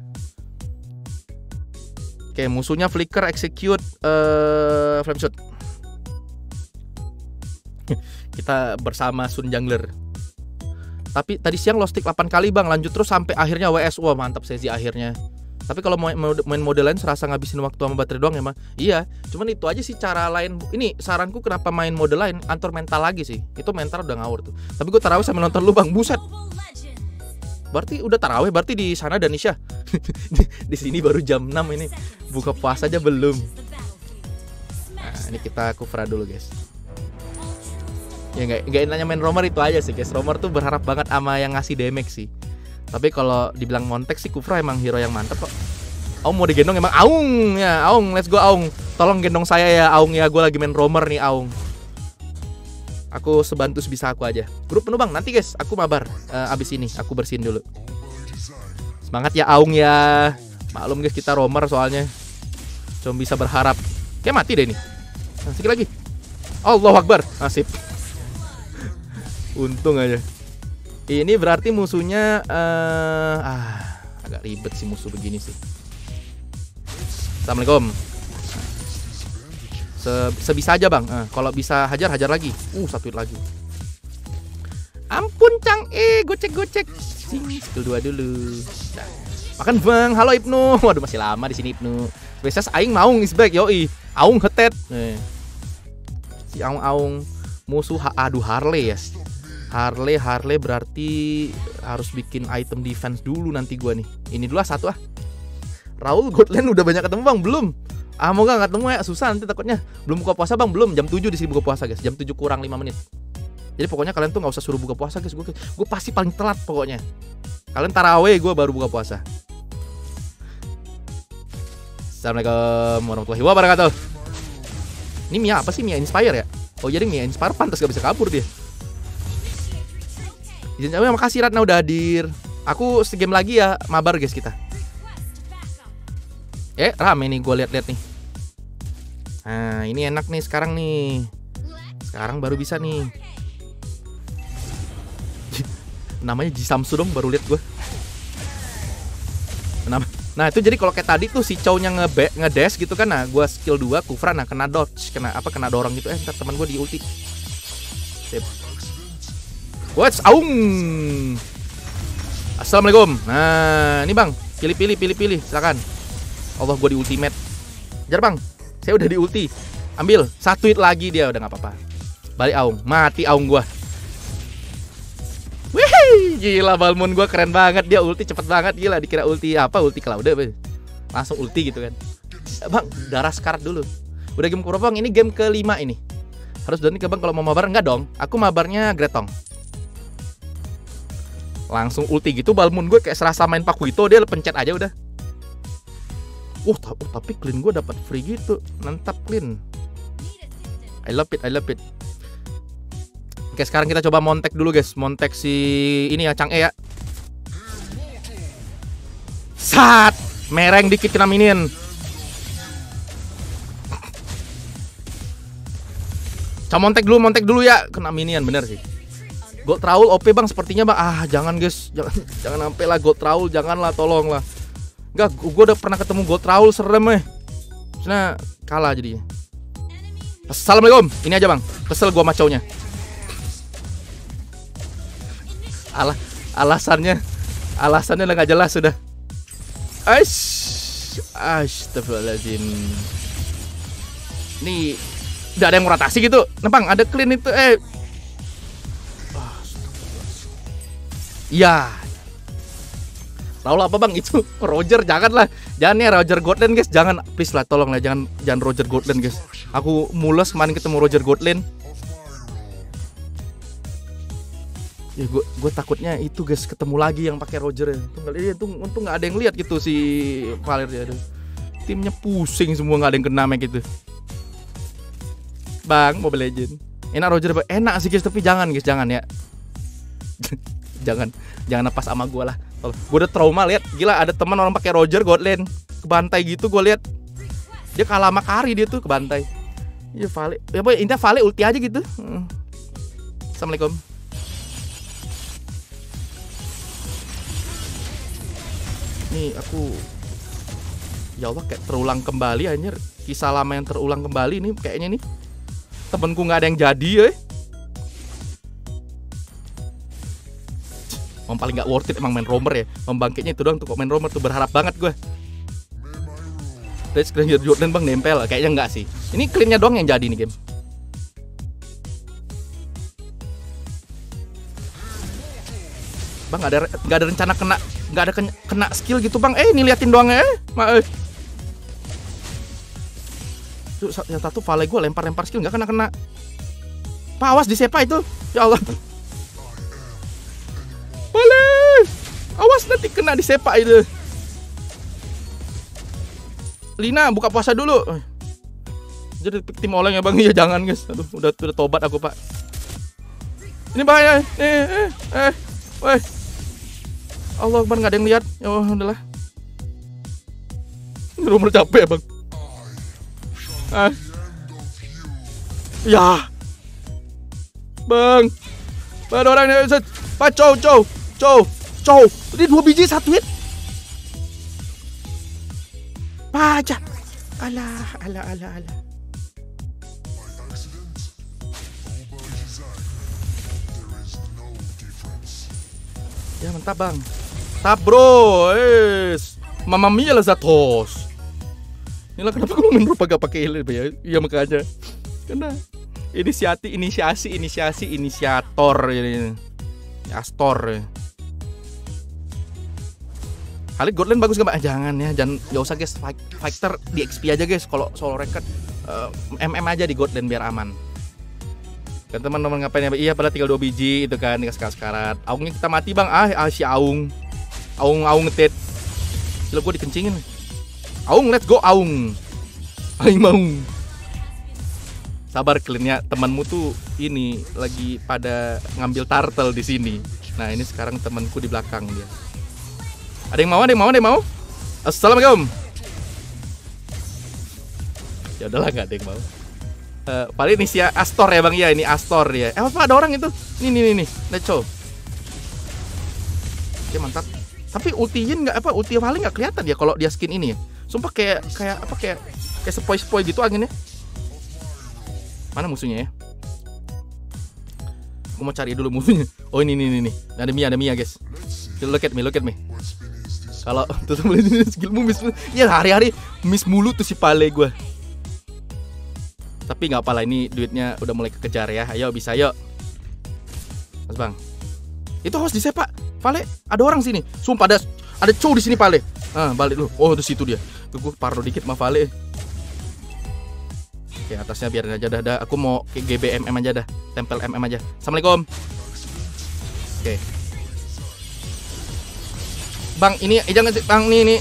Oke, musuhnya flicker execute flame shot. Kita bersama Sun Jungler. Tapi tadi siang lost stick 8 kali bang, lanjut terus sampai akhirnya WS. Wah mantap sesi akhirnya. Tapi kalau main mode lain serasa ngabisin waktu sama baterai doang emang. Iya, cuman itu aja sih cara lain. Ini saranku kenapa main mode lain, atur mental lagi sih. Itu mental udah ngawur tuh. Tapi gue tarawih sambil nonton lu bang, buset. Berarti udah tarawih, berarti di sana Danisha. Di sini baru jam 6 ini. Buka puasa aja belum. Nah, ini kita kufra dulu, guys. Ya enggak enaknya main romer itu aja sih, guys. Romer tuh berharap banget sama yang ngasih damage sih. Tapi kalau dibilang montek sih kufra emang hero yang mantep kok. Aung mau digendong emang Aung ya, Aung, let's go Aung. Tolong gendong saya ya Aung ya, gue lagi main romer nih Aung. Aku sebantu sebisa aku aja. Grup penuh bang, nanti guys aku mabar abis ini, aku bersihin dulu. Semangat ya Aung ya. Maklum guys kita romer soalnya. Cuma bisa berharap. Kayak mati deh ini. Nah, sedikit lagi. Allahu Akbar, nasib. Untung aja. Ini berarti musuhnya agak ribet sih musuh begini sih. Assalamualaikum. Sebisa aja bang. Kalau bisa hajar lagi. Satu hit lagi. Ampun Cang, gocek. Skill 2 dulu. Nah, makan bang. Halo Ibnu. Waduh masih lama di sini Ibnu. Spesies aing Aung is back yoi. Aung hetet. Si Aung musuh aduh Harley ya. Harley berarti harus bikin item defense dulu nanti gua nih. Ini dulu satu ah. Raul Godland udah banyak ketemu bang belum? Moga nggak ketemu ya, susah nanti takutnya. Belum buka puasa bang, belum. Jam 7 di sini buka puasa guys. Jam 7 kurang 5 menit. Jadi pokoknya kalian tuh nggak usah suruh buka puasa guys. Gue pasti paling telat pokoknya. Kalian taraweh, gue baru buka puasa. Assalamualaikum warahmatullahi wabarakatuh. Ini Mia apa sih? Mia Inspire ya? Oh jadi Mia Inspire pantas gak bisa kabur dia. Izin saya makasih Ratna udah hadir. Aku segame lagi ya, mabar guys kita. Rame nih gue lihat-lihat nih. Nah ini enak nih sekarang nih. Sekarang baru bisa nih. Namanya Jisamsu dong baru lihat gue. Nah itu jadi kalau kayak tadi tuh si Chow-nya ngedash gitu kan. Nah gue skill 2 kufra, nah kena dodge, kena dorong gitu. Ntar teman gue di ulti. Sip. What's Aung. Assalamualaikum. Nah ini bang, pilih silakan. Allah gue di ultimate. Jar bang, saya udah di ulti. Ambil, satu hit lagi dia udah gak apa-apa. Balik Aung, mati Aung gue. Wih, gila Balmon gue keren banget. Dia ulti cepet banget, gila. Dikira ulti apa, ulti Cloud. Langsung ulti gitu kan. Bang, darah sekarat dulu. Udah game berapa bang? Ini game kelima ini. Harus udah nih ke bang kalau mau mabar. Enggak dong, aku mabarnya Gretong. Langsung ulti gitu, Balmon gue kayak serasa main Pakuito. Dia pencet aja udah. Tapi clean gue dapat free gitu. Mantap clean. I love it. Oke, sekarang kita coba montek dulu guys. Montek si ini ya, Chang E ya. Sat, mereng dikit kena minion. Coba montek dulu ya, kena minion bener sih. Gold Raul OP bang sepertinya bang. Jangan guys, jangan sampai lah Gold Raul, janganlah tolong lah. Enggak, gue udah pernah ketemu Gold Raul serem Nah, kalah jadinya. Assalamualaikum. Ini aja bang, kesel gue macaunya. Alasannya udah gak jelas sudah. Astagfirullahaladzim. Nih, udah ada yang rotasi gitu. Bang, ada clean itu. Ya. Tahu lah apa bang itu Roger, janganlah. Jangan ya Roger Godland guys. Jangan, please lah, tolong lah. Jangan Roger Godland guys. Aku mules kemarin ketemu Roger Godland. Ya gue takutnya itu guys, ketemu lagi yang pakai Roger ya. Untung nggak ada yang lihat gitu si Valir ya. Timnya pusing semua, nggak ada yang kena kayak gitu. Bang, Mobile Legend enak Roger, enak sih guys, tapi jangan guys, jangan ya. jangan lepas sama gue lah. Gue udah trauma lihat, gila ada teman orang pakai Roger Godland kebantai gitu, gue lihat dia kalah sama Kari, dia tuh kebantai. Ya Vale, ya boy, intinya Vale ulti aja gitu. Assalamualaikum. Nih aku, ya Allah, kayak terulang kembali anjir, kisah lama yang terulang kembali nih kayaknya nih. Temenku nggak ada yang jadi ya. Emang paling nggak worth it emang main roamer ya. Membangkitnya itu doang tuh kok main roamer tuh, berharap banget gue. Terus clean Jordan bang nempel, kayaknya enggak sih. Ini cleannya doang yang jadi nih game. Bang nggak ada rencana kena skill gitu bang. Ini liatin doang ya. Tuh yang satu Vale gue lempar skill nggak kena. Pak awas di sepa itu. Ya Allah. Vale, awas nanti kena di sepa itu. Lina buka puasa dulu. Jadi tim oleng ya bang. Iya jangan guys. Aduh udah tobat aku pak. Ini bahaya. Weh. Allah bang nggak ada yang lihat. Ya udahlah. Ini rumah capek bang. Ya bang, ada orang yang Pak cow. Ini 2 biji 1 hit. Aja. Alah. Ya mantap bang. Tap bro. Mamma mia Lazatos. Inilah kenapa gue main rupa gak pakai healer ya? Iya makanya. Karena inisiator ini. Astor. Kali Godland bagus gak, Mbak? Jangan usah guys. Fighter di XP aja guys. Kalau solo ranked MM aja di Godland biar aman. Kan teman-teman ngapain ya? Iya pada tinggal 2 biji itu kan, dikasih sekarat. Aungnya kita mati bang. Si Aung ngetit. Gila gue dikencingin. Aung, let's go Aung. Aing mau. Sabar cleannya, temanmu tuh ini lagi pada ngambil turtle di sini. Nah ini sekarang temanku di belakang dia. Ada yang mau? Assalamualaikum. Ya udahlah nggak ada yang mau. Paling ini si Astor ya bang ya, ini Astor ya. Apa ada orang itu? Nih, let's go. Oke mantap. Tapi ultiin nggak ulti paling nggak kelihatan ya kalau dia skin ini ya. Sumpah kayak sepoi-sepoi gitu anginnya. Mana musuhnya ya? Aku mau cari dulu musuhnya. Oh ini. Ada Mia guys. Look at me. Kalau tuh skillmu miss. Ya hari-hari miss mulu tuh si Vale gue. Tapi nggak apa lah, ini duitnya udah mulai kekejar ya. Ayo bisa yuk. Mas bang. Itu harus disepak. Vale, ada orang sini. Sumpah ada cow di sini Vale. Balik dulu. Oh, di situ dia. Gue parno dikit sama Vale. Oke, atasnya biarin aja dah. Aku mau ke GBMM aja dah. Tempel MM aja. Assalamualaikum. Oke. Bang, ini jangan bang nih.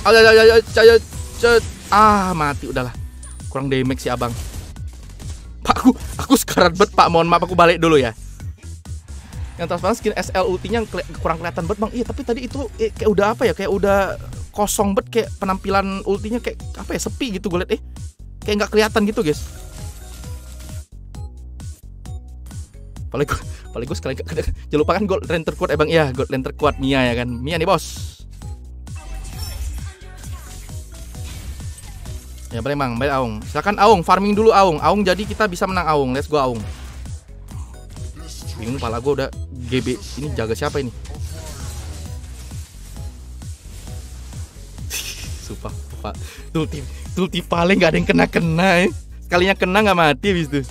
Mati udahlah. Kurang damage si abang. Pak, aku sekarat bet Pak. Mohon maaf aku balik dulu ya. Yang transparan skin SL ultinya kurang kelihatan bet bang. Iya tapi tadi itu kayak udah apa ya? Kayak udah kosong bet, kayak penampilan ultinya kayak apa ya, sepi gitu gue liat. Kayak nggak kelihatan gitu guys. Paling gue sekali jangan lupa kan gold lane terkuat bang. Iya gold lane terkuat Mia ya kan. Mia nih bos. Ya boleh bang, baik Aung. Silakan Aung, farming dulu Aung. Aung jadi kita bisa menang Aung. Let's go Aung. Bingung pala gue udah GB. Ini jaga siapa ini? sumpah Pak. Ulti paling nggak ada yang kena ya. Sekalinya kena nggak mati habis itu.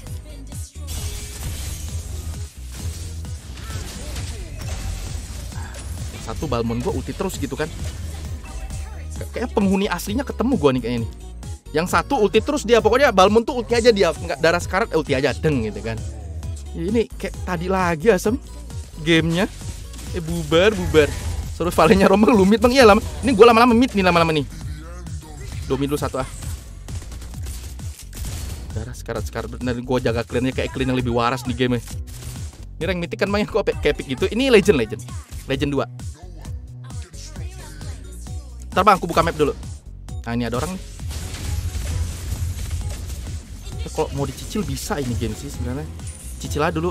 Satu Balmond gue ulti terus gitu kan. Kayak penghuni aslinya ketemu gue nih kayaknya nih. Yang satu ulti terus dia, pokoknya Balmond tuh ulti aja dia, nggak darah sekarat ulti aja deng gitu kan. Ini kayak tadi lagi asem gamenya. Bubar. Terus Valenya Rombeng lu mid bang, iya lama. Ini gue lama-lama mid nih lama-lama nih. Domin dulu satu ah. Darah sekarat bener, gue jaga cleannya kayak clean yang lebih waras di game. Ini rank mythic kan bang, kok kayak epic gitu. Ini legend 2. Ntar bang, aku buka map dulu. Nah ini ada orang nih. Kalau mau dicicil bisa ini game sih sebenarnya. Cicil aja dulu.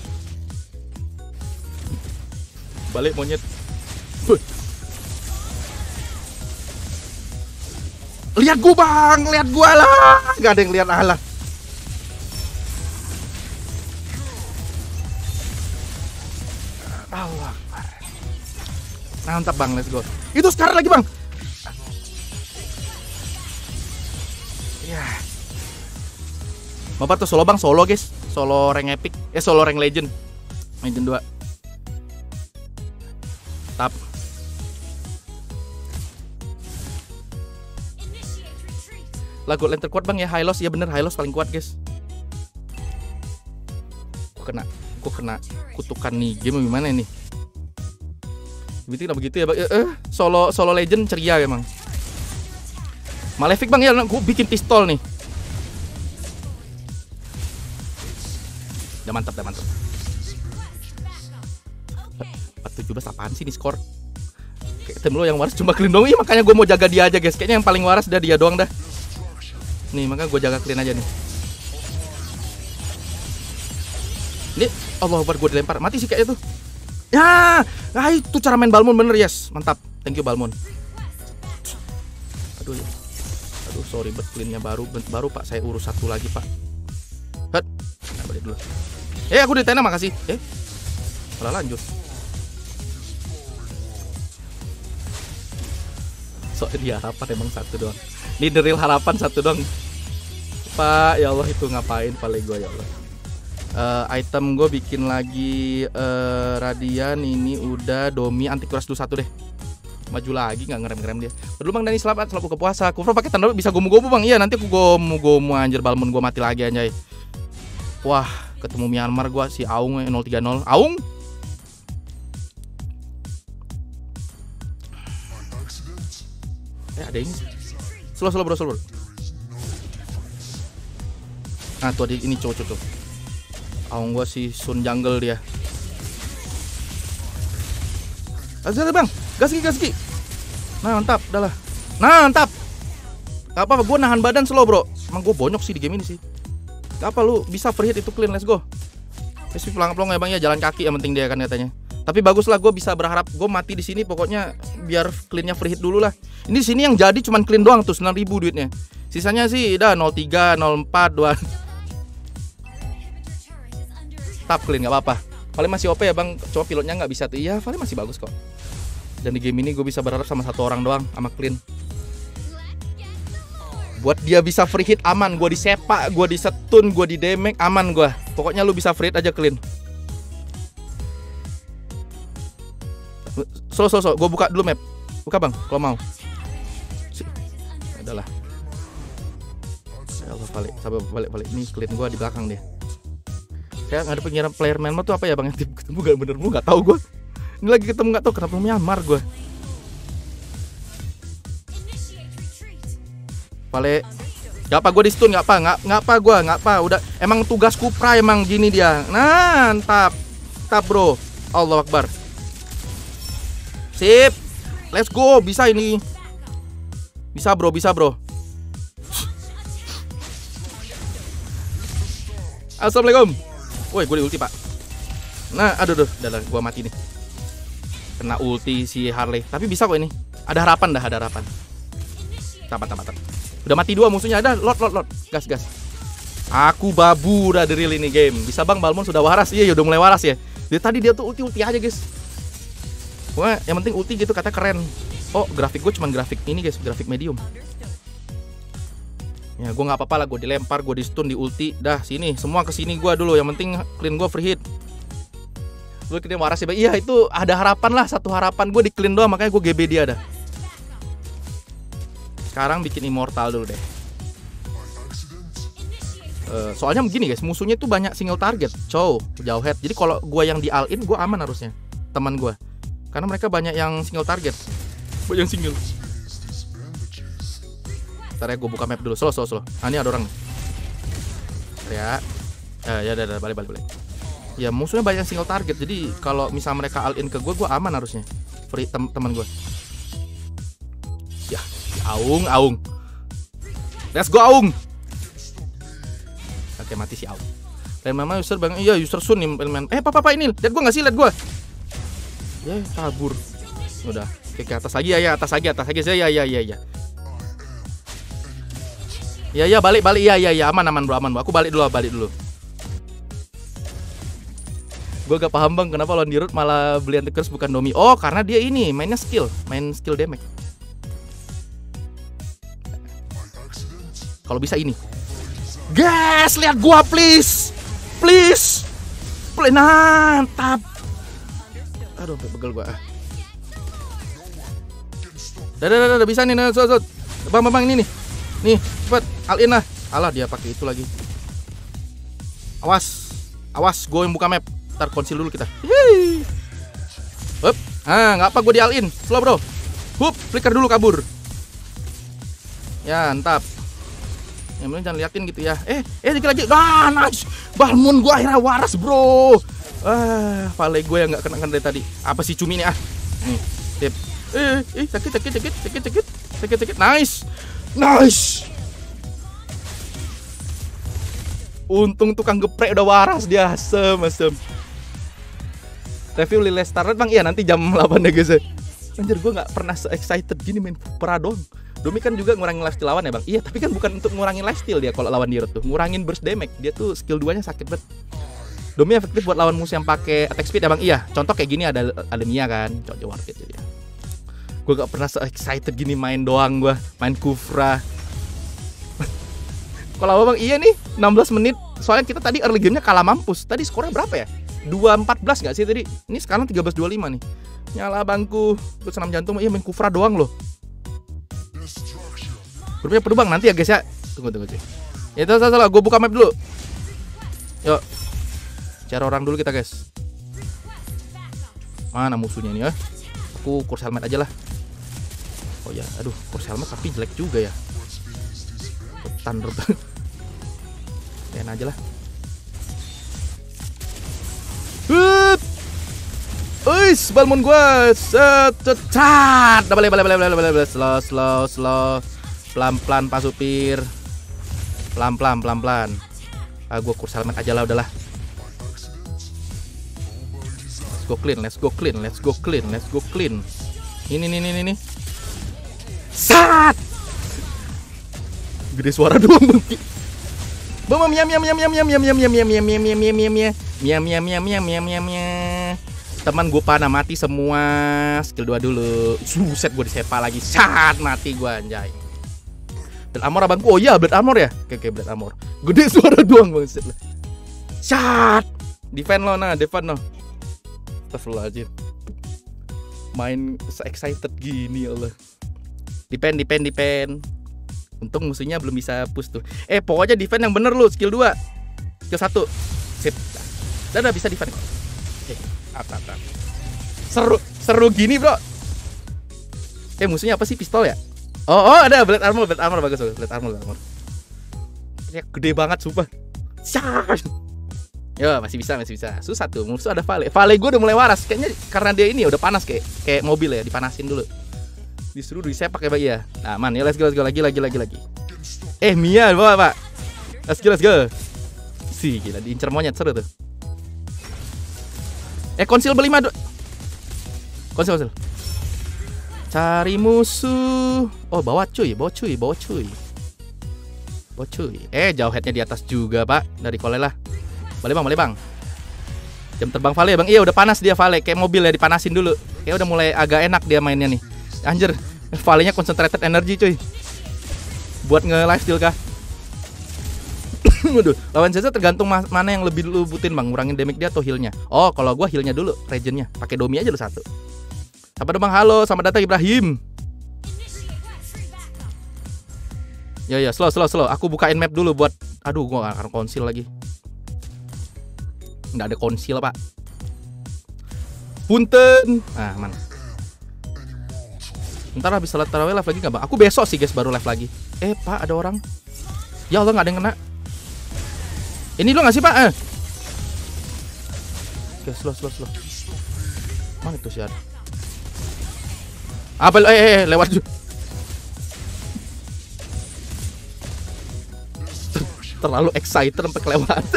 Balik monyet. Lihat gua bang, lihat gua lah. Gak ada yang lihat Allah. Allah. Mantap bang, let's go. Itu sekarang lagi bang. Ya. Bapak tuh solo bang, solo guys. Solo rank epic, solo rank legend. Legend 2. Tap. Lagu lane terkuat bang ya, Hylos ya bener, Hylos paling kuat guys. Gue kena kutukan nih game gimana nih? Begitu ya bang. Solo legend ceria emang. Malefic bang ya, gue bikin pistol nih. Udah mantap. 17 apaan sih nih skor? Kayak tim lo yang waras cuma clean doang. Iya makanya gue mau jaga dia aja guys. Kayaknya yang paling waras udah dia doang dah. Nih makanya gue jaga clean aja nih. Ini Allah Akbar, gue dilempar. Mati sih kayaknya tuh. Ya, nah itu cara main Balmond bener, yes. Mantap. Thank you Balmond. Aduh sorry bet cleannya baru Pak. Saya urus satu lagi Pak. Nah, balik dulu. Aku ditena makasih. Malah lanjut. Soalnya harapan emang satu doang. Ini the real harapan satu doang. Pak, ya Allah itu ngapain paling gue ya Allah. Item gue bikin lagi Radian ini udah Domi anti kuras dulu satu deh. Maju lagi nggak ngerem dia. Dulu bang Dani selamat buka puasa. Kufro pakai tanda bisa gomu-gomu bang. Iya nanti aku gomu anjir Balmond gue mati lagi anjay. Wah, ketemu Myanmar gua si Aung 030. Aung. Ada ini. Slow bro. Nah, tuh ini cowok. Aung gua si Sun Jungle dia. Azal bang, gas ki. Nah, mantap, udahlah. Nah, mantap. Gak apa-apa, gua nahan badan slow bro. Emang gua bonyok sih di game ini sih. Apa lu bisa free hit itu clean, let's go. SP pelong-pelong ya bang ya, jalan kaki yang penting dia kan katanya. Tapi bagus lah, gue bisa berharap gue mati di sini pokoknya biar cleannya free hit dulu lah. Ini di sini yang jadi cuman clean doang tuh 9.000 duitnya. Sisanya sih udah 03, 04, 2. Tap clean nggak apa-apa. Paling masih OP ya bang, cuma pilotnya nggak bisa tuh. Iya, paling masih bagus kok. Dan di game ini gue bisa berharap sama satu orang doang sama clean. Buat dia bisa free hit aman, gue disepak, gue disetun, gue di damage aman gue. Pokoknya lu bisa free hit aja clean. So, gue buka dulu map. Buka bang, kalau mau. Adalah. Ya Allah, balik. Ini clean gue di belakang dia. Kayak nggak ada pengira player Myanmar tuh apa ya bang? Ketemu gak bener, gue nggak tahu gue. Ini lagi ketemu nggak tahu kenapa Myanmar gue. Pale, gak apa gue di stun nggak apa, udah emang tugas Kupra emang gini dia. Nah, tap bro, Allah Akbar. Sip, let's go, bisa ini, bisa bro. Assalamualaikum. Woi, gue di ulti pak. Nah, aduh, udah gue mati nih. Kena ulti si Harley, tapi bisa kok ini. Ada harapan. Tap. Udah mati 2 musuhnya, ada lot. Gas. Aku babu udah dari ini game. Bisa bang, Balmond sudah waras. Iya, udah mulai waras ya. Dari tadi dia tuh ulti aja guys. Pokoknya yang penting ulti gitu kata keren. Oh, grafik gue cuman grafik ini guys, grafik medium. Ya gue nggak apa-apa lah, gue dilempar, gue di stun, di ulti. Dah sini, semua ke sini gue dulu. Yang penting clean gue free hit. Gue kena waras ya. Iya itu ada harapan lah, satu harapan gue di clean doang, makanya gue GB dia dah. Sekarang bikin immortal dulu deh. Soalnya begini guys, musuhnya tuh banyak single target, jauh head. Jadi kalau gue yang di all in, gue aman harusnya. Teman gue, karena mereka banyak yang single target. Gue yang single. Ntar ya gue buka map dulu. Slow. Nah ini ada orang nih. Ya udah balik. Ya musuhnya banyak single target. Jadi kalau misal mereka all in ke gue aman harusnya. Free teman gue. Ya Aung. Let's go Aung. Oke mati si Aung. Dan mama user bang, iya user Sun nih elemen. Papa ini, lihat gue nggak sih, lihat gue. Ya kabur. Udah, ke atas lagi ya, atas lagi ya. Ya balik ya aman bro. Aku balik dulu. Gue gak paham bang, kenapa lawan Dirut malah beli anti curse bukan Domi. Oh karena dia ini main skill damage. Kalau bisa ini. Guys, lihat gua please. Mantap. Aduh, pegel gua. Udah bisa nih, Bang ini nih. Nih, cepet, all-in lah. Alah, dia pakai itu lagi. Awas, gua yang buka map. Ntar konsil dulu kita. Hup. Nggak apa gua di all-in. Slow, bro. Hup, flicker dulu kabur. Ya, mantap. Yang penting jangan liatin gitu ya. Dikit lagi. Nice. Balmon gua akhirnya waras, bro. Vale gue yang nggak kena dari tadi. Apa sih cumi nih Nih, tip. Sakit. Nice. Untung tukang geprek udah waras dia. Asem. Review Lile Starlet bang. Iya nanti jam 8 deh guys. Anjir gue nggak pernah se-excited gini main Pradong. Domi kan juga ngurangin lifesteal lawan ya bang. Iya tapi kan bukan untuk ngurangin lifesteal dia kalau lawan Dirut tuh. Ngurangin burst damage. Dia tuh skill 2-nya sakit banget. Domi efektif buat lawan musuh yang pakai attack speed ya bang. Iya contoh kayak gini ada Mia kan. Cocok worth it dia. Gue gak pernah se-excited gini main doang gue. Main Kufra. Kalau bang iya nih 16 menit. Soalnya kita tadi early game-nya kalah mampus. Tadi skornya berapa ya? 2-14 gak sih tadi? Ini sekarang 13-25 nih. Nyala bangku. Terus senam jantung. Iya main Kufra doang loh. Grupnya penuh bang nanti ya guys ya. Tunggu cuy. Ya itu salah. Gue buka map dulu. Yuk. Cari orang dulu kita guys. Mana musuhnya nih ya? Aku kursi helmet aja lah. Oh ya, aduh kursi helmet tapi jelek juga ya. Thunder. Kayak aja lah. Balmon gua. Set. Balik. Slow. Pelan-pelan Pak Supir. Pelan-pelan. Gua kursi helmet aja lah udahlah. Let's go clean. Ini. Sat. Gede suara doang bang. Teman gue panah mati semua. Skill 2 dulu. Set gue disepa lagi. Sat mati gue anjay. Blood armor abangku. Oh iya blood armor ya. Oke blood armor. Gede suara doang bang. Sat. Defend lo nah. Astagfirullahaladzim. Main se-excited gini ya Allah. Defend. Untung musuhnya belum bisa push tuh. Pokoknya defend yang bener lu. Skill 2 Skill 1 Sip. Udah bisa defend. Up. Seru gini bro. Musuhnya apa sih? Pistol ya? Oh ada blade armor bagus. Blade armor. Ya gede banget sumpah. Yo masih bisa. Susah tuh. Musuh ada Vale gue udah mulai waras. Kayaknya karena dia ini udah panas kayak mobil ya. Dipanasin dulu. Disuruh disepak pakai bagi ya. Nah man ya let's go lagi. Mia bawa pak. Let's go. Sih gila diincer monyet seru tuh. Konsil beli madu. Konsil. Cari musuh. Oh bawa cuy. Jauh headnya di atas juga pak. Dari Vale lah. Boleh bang. Jam terbang Vale ya bang. Iya udah panas dia Vale. Kayak mobil ya dipanasin dulu. Kayak udah mulai agak enak dia mainnya nih. Anjir, Valley-nya concentrated energy cuy. Buat nge-lifesteal kah? Waduh, lawan Zaza tergantung mana yang lebih lu butuhin bang, ngurangin damage dia atau healnya. Oh, kalau gua healnya dulu, regionnya. Pakai Domi aja lu satu. Apa dong bang? Halo, selamat datang Ibrahim. Ya, slow. Aku bukain map dulu buat. Aduh, gua gak akan konsil lagi. Nggak ada konsil pak. Punten. Ah, mana? Ntar habis salat tarawih live lagi nggak bang? Aku besok sih guys baru live lagi. Pak ada orang. Ya Allah nggak ada yang kena. Ini lo nggak sih pak? Oke, slow. Mana itu sih ada? Apa? Lewat. Terlalu excited sampai kelewatan.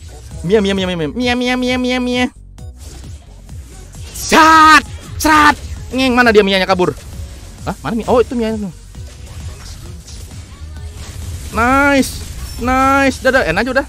Mia. Sat. Ngeng, mana dia Mianya kabur? Hah? Mana Mia? Oh, itu Mia itu. Nice. Udah, enak aja udah.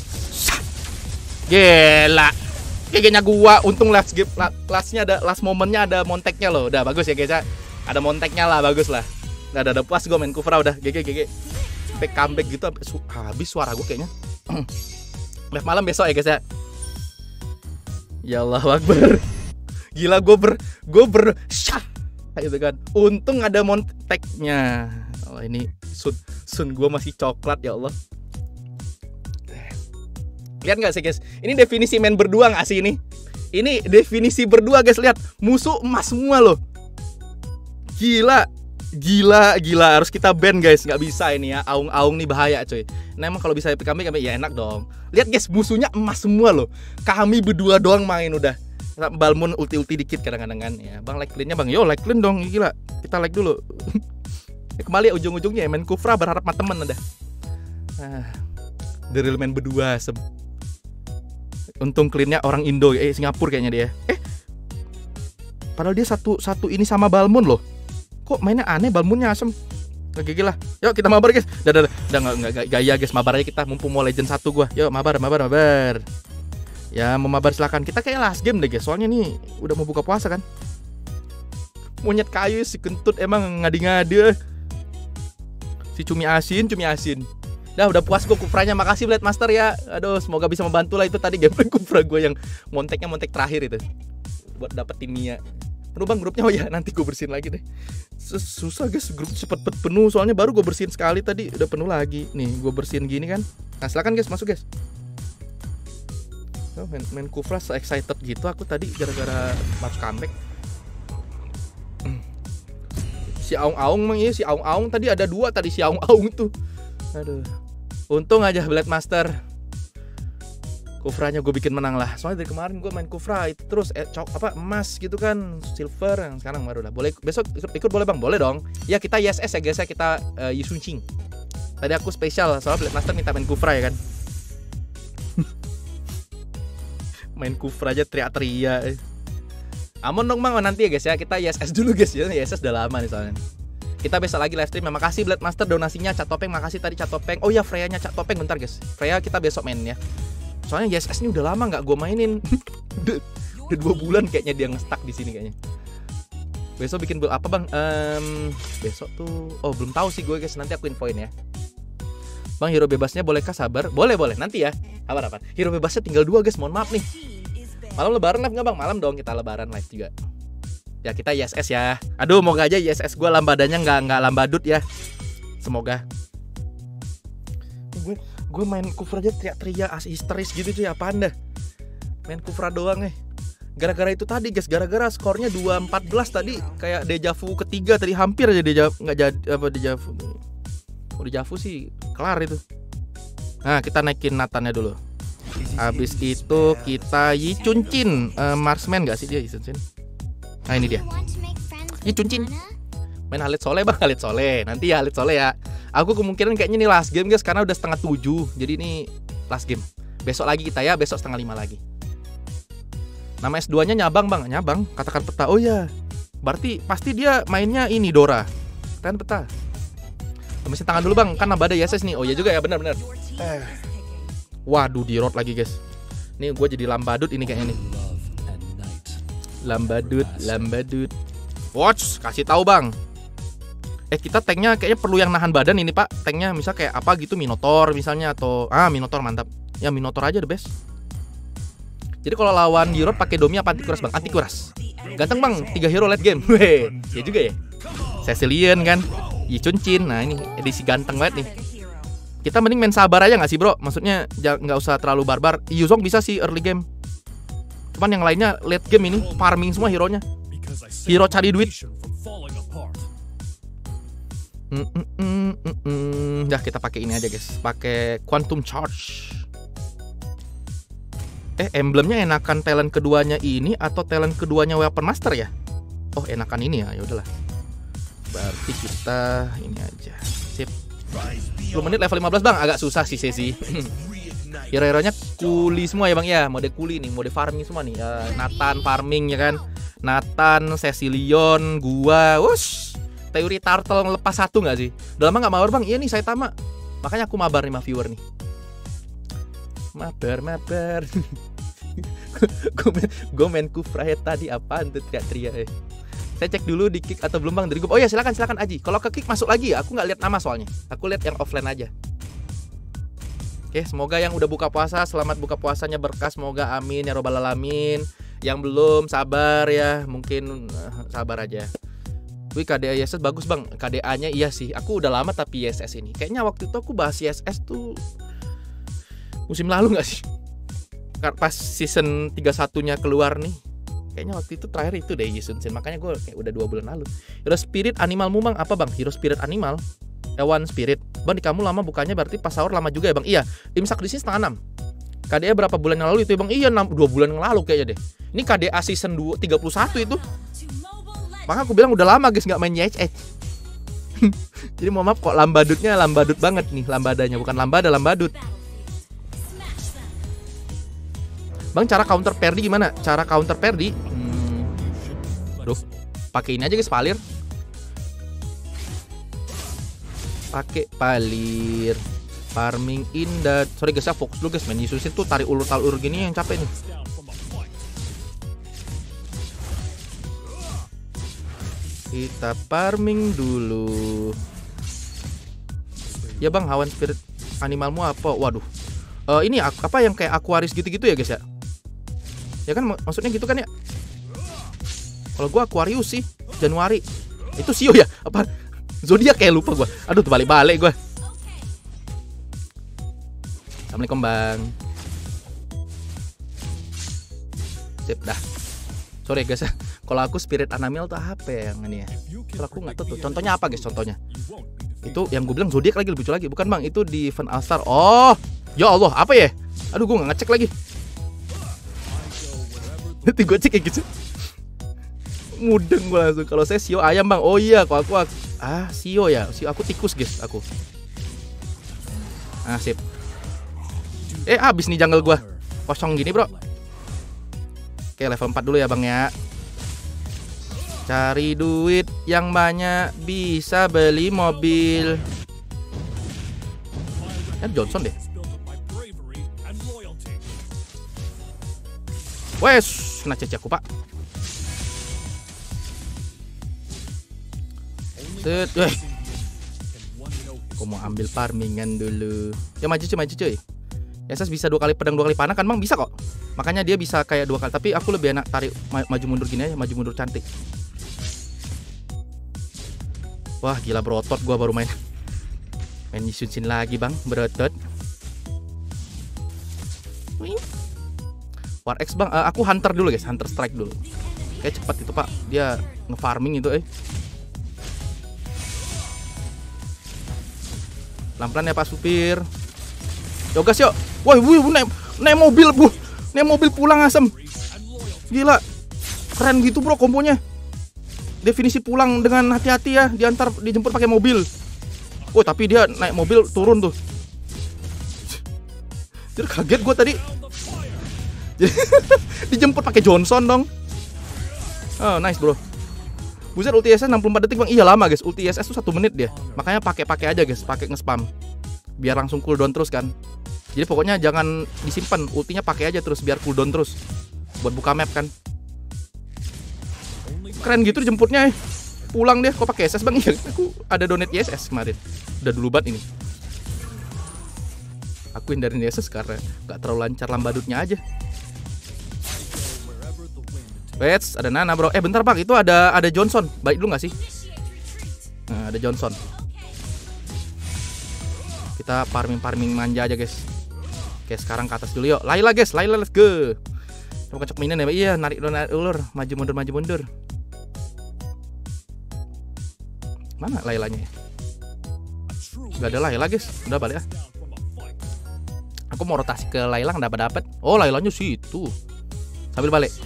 Gila. GG-nya gua, untung last momentnya ada monteknya loh. Udah bagus ya guys ya. Ada monteknya lah, bagus lah. Udah puas gua main Kufra udah. GG. Sampai comeback gitu habis suara gua kayaknya. Live malam besok ya guys ya. Ya Allah Akbar. Gila gue ber syah gitu kan. Untung ada monteknya. Oh ini sun gue masih coklat ya Allah. Lihat nggak sih guys? Ini definisi main berdua nggak sih ini? Ini definisi berdua guys, lihat musuh emas semua loh. Gila harus kita ban guys, nggak bisa ini ya. Aung nih bahaya coy. Nah emang kalau bisa kami ya enak dong. Lihat guys, musuhnya emas semua loh. Kami berdua doang main udah. Balmun ulti dikit kadang-kadang kan ya. Bang like clean-nya bang. Yo like clean dong, gila. Kita like dulu. Kembali ya ujung-ujungnya main Kufra berharap sama temen udah. The real main berdua untung clean-nya orang Indo, Singapura kayaknya dia. Padahal dia satu ini sama Balmun loh. Kok mainnya aneh, Balmunnya asem. Gigi lah. Yuk kita mabar guys. Udah enggak gaya guys, mabar aja kita mumpung mau legend 1 gua. Yuk mabar. Ya mau mabar silakan. Kita kayak last game deh guys. Soalnya nih udah mau buka puasa kan. Monyet kayu si kentut emang ngadi-ngadi. Si cumi asin. Udah puas gue Kufranya. Makasih Blade Master ya. Aduh, semoga bisa membantu lah itu tadi gameplay Kufra gue yang montek terakhir itu. Buat dapetin Mia. Penuh bang grupnya, oh ya nanti gue bersihin lagi deh. Susah guys, grup cepet penuh soalnya baru gue bersihin sekali tadi udah penuh lagi. Nih gue bersihin gini kan. Nah silakan guys, masuk guys. Oh, main Kufra se-excited gitu aku tadi gara-gara masuk comeback. Si Aung mang ya, si Aung tadi ada 2 tadi si Aung tuh. Aduh. Untung aja Blade Master. Kufranya gue bikin menang lah. Soalnya dari kemarin gue main Kufra itu terus emas gitu kan, silver, yang sekarang baru lah. Boleh besok ikut boleh bang? Boleh dong. Ya kita ISS ya guys ya, kita Yisunqing. Tadi aku spesial soalnya Blade Master minta main Kufra ya kan. Main Kufra aja teriak-teriak. Aman dong bang, nanti ya guys ya, kita ISS dulu guys ya. ISS udah lama nih soalnya. Kita besok lagi live stream. Makasih Blade Master donasinya, Cat Topeng. Makasih tadi Cat Topeng. Oh ya Freya-nya Cat Topeng bentar guys. Freya kita besok main ya. Soalnya ISS ini udah lama nggak gue mainin. Udah 2 bulan kayaknya dia nge-stuck di sini kayaknya. Besok bikin build apa bang? Besok tuh, belum tahu sih gue guys. Nanti aku infoin ya. Bang, hero bebasnya bolehkah sabar? Boleh nanti ya. Apa? Hero bebasnya tinggal 2 guys. Mohon maaf nih. Malam lebaran live nggak bang? Malam dong kita lebaran live juga. Ya kita ISS ya. Aduh, moga aja ISS gue lambadannya nggak lambadut ya. Semoga. Gue main Kufra aja teriak-teriak histeris gitu cuy, apaan dah. Main Kufra doang Gara-gara itu tadi guys, gara-gara skornya 2-14 tadi kayak dejavu ketiga tadi, hampir aja dejavu nggak jadi apa dejavu. Oh dejavu sih kelar itu. Nah kita naikin Nathannya dulu. Habis itu kita Yisunqing, Marksman nggak sih dia Yisunqing? Nah ini dia Yisunqing. Main Khalid Soleh bang, Khalid Soleh. Nanti ya Khalid Soleh ya. Aku kemungkinan kayaknya ini last game guys, karena udah 6:30. Jadi ini last game. Besok lagi kita ya, besok 4:30 lagi. Nama S2-nya Nyabang bang, Nyabang. Katakan peta. Oh ya, berarti pasti dia mainnya ini Dora. Katakan peta. Mesin tangan dulu bang, kan nambah ada ISS nih. Oh ya juga ya, benar-benar. Waduh, di road lagi guys. Nih gue jadi lambadut ini kayaknya nih. Lambadut. Watch, kasih tahu bang. Kita tanknya kayaknya perlu yang nahan badan ini pak. Tanknya misal kayak apa gitu, Minotaur misalnya, atau Minotaur mantap. Ya Minotaur aja the best. Jadi kalau lawan hero pakai Domi apa Antikuras bang? Antikuras. Ganteng bang, 3 hero late game. Weh, ya juga ya. Cecilion kan, Yichunchin. Nah ini edisi ganteng banget nih. Kita mending main sabar aja nggak sih bro? Maksudnya nggak usah terlalu barbar. Yuzong bisa sih early game. Cuman yang lainnya late game ini farming semua hero-nya. Hero cari duit. Dah kita pakai ini aja guys. Pakai Quantum Charge. Emblemnya enakan talent keduanya ini atau talent keduanya Weapon Master ya? Oh enakan ini ya. Ya udahlah. Berarti kita ini aja. Sip. 10 menit level 15 bang. Agak susah sih sesi. Hero-heronya kuli semua ya bang ya. Mode kuli nih, mode farming semua nih. Nathan farming ya kan. Nathan, Cecilion, gua, wush. Teori Turtle ngelepas satu nggak sih? Udah lama nggak mabar bang. Iya nih Saitama. Makanya aku mabar nih sama viewer nih. Mabar. Gue main Kufra tadi apaan tuh teriak-teriak. Saya cek dulu di kick atau belum bang dari grup. Oh ya silakan Aji. Kalau ke kick masuk lagi ya. Aku nggak lihat nama soalnya. Aku lihat yang offline aja. Oke, semoga yang udah buka puasa selamat buka puasanya berkah. Semoga amin ya robbal alamin. Yang belum sabar ya, mungkin sabar aja. Wih KDA ISS bagus bang. KDA-nya iya sih. Aku udah lama tapi ISS ini. Kayaknya waktu itu aku bahas ISS tuh musim lalu nggak sih? Pas season 31-nya keluar nih. Kayaknya waktu itu terakhir itu deh Yisun-Shin. Makanya gue kayak udah 2 bulan lalu. Hero Spirit animalmu bang apa bang? Hero Spirit animal. One Spirit. Bang di kamu lama bukanya berarti pas sahur lama juga ya bang? Iya. Imsak di sini setengah 6. KDA berapa bulan yang lalu itu ya bang? Iya 2 bulan yang lalu kayaknya deh. Ini KDA season 31 itu. Maka aku bilang udah lama guys nggak main YHH. Jadi mohon maaf kok lambadutnya lambadut banget nih lambadanya. Bukan lambada, lambadut. Bang cara counter parry gimana? Cara counter parry? Aduh, pakai ini aja guys palir. Pakai palir. Farming indah. Sorry guys ya fokus dulu guys. Main Yisun tuh tarik ulur gini yang capek nih. Kita farming dulu. Ya bang, Hawan Spirit animalmu apa? Waduh. Ini apa yang kayak Aquarius gitu-gitu ya guys ya? Ya kan maksudnya gitu kan ya? Kalau gua Aquarius sih, Januari. Itu Sio ya? Apa? Zodiak kayak lupa gua. Aduh, terbalik-balik gua. Assalamualaikum bang. Sip dah. Sorry guys ya. Kalau aku spirit animal tuh apa yang ini ya? Kalau aku nggak tahu tuh. Contohnya apa guys? Contohnya itu yang gue bilang zodiak lagi lebih lucu lagi. Bukan bang, itu di event All Star. Oh, ya Allah, apa ya? Aduh, gue nggak ngecek lagi. Nanti gue cek kayak gitu. Mudeng gue langsung. Kalau saya Sio ayam bang. Oh iya, kalau aku Sio ya. Sio aku tikus guys. Aku. Sip. Habis nih jungle gue. Kosong gini bro. Oke level 4 dulu ya bang ya. Cari duit yang banyak bisa beli mobil. Johnson deh. Wes, kena cece aku pak. Set, aku mau ambil farmingan dulu. Ya maju cuy. SS bisa 2 kali pedang 2 kali panah kan bang, bisa kok. Makanya dia bisa kayak 2 kali. Tapi aku lebih enak tarik maju mundur gini aja, maju mundur cantik. Wah gila berotot gua baru main. Main Yisun-Shin lagi bang, berotot. War X bang, aku hunter dulu guys, hunter strike dulu. Kayak cepat itu pak, dia ngefarming itu Pelan-pelan ya pak supir. Yo gas yuk. Wah, naik mobil bu, naik mobil pulang asem. Gila, keren gitu bro kombonya. Definisi pulang dengan hati-hati ya, dijemput pakai mobil. Oh tapi dia naik mobil turun tuh. Jadi kaget gue tadi. Dijemput pakai Johnson dong. Oh nice bro. Buset ulti ISS 64 detik bang. Iya lama guys, ulti ISS tuh 1 menit dia. Makanya pakai aja guys, pakai nge-spam. Biar langsung cooldown terus kan. Jadi pokoknya jangan disimpan, ultinya pakai aja terus biar cooldown terus. Buat buka map kan. Keren gitu jemputnya. Pulang deh, kok pakai SS bang? Iya, aku ada donate ISS kemarin. Udah dulu banget ini. Aku hindarin ISS karena gak terlalu lancar lambadutnya aja. Wait, ada Nana bro. Bentar bang, itu ada Johnson. Baik dulu gak sih? Nah, ada Johnson. Kita farming manja aja guys. Oke, sekarang ke atas dulu yuk. Layla guys, Layla let's go. Coba kocok minion ya, iya narik ulur, maju mundur. Mana Laylanya ya? Gak ada Layla guys, udah balik ah. Aku mau rotasi ke Layla nggak dapat. Oh Laylanya situ. Sambil balik.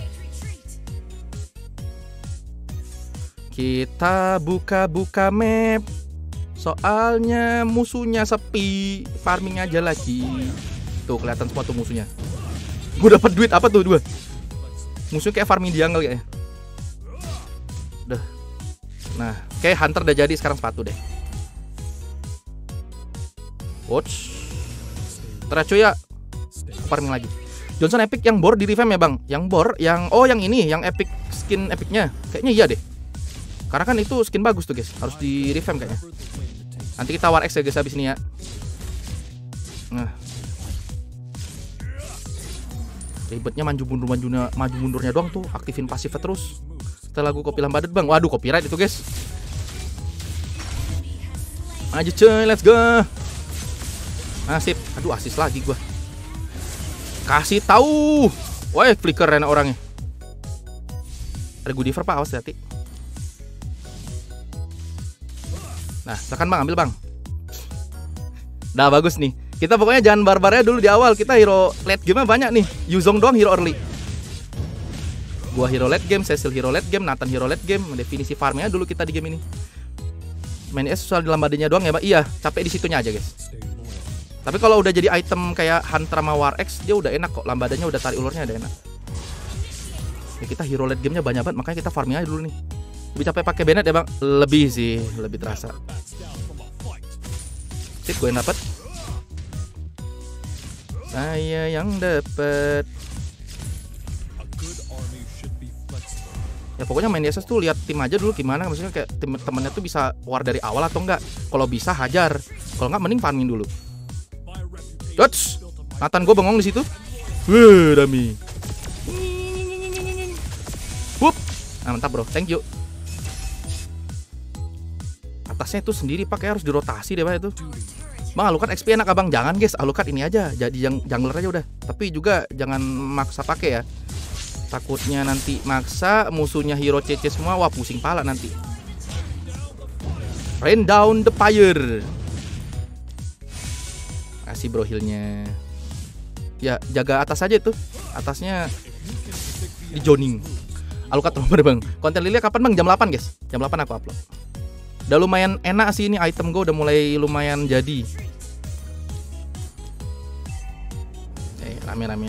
Kita buka map. Soalnya musuhnya sepi. Farming aja lagi. Tuh kelihatan semua tuh musuhnya. Gue dapat duit apa tuh 2? Musuhnya kayak farming jungle kayaknya. Udah. Nah, kayak hunter udah jadi, sekarang sepatu deh. Watch. Teracu ya. Farming lagi. Johnson epic yang bor di revamp ya bang. Yang bor, yang ini, yang epic skin epicnya. Kayaknya iya deh. Karena kan itu skin bagus tuh guys. Harus di revamp kayaknya. Nanti kita war X ya guys habis ini ya. Nah. Ribetnya maju mundurnya doang tuh. Aktifin pasifnya terus. Setelah gue copy lambadet bang. Waduh copyright itu guys. Maju cuy, let's go. Sip. Aduh asis lagi gua. Kasih tahu. Woi, flicker enak orangnya. Ada Goodiver pak, awas hati. Nah, silakan bang, ambil bang. Nah, bagus nih. Kita pokoknya jangan barbarnya dulu di awal. Kita hero late game banyak nih. Yuzong doang hero early. Gua hero late game, Cecil hero late game, Nathan hero late game. Definisi farmnya dulu kita di game ini. Main soal di lambadenya doang ya, Pak. Iya, capek di situnya aja, guys. Tapi kalau udah jadi item kayak Hunter sama War X, dia udah enak kok. Lambadannya udah tarik ulurnya udah enak. Ya, kita hero late gamenya banyak banget, makanya kita farming aja dulu nih. Lebih capek pakai Bennett ya, Bang? Lebih sih, lebih terasa. Sip, gue yang dapet. Saya yang dapet. Ya pokoknya main DSS tuh lihat tim aja dulu gimana, maksudnya kayak temennya tuh bisa war dari awal atau enggak. Kalau bisa hajar, kalau enggak mending farming dulu. Dots, Nathan gue bengong di situ. Wih, dami. Wup, nah, mantap bro, thank you. Atasnya itu sendiri pakai harus dirotasi deh pak itu. Bang Alucard XP enak abang, jangan guys, Alucard ini aja, jadi jungler aja udah. Tapi juga jangan maksa pakai ya. Takutnya nanti maksa musuhnya hero CC semua, wah pusing pala nanti. Rain down the fire. Kasih bro healnya. Ya jaga atas aja itu. Atasnya di joning. Alucard nomor bang. Konten Lilia kapan bang? Jam 8 guys. Jam 8 aku upload. Udah lumayan enak sih ini item gue udah mulai lumayan jadi. Rame.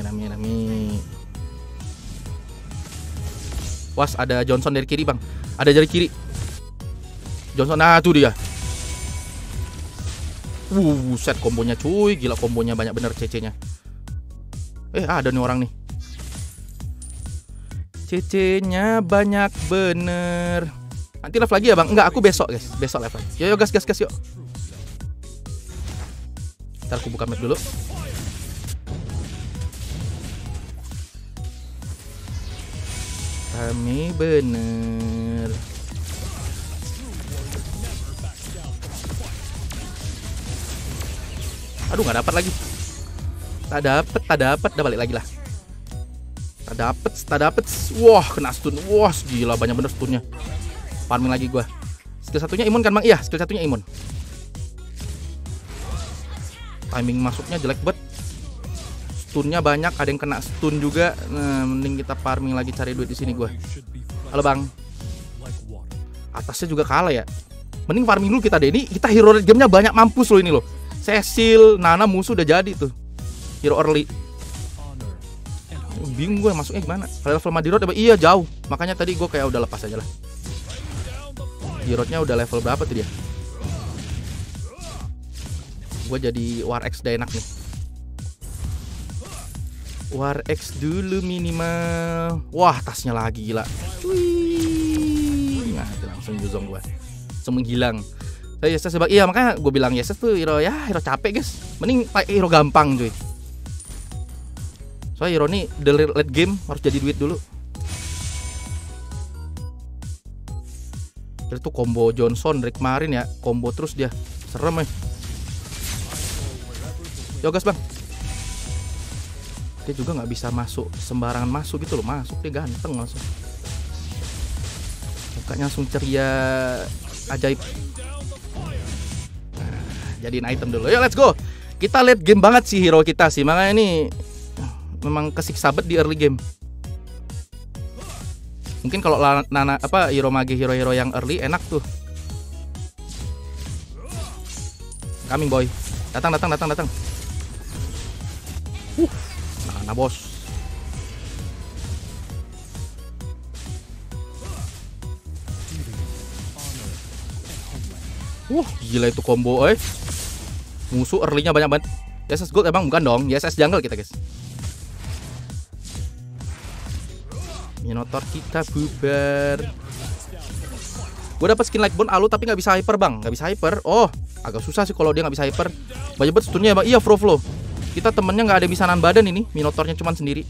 Was ada Johnson dari kiri bang. Ada dari kiri. Johnson, nah tuh dia. Set kombonya cuy, gila kombonya banyak bener CC-nya. Ada nih orang nih. CC-nya banyak bener. Nanti live lagi ya bang? Enggak, aku besok guys. Besok live lagi. Yo gas yuk. Ntar aku buka map dulu. Kami bener. Aduh nggak dapat lagi. Tak dapat, udah balik lagi lah. Tak dapat. Wah kena stun. Wah gila banyak bener stunnya. Farming lagi gua. Skill satunya imun kan bang? Iya skill satunya imun. Timing masuknya jelek banget. Stunnya banyak, ada yang kena stun juga. Nah, mending kita farming lagi cari duit di sini gua. Halo bang. Atasnya juga kalah ya. Mending farming dulu kita deh. Ini kita hero late game-nya banyak mampus loh ini loh. Cecil, Nana musuh udah jadi tuh. Hero early. Bingung gue masuknya gimana. Kalau level Madirot iya jauh. Makanya tadi gue kayak udah lepas aja lah. Dirotnya udah level berapa tuh dia? Gue jadi War X udah enak nih. War X dulu minimal. Wah tasnya lagi gila. Wih. Nah itu langsung Yuzong gue langsung menghilang. Yeses sebab iya makanya gue bilang Yeses tuh hero hero capek guys. Mending pakai hero gampang cuy. Soalnya hero nih the late game harus jadi duit dulu. Itu combo Johnson dari kemarin ya, combo terus dia serem ya. Yo gas bang. Dia juga nggak bisa masuk sembarangan masuk gitu loh, masuk dia ganteng langsung. Mukanya langsung ceria ajaib. Nah, jadiin item dulu. Yo let's go. Kita late game banget sih hero kita sih, makanya ini memang kesiksa bet di early game. Mungkin kalau hero mage hero-hero yang early enak tuh. Coming boy. Datang. Nah bos. Gila itu combo Musuh early-nya banyak banget. Yeses gold emang bukan dong. Yeses jungle kita guys. Minotaur kita bubar. Gue dapet skin like bone alu tapi nggak bisa hyper bang. Nggak bisa hyper. Oh agak susah sih kalau dia nggak bisa hyper. Banyak banget stunnya bang. Iya flow. Kita temennya nggak ada yang bisa nahan badan ini. Minotaurnya cuma sendiri.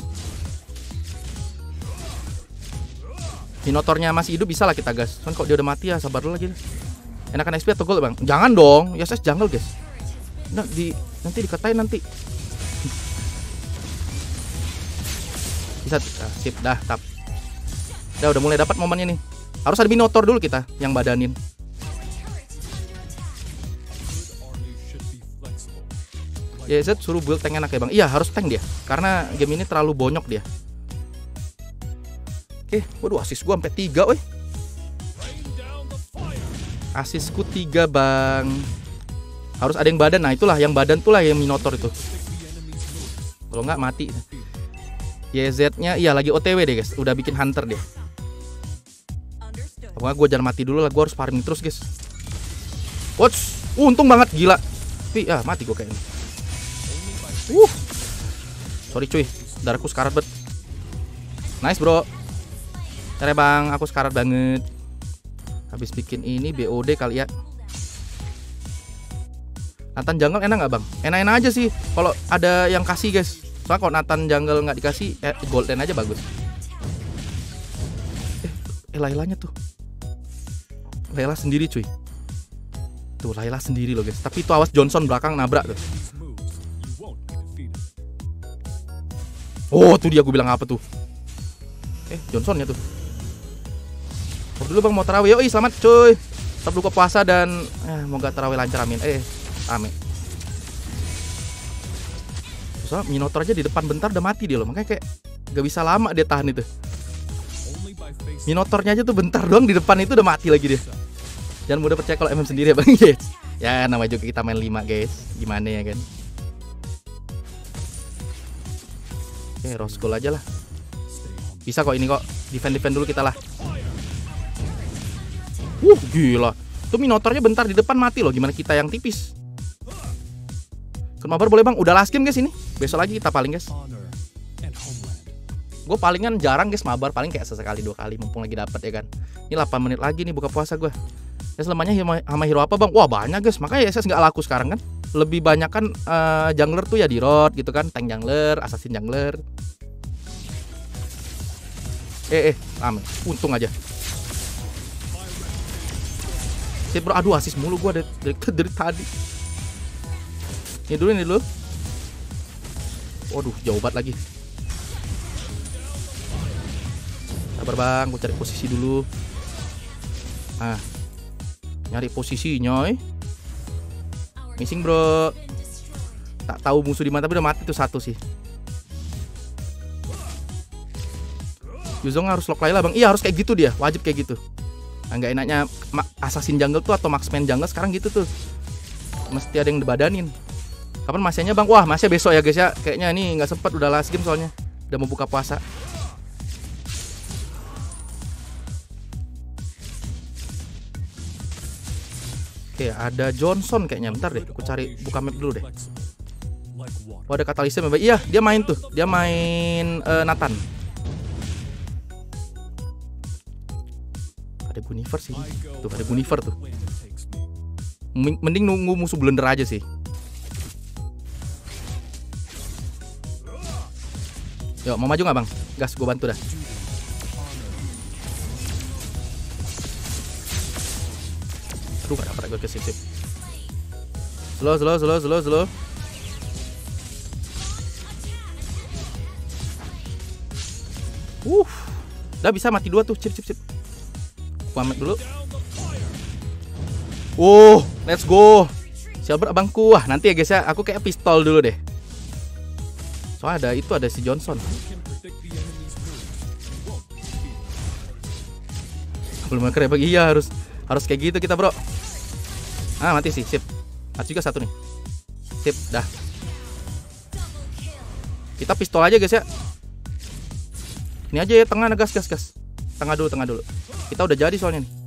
Minotaurnya masih hidup bisa lah kita gas. Kan kalau dia udah mati ya sabar dulu lagi. Enakan SP atau gold bang? Jangan dong. Yeses jungle guys. Nah, nanti dikatain nanti. Bisa sip dah tap. Udah mulai dapat momennya nih. Harus ada Minotaur dulu kita yang badanin. YZ suruh build tank enak ya bang. Iya harus tank dia. Karena game ini terlalu bonyok dia. Oke, waduh assist gua sampai 3 weh. Assistku 3 bang. Harus ada yang badan. Nah itulah yang badan tuh lah yang Minotaur itu. Kalau nggak mati. YZ-nya iya lagi OTW deh guys. Udah bikin hunter deh. Pokoknya gue jangan mati dulu lah. Gue harus farming terus guys. Watch. Untung banget gila. Tapi mati gue kayaknya. Sorry cuy. Darahku sekarat bet. Nice bro. Ntar bang. Aku sekarat banget. Habis bikin ini BOD kali ya. Nathan jungle enak gak bang? Enak-enak aja sih. Kalau ada yang kasih guys. Soalnya kalau Nathan jungle nggak dikasih golden aja bagus. Lailanya tuh. Layla sendiri cuy. Tuh Layla sendiri loh guys. Tapi itu awas Johnson belakang nabrak tuh. Oh tuh dia gue bilang apa tuh. Johnsonnya tuh. Dulu bang mau tarawih. Yoi selamat cuy. Tetap buka puasa dan moga tarawih lancar amin. Amin. So, Minotaur aja di depan bentar udah mati dia loh. Makanya kayak gak bisa lama dia tahan itu. Minotaurnya aja tuh bentar doang di depan itu udah mati lagi dia. Jangan mudah percaya kalau MM sendiri ya bang. Ya namanya juga kita main 5 guys. Gimana ya kan. Rose gold aja lah. Bisa kok ini kok. Defend dulu kita lah. Gila. Tuh Minotaurnya bentar di depan mati loh. Gimana kita yang tipis. Mabar boleh bang, udah last game guys ini. Besok lagi kita paling guys. Gue palingan jarang guys mabar, paling kayak sesekali 2 kali mumpung lagi dapet ya kan. Ini 8 menit lagi nih buka puasa gue. Ya selamanya sama hero apa bang? Wah banyak guys, makanya SS nggak laku sekarang kan. Lebih banyak kan jungler tuh ya di road gitu kan, tank jungler, assassin jungler. Amin, untung aja. Sip bro, aduh assist mulu gue dari tadi. Ini dulu. Waduh, jauh banget lagi. Sabar bang, gue cari posisi dulu. Nyari posisi nyoy. Missing bro. Tak tahu musuh di mana tapi udah mati tuh satu sih. Yuzong harus lock Layla bang. Iya harus kayak gitu dia, wajib kayak gitu. Nggak enaknya assassin jungle tuh atau marksman jungle sekarang gitu tuh. Mesti ada yang dibadanin. Kapan masanya bang? Wah masnya besok ya guys ya. Kayaknya ini nggak sempet udah last game soalnya. Udah mau buka puasa. Oke ada Johnson kayaknya. Bentar deh aku cari buka map dulu deh. Oh ada katalisnya. Iya dia main tuh. Dia main Nathan. Ada Ada Gunifer sih. Tuh ada Gunifer tuh. Mending nunggu musuh blender aja sih. Yuk, mau maju nggak bang? Gas, gue bantu dah. Aduh, gak dapat gue ke sip. Slow. Udah bisa mati 2 tuh, cip. Pamet dulu. Let's go. Siapa abangku? Wah, nanti ya guys ya, aku kayak pistol dulu deh. Soalnya ada si Johnson. Belum keren bagi. Iya, harus kayak gitu kita, bro. Mati sih, sip. Mati juga satu nih. Sip, dah. Kita pistol aja guys ya. Ini aja ya, tengah, gas. Tengah dulu. Kita udah jadi soalnya nih.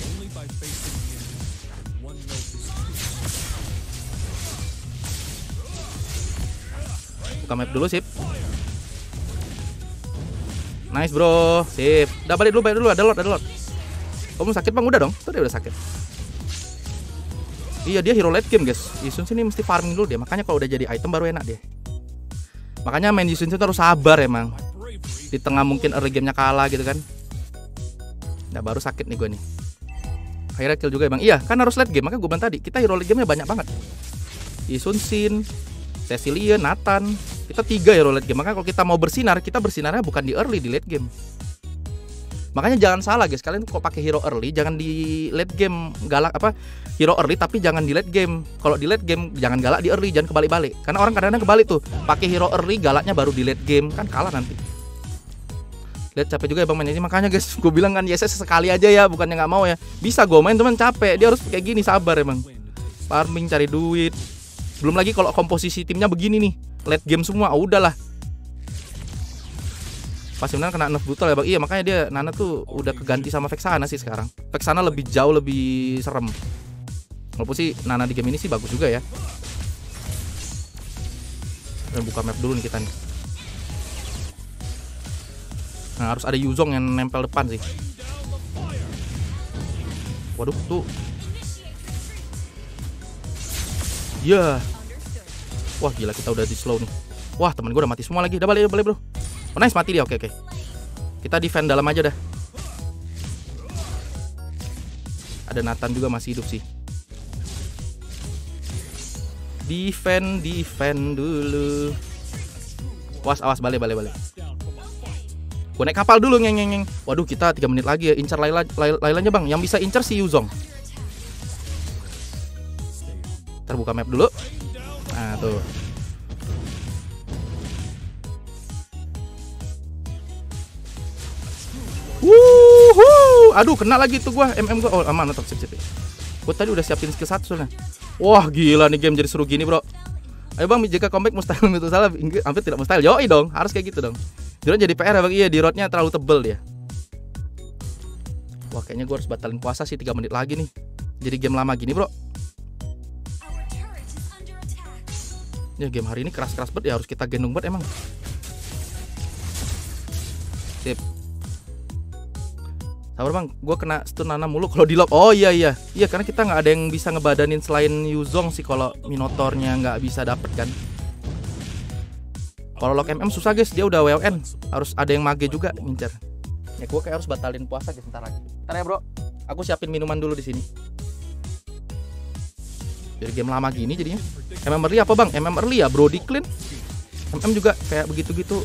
Buka map dulu, sip. Nice bro, sip. Udah balik dulu, ada lot. Kamu sakit bang? Udah dong, tuh dia udah sakit. Iya, dia hero late game guys. Yisun sini mesti farming dulu dia. Makanya kalau udah jadi item baru enak dia. Makanya main Yisun itu harus sabar emang. Di tengah mungkin early gamenya kalah gitu kan. Nah baru sakit nih gue nih. Akhirnya kill juga emang. Iya kan harus late game. Makanya gue bilang tadi kita hero late gamenya banyak banget. Yisun Shin, Cecilion, Nathan. Kita 3 hero late game. Makanya kalau kita mau bersinar, kita bersinarnya bukan di early, di late game. Makanya jangan salah guys, kalian kok pakai hero early jangan di late game galak hero early tapi jangan di late game. Kalau di late game jangan galak di early, jangan kebalik-balik. Karena orang kadang-kadang kebalik tuh, pakai hero early galaknya baru di late game, kan kalah nanti. Lihat capek juga ya bang main ini, makanya guys gue bilang kan YSS sekali aja ya, bukannya nggak mau ya. Bisa gue main teman capek, dia harus kayak gini, sabar emang. Farming cari duit. Belum lagi kalau komposisi timnya begini nih, late game semua, udahlah. Pasti benar kena nerf brutal ya bang. Iya makanya dia Nana tuh udah keganti sama Vexana sih sekarang. Vexana lebih jauh lebih serem. Walaupun sih Nana di game ini sih bagus juga ya. Dan buka map dulu nih kita nih. Nah harus ada Yuzong yang nempel depan sih. Waduh tuh. Ya. Wah gila kita udah di slow nih. Wah temen gue udah mati semua lagi. Udah balik bro. Oh nice mati dia, oke. Kita defend dalam aja dah. Ada Nathan juga masih hidup sih. Defend dulu. Awas balik. Gue naik kapal dulu ngeng. Waduh kita 3 menit lagi ya. Incar Lailanya bang. Yang bisa incar si Yuzong. Terbuka map dulu. Nah tuh. Aduh kena lagi tuh gua MM gua. Oh aman tetap sip. Gua tadi udah siapin skill 1 soalnya. Wah gila nih game jadi seru gini bro. Ayo bang jika comeback mustahil itu salah. Hampir tidak mustahil. Yoi dong harus kayak gitu dong. Jadi PR ya bang. Iya di roadnya terlalu tebel dia. Wah kayaknya gua harus batalin puasa sih 3 menit lagi nih. Jadi game lama gini bro. Ya game hari ini keras banget ya, harus kita gendong banget emang. Sip. Sabar bang, gue kena stun Nana mulu kalau di lock. Oh iya karena kita nggak ada yang bisa ngebadanin selain Yuzong sih kalau Minotaurnya nggak bisa dapet kan. Kalau lock MM susah guys, dia udah WLN, harus ada yang mage juga ngincer. Ya gue kayak harus batalin puasa guys sebentar lagi. Bentar ya bro, aku siapin minuman dulu di sini. Jadi game lama gini jadinya. MM early apa bang? MM early ya Brody Clean. MM juga kayak begitu-gitu.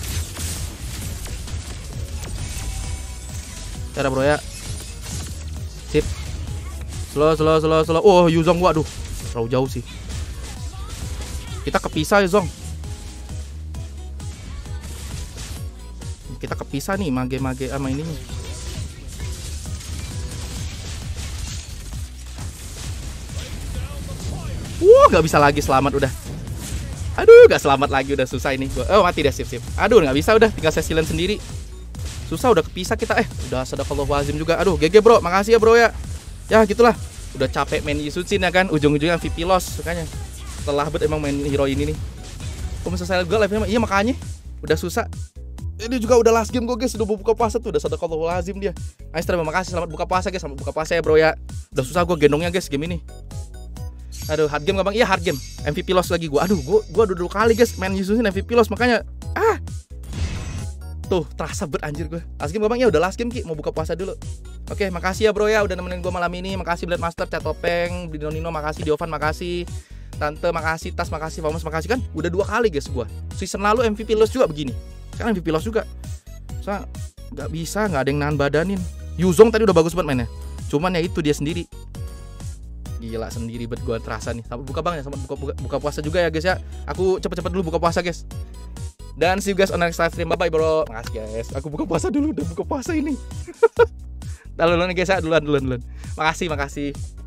Cara bro ya. Sip. Slow. Oh Yuzong waduh. Terlalu jauh sih. Kita kepisah Yuzong. Kita kepisah nih mage sama ini. Gak bisa lagi selamat udah. Aduh gak selamat lagi udah susah ini. Oh mati deh sip. Aduh gak bisa udah tinggal Cecilion sendiri. Susah udah kepisah kita. Udah sadaqallahul azim juga. Aduh GG bro, makasih ya bro ya. Ya gitulah. Udah capek main Yisun ya kan. Ujung-ujungnya VP loss makanya. Setelah bet emang main hero ini nih. Kok selesai gue live-nya. Iya makanya. Udah susah. Ini juga udah last game gue guys, udah mau buka puasa tuh, udah sadaqallahulazim dia. Nice, terima kasih, selamat buka puasa guys, selamat buka puasa ya bro ya. Udah susah gue gendongnya guys game ini. Aduh, hard game gak bang? Iya hard game. MVP loss lagi gue. Aduh, gue udah 2 kali guys main Yususin MVP loss, makanya tuh terasa bet anjir gue. Last game gak bang? Ya udah last game Ki, mau buka puasa dulu. Oke, makasih ya bro ya udah nemenin gue malam ini. Makasih Blade Master, Cat Topeng, Dino Nino, makasih Diovan, makasih Tante, makasih Tas, makasih Famas, makasih kan. Udah 2 kali guys gue. Season lalu MVP loss juga begini. Sekarang MVP loss juga. Soalnya nggak bisa, nggak ada yang nahan badanin. Yuzong tadi udah bagus banget mainnya. Cuman ya itu dia sendiri. Gila sendiri bet gue terasa nih. Sampai buka bang ya, sampai buka puasa juga ya guys ya. Aku cepet-cepet dulu buka puasa guys. Dan see you guys on next live stream. Bye bye bro. Makasih guys. Aku buka puasa dulu, udah buka puasa ini. Duluan nih guys ya, duluan. Makasih.